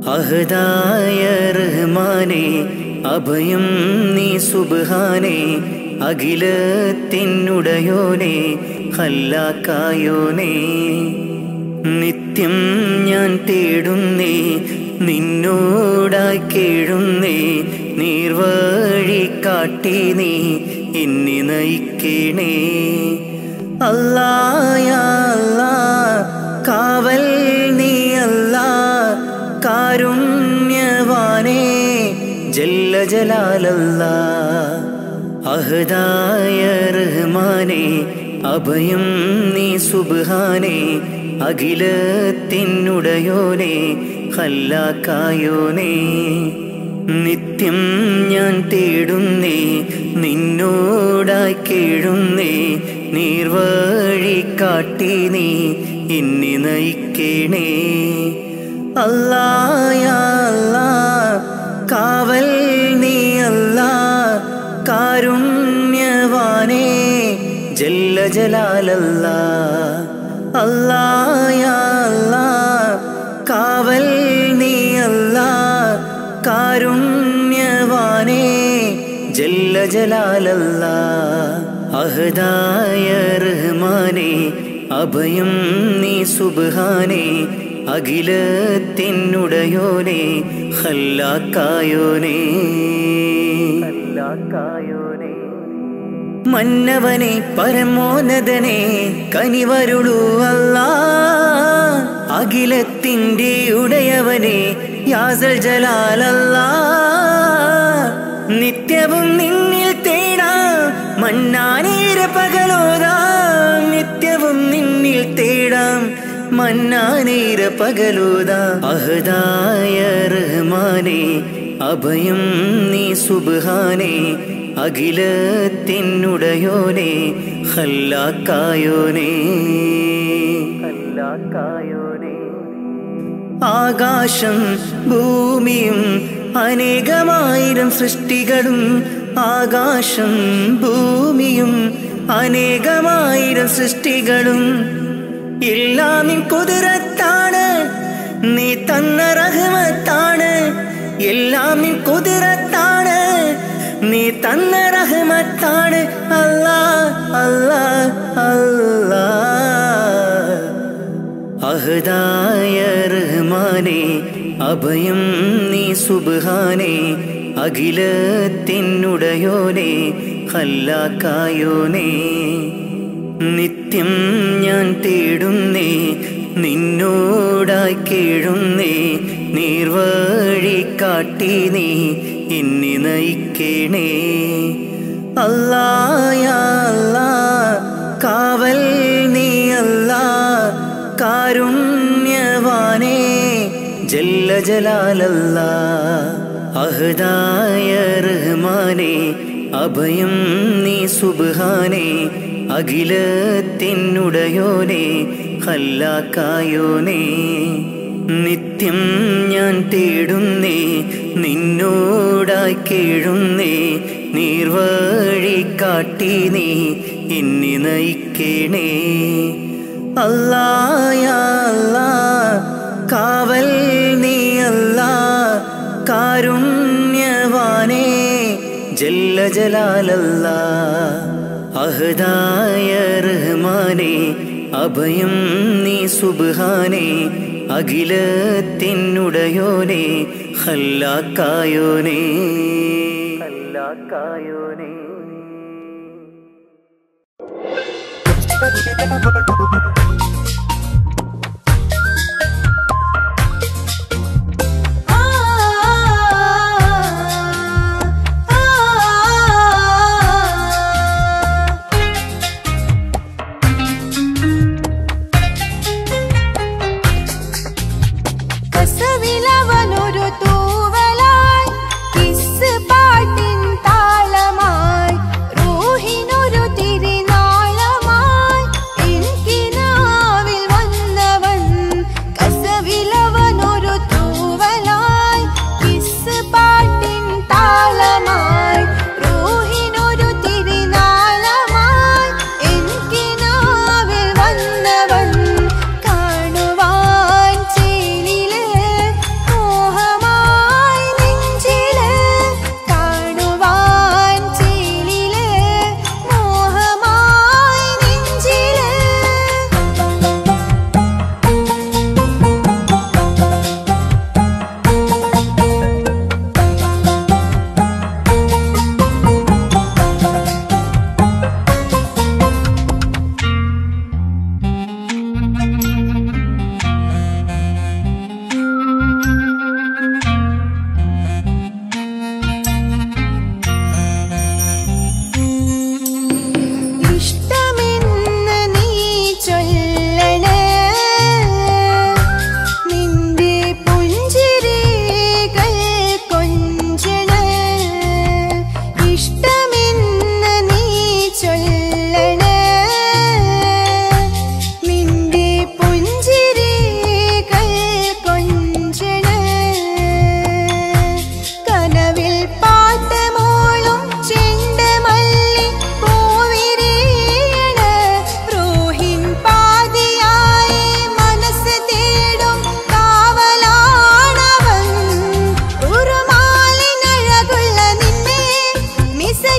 അഹദായ റഹ്മാനെ അഭയം നീ സുബ്ഹാനേ അഖിലത്തിനുടയോനെ ഖല്ലാക്കായോനെ നിത്യം ഞാൻ തേടുന്നേ നിന്നോടായി കേഴുന്നേ നീർവഴി കാട്ടി നീ എന്നെ നയിക്കണേ അല്ലാ യാ അല്ലാ കാവൽ നീ അല്ലാ കാരുണ്യവാനേ ജല്ല ജലാലല്ലാ അഹദായ റഹ്മാനെ അഭയം നീ സുബ്ഹാനേ അഖിലത്തിനുടയോനെ ഖല്ലാക്കായോനെ നിത്യം ഞാൻ തേടുന്നേ നിന്നോടായി കേഴുന്നേ നീർവഴി കാട്ടി നീ എന്നെ നയിക്കണേ അല്ലാ യാ അല്ലാ കാവൽ നീ അല്ലാ കാരുണ്യവാനേ ജല്ല ജലാലല്ലാ അല്ലാ യാ അല്ലാ കാവൽ നീ അല്ലാ കാരുണ്യവാനേ ജല്ല ജലാലല്ലാ അഹദായ റഹ്മാനെ അഭയം നീ സുബ്ഹാനേ അഖിലത്തിനുടയോനെ ഖല്ലാക്കായോനെ ഖല്ലാക്കായോനെ മന്നവനെ പരമോന്നതനെ കനിവരുളൂ അല്ലാ അഖിലത്തിൻ്റെ ഉടയവനെ യാസൽ ജലാലല്ലാ നിത്യവും നിന്നിൽ തേടാം മന്നാനീര പകലോതാം നിത്യവും നിന്നിൽ തേടാം മന്നാനീര പകലോതാം അഹദായ റഹ്മാനെ അഭയം നീ സുബ്ഹാനേ അഖിലത്തിനുടയോനെ ഖല്ലാക്കായോനെ ഖല്ലാക്കായോനെ ആകാശം ഭൂമിയും അനേകമായിരം സൃഷ്ടികളും ആകാശം ഭൂമിയും അനേകമായിരം സൃഷ്ടികളും എല്ലാം നിൻ കുതിരത്താണ് നീ തന്ന റഹ്മത്താണ് എല്ലാം നിൻ കുതിരത്താണ് നീ തന്ന റഹ്മത്താണ് അല്ലാ അല്ലാ അല്ലാ അഹദായ റഹ്മാനെ അഭയം നീ സുബ്ഹാനേ അഖിലത്തിനുടയോനെ ഖല്ലാക്കായോനെ നിത്യം ഞാൻ തേടുന്നേ നിന്നോടായി കേഴുന്നേ നീർവഴി കാട്ടി നീ എന്നെ നയിക്കണേ അല്ലാ യാ അല്ലാ കാവൽ നീ അല്ലാ കാരുണ്യവാനേ ജല്ല ജലാലല്ലാ അഹദായ റഹ്മാനെ അഭയം നീ സുബ്ഹാനേ അഖിലത്തിനുടയോനെ ഖല്ലാക്കായോനെ നിത്യം ഞാൻ തേടുന്നേ നിന്നോടായി കേഴുന്നേ നീർവഴി കാട്ടി നീ എന്നെ നയിക്കണേ അല്ലാ യാ അല്ലാ കാവൽ നീ അല്ലാ കാരുണ്യവാനേ ജല്ല ജലാലല്ലാ അഹദായ റഹ്മാനെ അഭയം നീ സുബ്ഹാനേ അഖിലത്തിനുടയോനെ ഖല്ലാക്കായോനെ ഖല്ലാക്കായോനെ കസവിലവനൊരു തൂവലായി കിസ് പാട്ടിൻ താളമായി റൂഹിനൊരു തിരിനാളമായി എനിക്കിനാ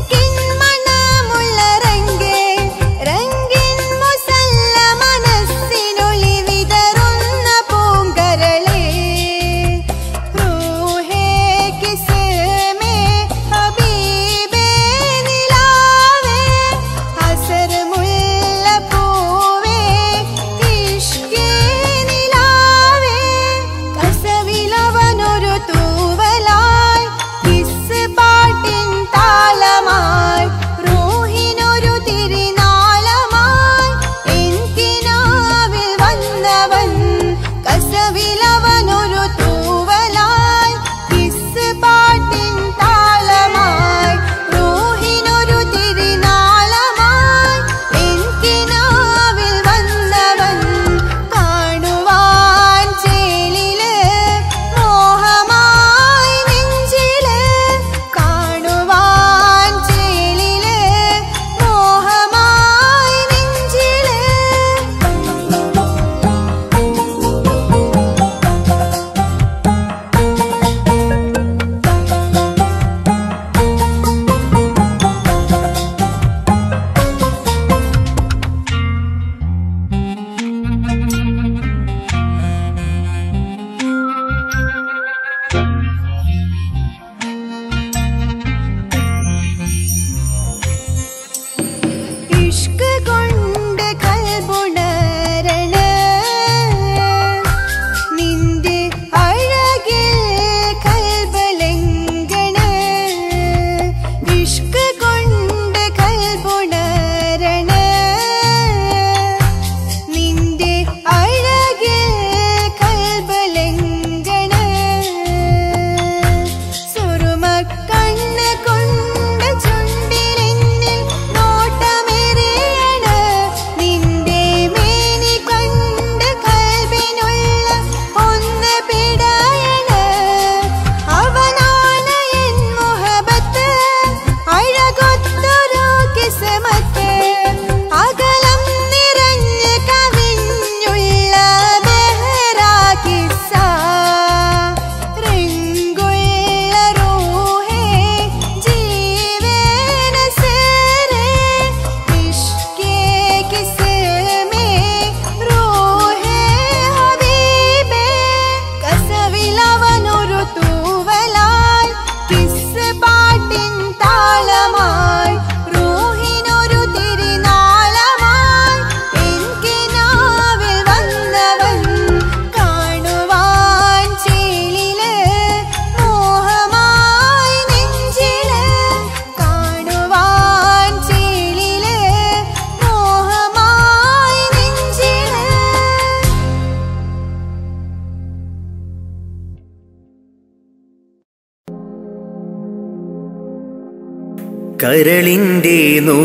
കരളിന്റെ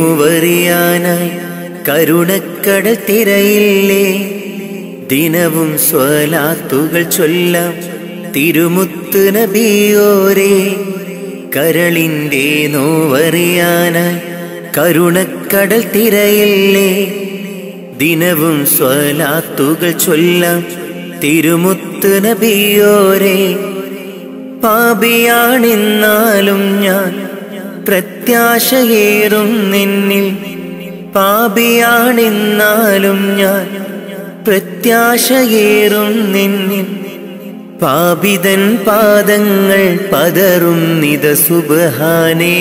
നോവറിയാനായി കരുണക്കടൽ തിരയില്ലേ, ദിനവും സ്വലാത്തുകൾ ചൊല്ലാം തിരുമുത്ത് നബിയോരേ. കരളിന്റെ നോവറിയാനായി കരുണക്കടൽ തിരയില്ലേ, ദിനവും സ്വലാത്തുകൾ ചൊല്ലാം തിരുമുത്ത് നബിയോരേ. പാപിയാണെന്നാലും ഞാൻ പ്രത്യാശയേറും നിന്നിൽ, പാപിയാണെന്നാലും ഞാൻ പ്രത്യാശയേറും നിന്നിൽ. പാപിതൻ പാദങ്ങൾ പതറും നിത സുബ്ഹാനേ,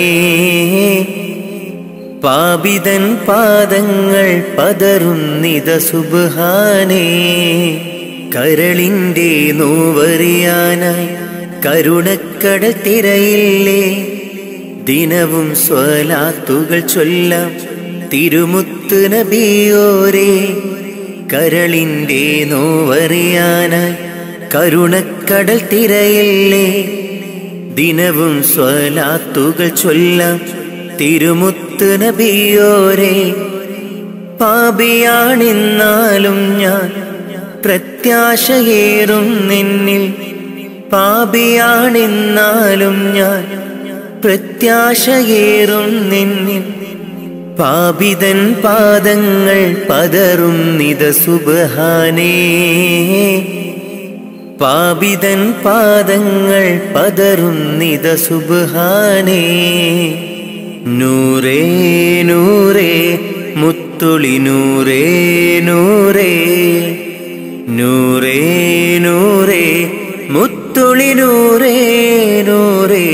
പാപിതൻ പാദങ്ങൾ പതറും നിത സുബ്ഹാനേ. കരളിന്റെ നോവറിയാനായി കരുണക്കടൽ തിരയില്ലേ, ദിനവും സ്വലാത്തുകൾ ചൊല്ലാം തിരുമുത്ത് നബിയോരേ. കരളിന്റെ നോവറിയാനായി കരുണക്കടൽ തിരയില്ലേ, ദിനവും സ്വലാത്തുകൾ ചൊല്ലാം തിരുമുത്ത് നബിയോരേ. പാപിയാണെന്നാലും ഞാൻ പ്രത്യാശയേറും നിന്നിൽ, പാപിയാണെന്നാലും ഞാൻ പ്രത്യാശയേറും നിന്നിൽ. പാപിതൻ പാദങ്ങൾ പതറും നിത സുബ്ഹാനേ, പാപിതൻ പാദങ്ങൾ പതറും നിത സുബ്ഹാനേ. നൂറേ നൂറേ മുത്തുളി നൂറേ നൂറേ നൂറേ നൂറേ മുത്തുളി നൂറേ നൂറേ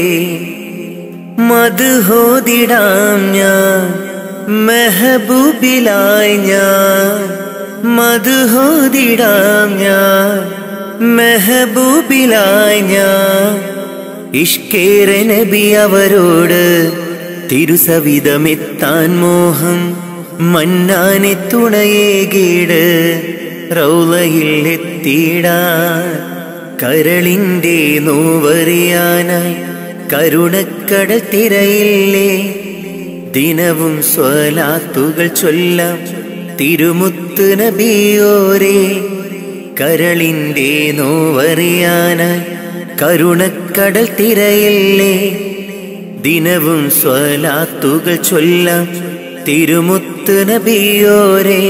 മദ്ഹോദിടാം ഞാൻ മെഹബൂബിലായി ഞാൻ മദ്ഹോദിടാം ഞാൻ മെഹബൂബിലായി ഞാൻ ഇഷ്കേറെ നബി അവരോട് തിരുസവിധമെത്താൻ മോഹം മന്നാനെ തുണയേകീട് റൗളയിൽ എത്തിയിടാൻ കരളിൻ്റെ നോവറിയാനായി കരുണക്കടൽ തിരയില്ലേ ദിനവും സ്വലാത്തുകൾ ചൊല്ലാം തിരുമുത്ത് നബിയോരേ കരളിൻ്റെ നോവറിയാനായി കരുണക്കടൽ തിരയില്ലേ ദിനവും സ്വലാത്തുകൾ ചൊല്ലാം തിരുമുത്ത് നബിയോരേ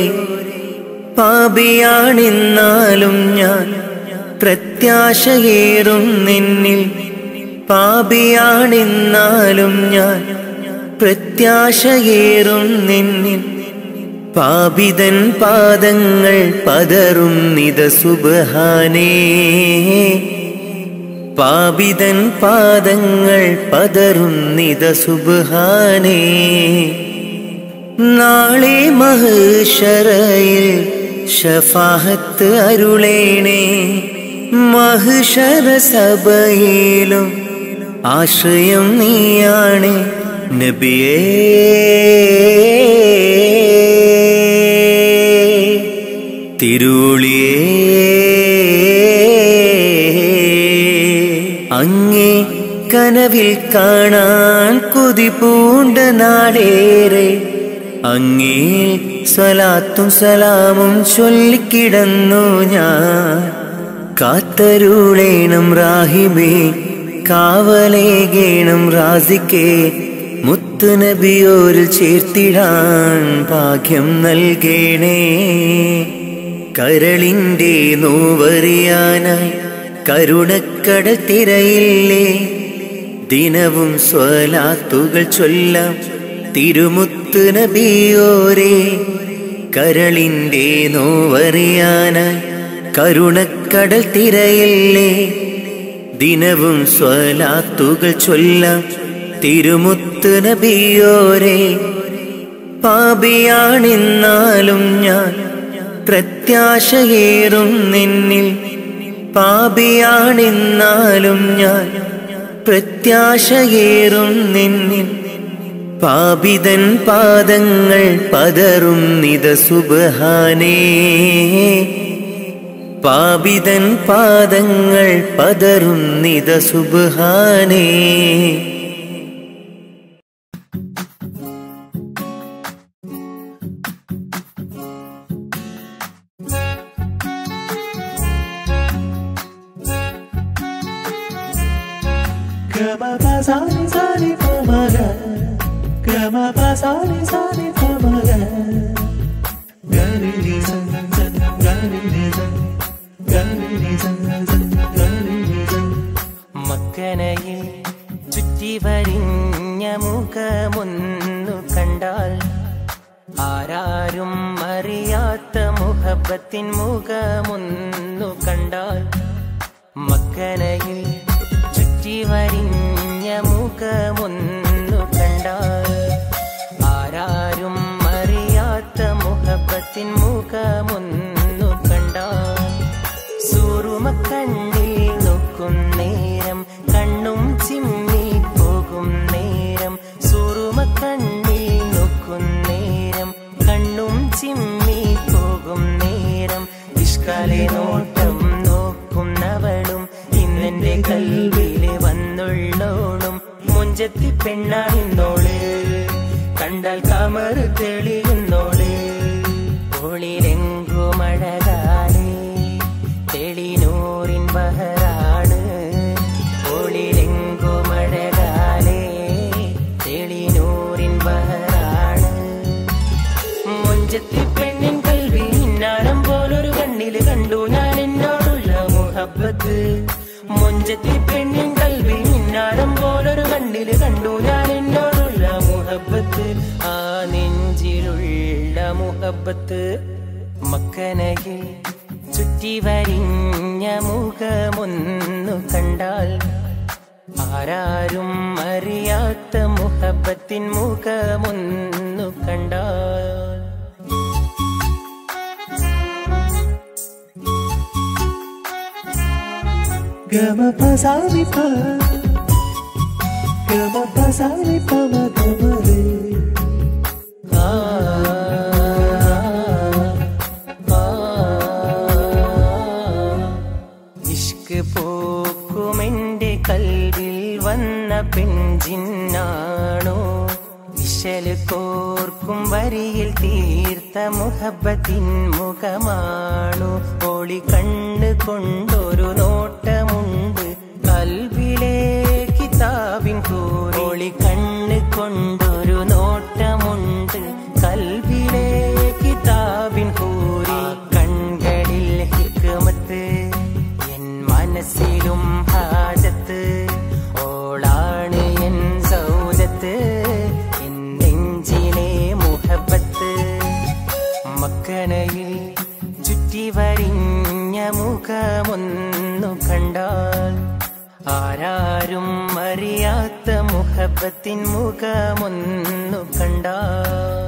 പാപിയാണെന്നാലും ഞാൻ പ്രത്യാശയേറും നിന്നിൽ പാപിയാണെന്നാലും ഞാൻ പ്രത്യാശയേറും നിന്നിൽ പാപിതൻ പാദങ്ങൾ പതറും നിത സുബ്ഹാനേ പാപിതൻ പാദങ്ങൾ പതറും നിത സുബ്ഹാനേ നാളെ മഹ്ശറയിൽ ശഫാഅത്ത് അരുളേണേ മഹ്ശറ സഭയിലും ആശ്രയം നീയാണ് നബിയേ തിരുളിയേ അങ്ങേ കനവിൽ കാണാൻ കൊതി പൂണ്ട നാടേറെ അങ്ങേ സ്വലാത്തും സലാമും ചൊല്ലിക്കിടന്നു ഞാൻ കാത്തരുളേണം റാഹിബേ കാവലേകേണം റാസിക്കേ മുത്ത് നബിയോരിൽ ചേർത്തിടാൻ ഭാഗ്യം നൽകേണേ കരളിൻ്റെ നോവറിയാനായി കരുണക്കടൽ തിരയില്ലേ ദിനവും സ്വലാത്തുകൾ ചൊല്ലാം തിരുമുത്ത് നബിയോരേ കരളിൻ്റെ നോവറിയാനായി കരുണക്കടൽ തിരയില്ലേ ദിനവും സ്വലാത്തുകൾ ചൊല്ലാം തിരുമുത്ത് നബിയോരേ പാപിയാണെന്നാലും ഞാൻ പ്രത്യാശയേറും നിന്നിൽ പാപിയാണെന്നാലും ഞാൻ പ്രത്യാശയേറും നിന്നിൽ പാപിതൻ പാദങ്ങൾ പതറും നിത സുബ്ഹാനേ പാപിതൻ പാദങ്ങൾ പതറും നിത സുബ്ഹാനേ മക്കനയിൽ ചുറ്റി വരിഞ്ഞ മുഖമൊന്നു കണ്ടാൽ ആരാരും അറിയാത്ത മുഹബത്തിൻ മുഖമൊന്നു കണ്ടാൽ മക്കനയിൽ ചുറ്റി വരിഞ്ഞ മുഖമൊന്നു കണ്ടാൽ ആരാരും അറിയാത്ത മുഹബത്തിൻ മുഖമൊന്നു കണ്ടാൽ സൂറുമക്കണ്ണിൽ നോക്കും നേരം കണ്ണും ചിമ്മി പോകും നേരം സൂറുമക്കണ്ണിൽ നോക്കും നേരം കണ്ണും ചിമ്മി പോകും നേരം ഇഷ്കാലെ നോട്ടം നോക്കുന്നവളും ഇന്നെന്റെ കൽവിലെ വന്നുള്ളോളും മുഞ്ചത്തി പെണ്ണാണിന്നോള് കണ്ടാൽ കമർ തെളിയുന്നോള് ഒളിലെങ്കുമഴകാണ് തെളിനൂറിൻ ബഹറാണ് ഒളിലെങ്കുമഴകാണ് തെളിനൂറിൻ ബഹറാണ് മുഞ്ചത്തി പെണ്ണിൻ കൽവി ഇന്നാരം പോലൊരു കണ്ണില് കണ്ടു ഞാൻ എന്നോടുള്ള മുഹബ്ബത്ത് മുഞ്ചത്തി പെണ്ണിൻ കൽവി ഇന്നാരം പോലൊരു കണ്ണില് കണ്ടു ഞാൻ എന്നോടുള്ള മുഹബത്ത് മക്കനയിൽ ചുറ്റി വരിഞ്ഞ മുഖമൊന്നു കണ്ടാൽ ആരാരും അറിയാത്ത മുഹബത്തിൻ മുഖമൊന്നു കണ്ടാൽ ഗമ പസാനി പ ഗമ പസാനി പ മഗമരേ ആ ഇഷ്ക് പോക്കുമെന്റെ കൽവിൽ വന്ന പെൺജിന്നാണോ ഇശല് കോർക്കും വരിയിൽ തീർത്ത മുഹബത്തിൻ മുഖമാണു ഒളി കണ്ണ് കൊണ്ടൊരു നോട്ടമുണ്ട് കൽവിലെ കിതാബിൻ കൂറി ഒളി കണ്ണ് കൊണ്ടൊരു നോട്ടമുണ്ട് കൽവിലെ കിതാബിൻ കൂറി കൺകളിൽ ഹിക്മത്ത് എൻ മനസ്സിലും ഹാജത്ത് ഓളാണ് എൻ സൗജത്ത് എൻ നെഞ്ചിലെ മുഹബത്ത് മക്കനയിൽ ചുറ്റി വരിഞ്ഞ മുഖമൊന്നു കണ്ടാൽ ആരാരും അറിയാത്ത മുഹബത്തിൻ മുഖമൊന്നു കണ്ടാൽ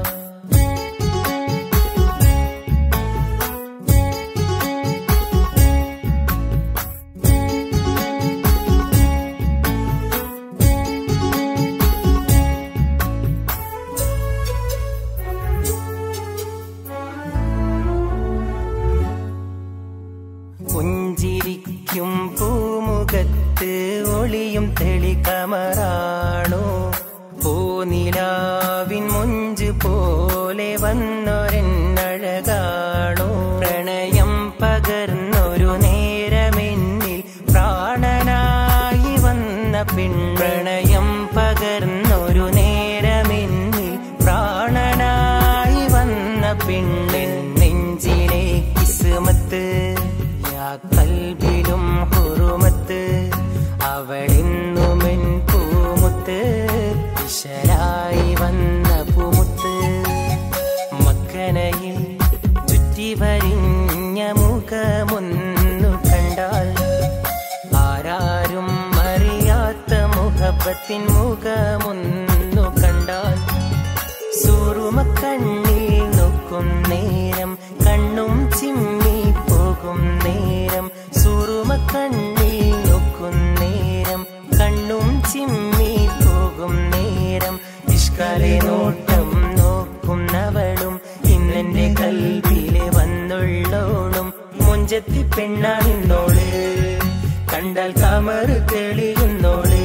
പുഞ്ചിരിക്കും പൂമുഖത്ത് ഒളിയും തെളികമറാണോ പൂനിലാവിൻ മുഞ്ച് പോലെ വന്നൊരെന്നഴകാണോ പ്രണയം പകർന്നൊരു നേരമെന്നിൽ പ്രാണനായി വന്ന പെൺ പ്രണയം പകർന്നൊരു നേരമെന്നിൽ പ്രാണനായി വന്ന പെണ്ണിൻ നെഞ്ചിലെ കിസ്മത്ത് കൽബിലും ഹുറുമത്ത് അവളിന്നുമെൻ പൂമുത്ത് ഇശലായി വന്ന പൂമുത്ത് മക്കനയിൽ ചുറ്റി വരിഞ്ഞ മുഖമൊന്നു കണ്ടാൽ ആരാരും അറിയാത്ത മുഹബത്തിൻ മുഖമൊന്നു കണ്ടാൽ സൂറുമക്കണ്ണിൽ നോക്കും നേരം കണ്ണും ചിമ്മി പോകും നേരം സൂറുമക്കണ്ണിൽ നോക്കും നേരം കണ്ണും ചിമ്മി പോകും നേരം ഇഷ്കാലെ നോട്ടം നോക്കുന്നവളും ഇന്നെന്റെ കൽവിലെ വന്നുള്ളോളും മുഞ്ചത്തി പെണ്ണാണിന്നോള് കണ്ടാൽ കമറ് തെളിയുന്നോള്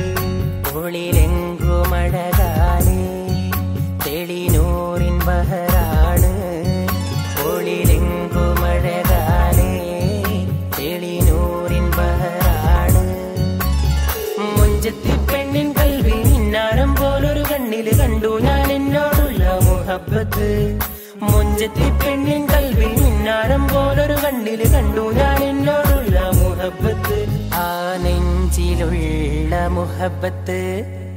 ഒളിലെങ്കുമഴകാലേ തെളിനൂറിൻ ബഹറാണ് ഒളിലെങ്കുമഴകാലേ തെളിനൂറിൻ ബഹറാണ് മുഞ്ചത്തി പെണ്ണിൻ കൽവിൽ മിന്നാരം പോലൊരു കണ്ണില് കണ്ടു ഞാൻ എന്നോടുള്ള മുഹബത്ത് മുഞ്ചത്തി പെണ്ണിൻ കൽവിൽ മിന്നാരം പോലൊരു കണ്ണില് കണ്ടു ഞാൻ എന്നോടുള്ള മുഹബത്ത് ആ നെഞ്ചിലുള്ള മുഹബത്ത്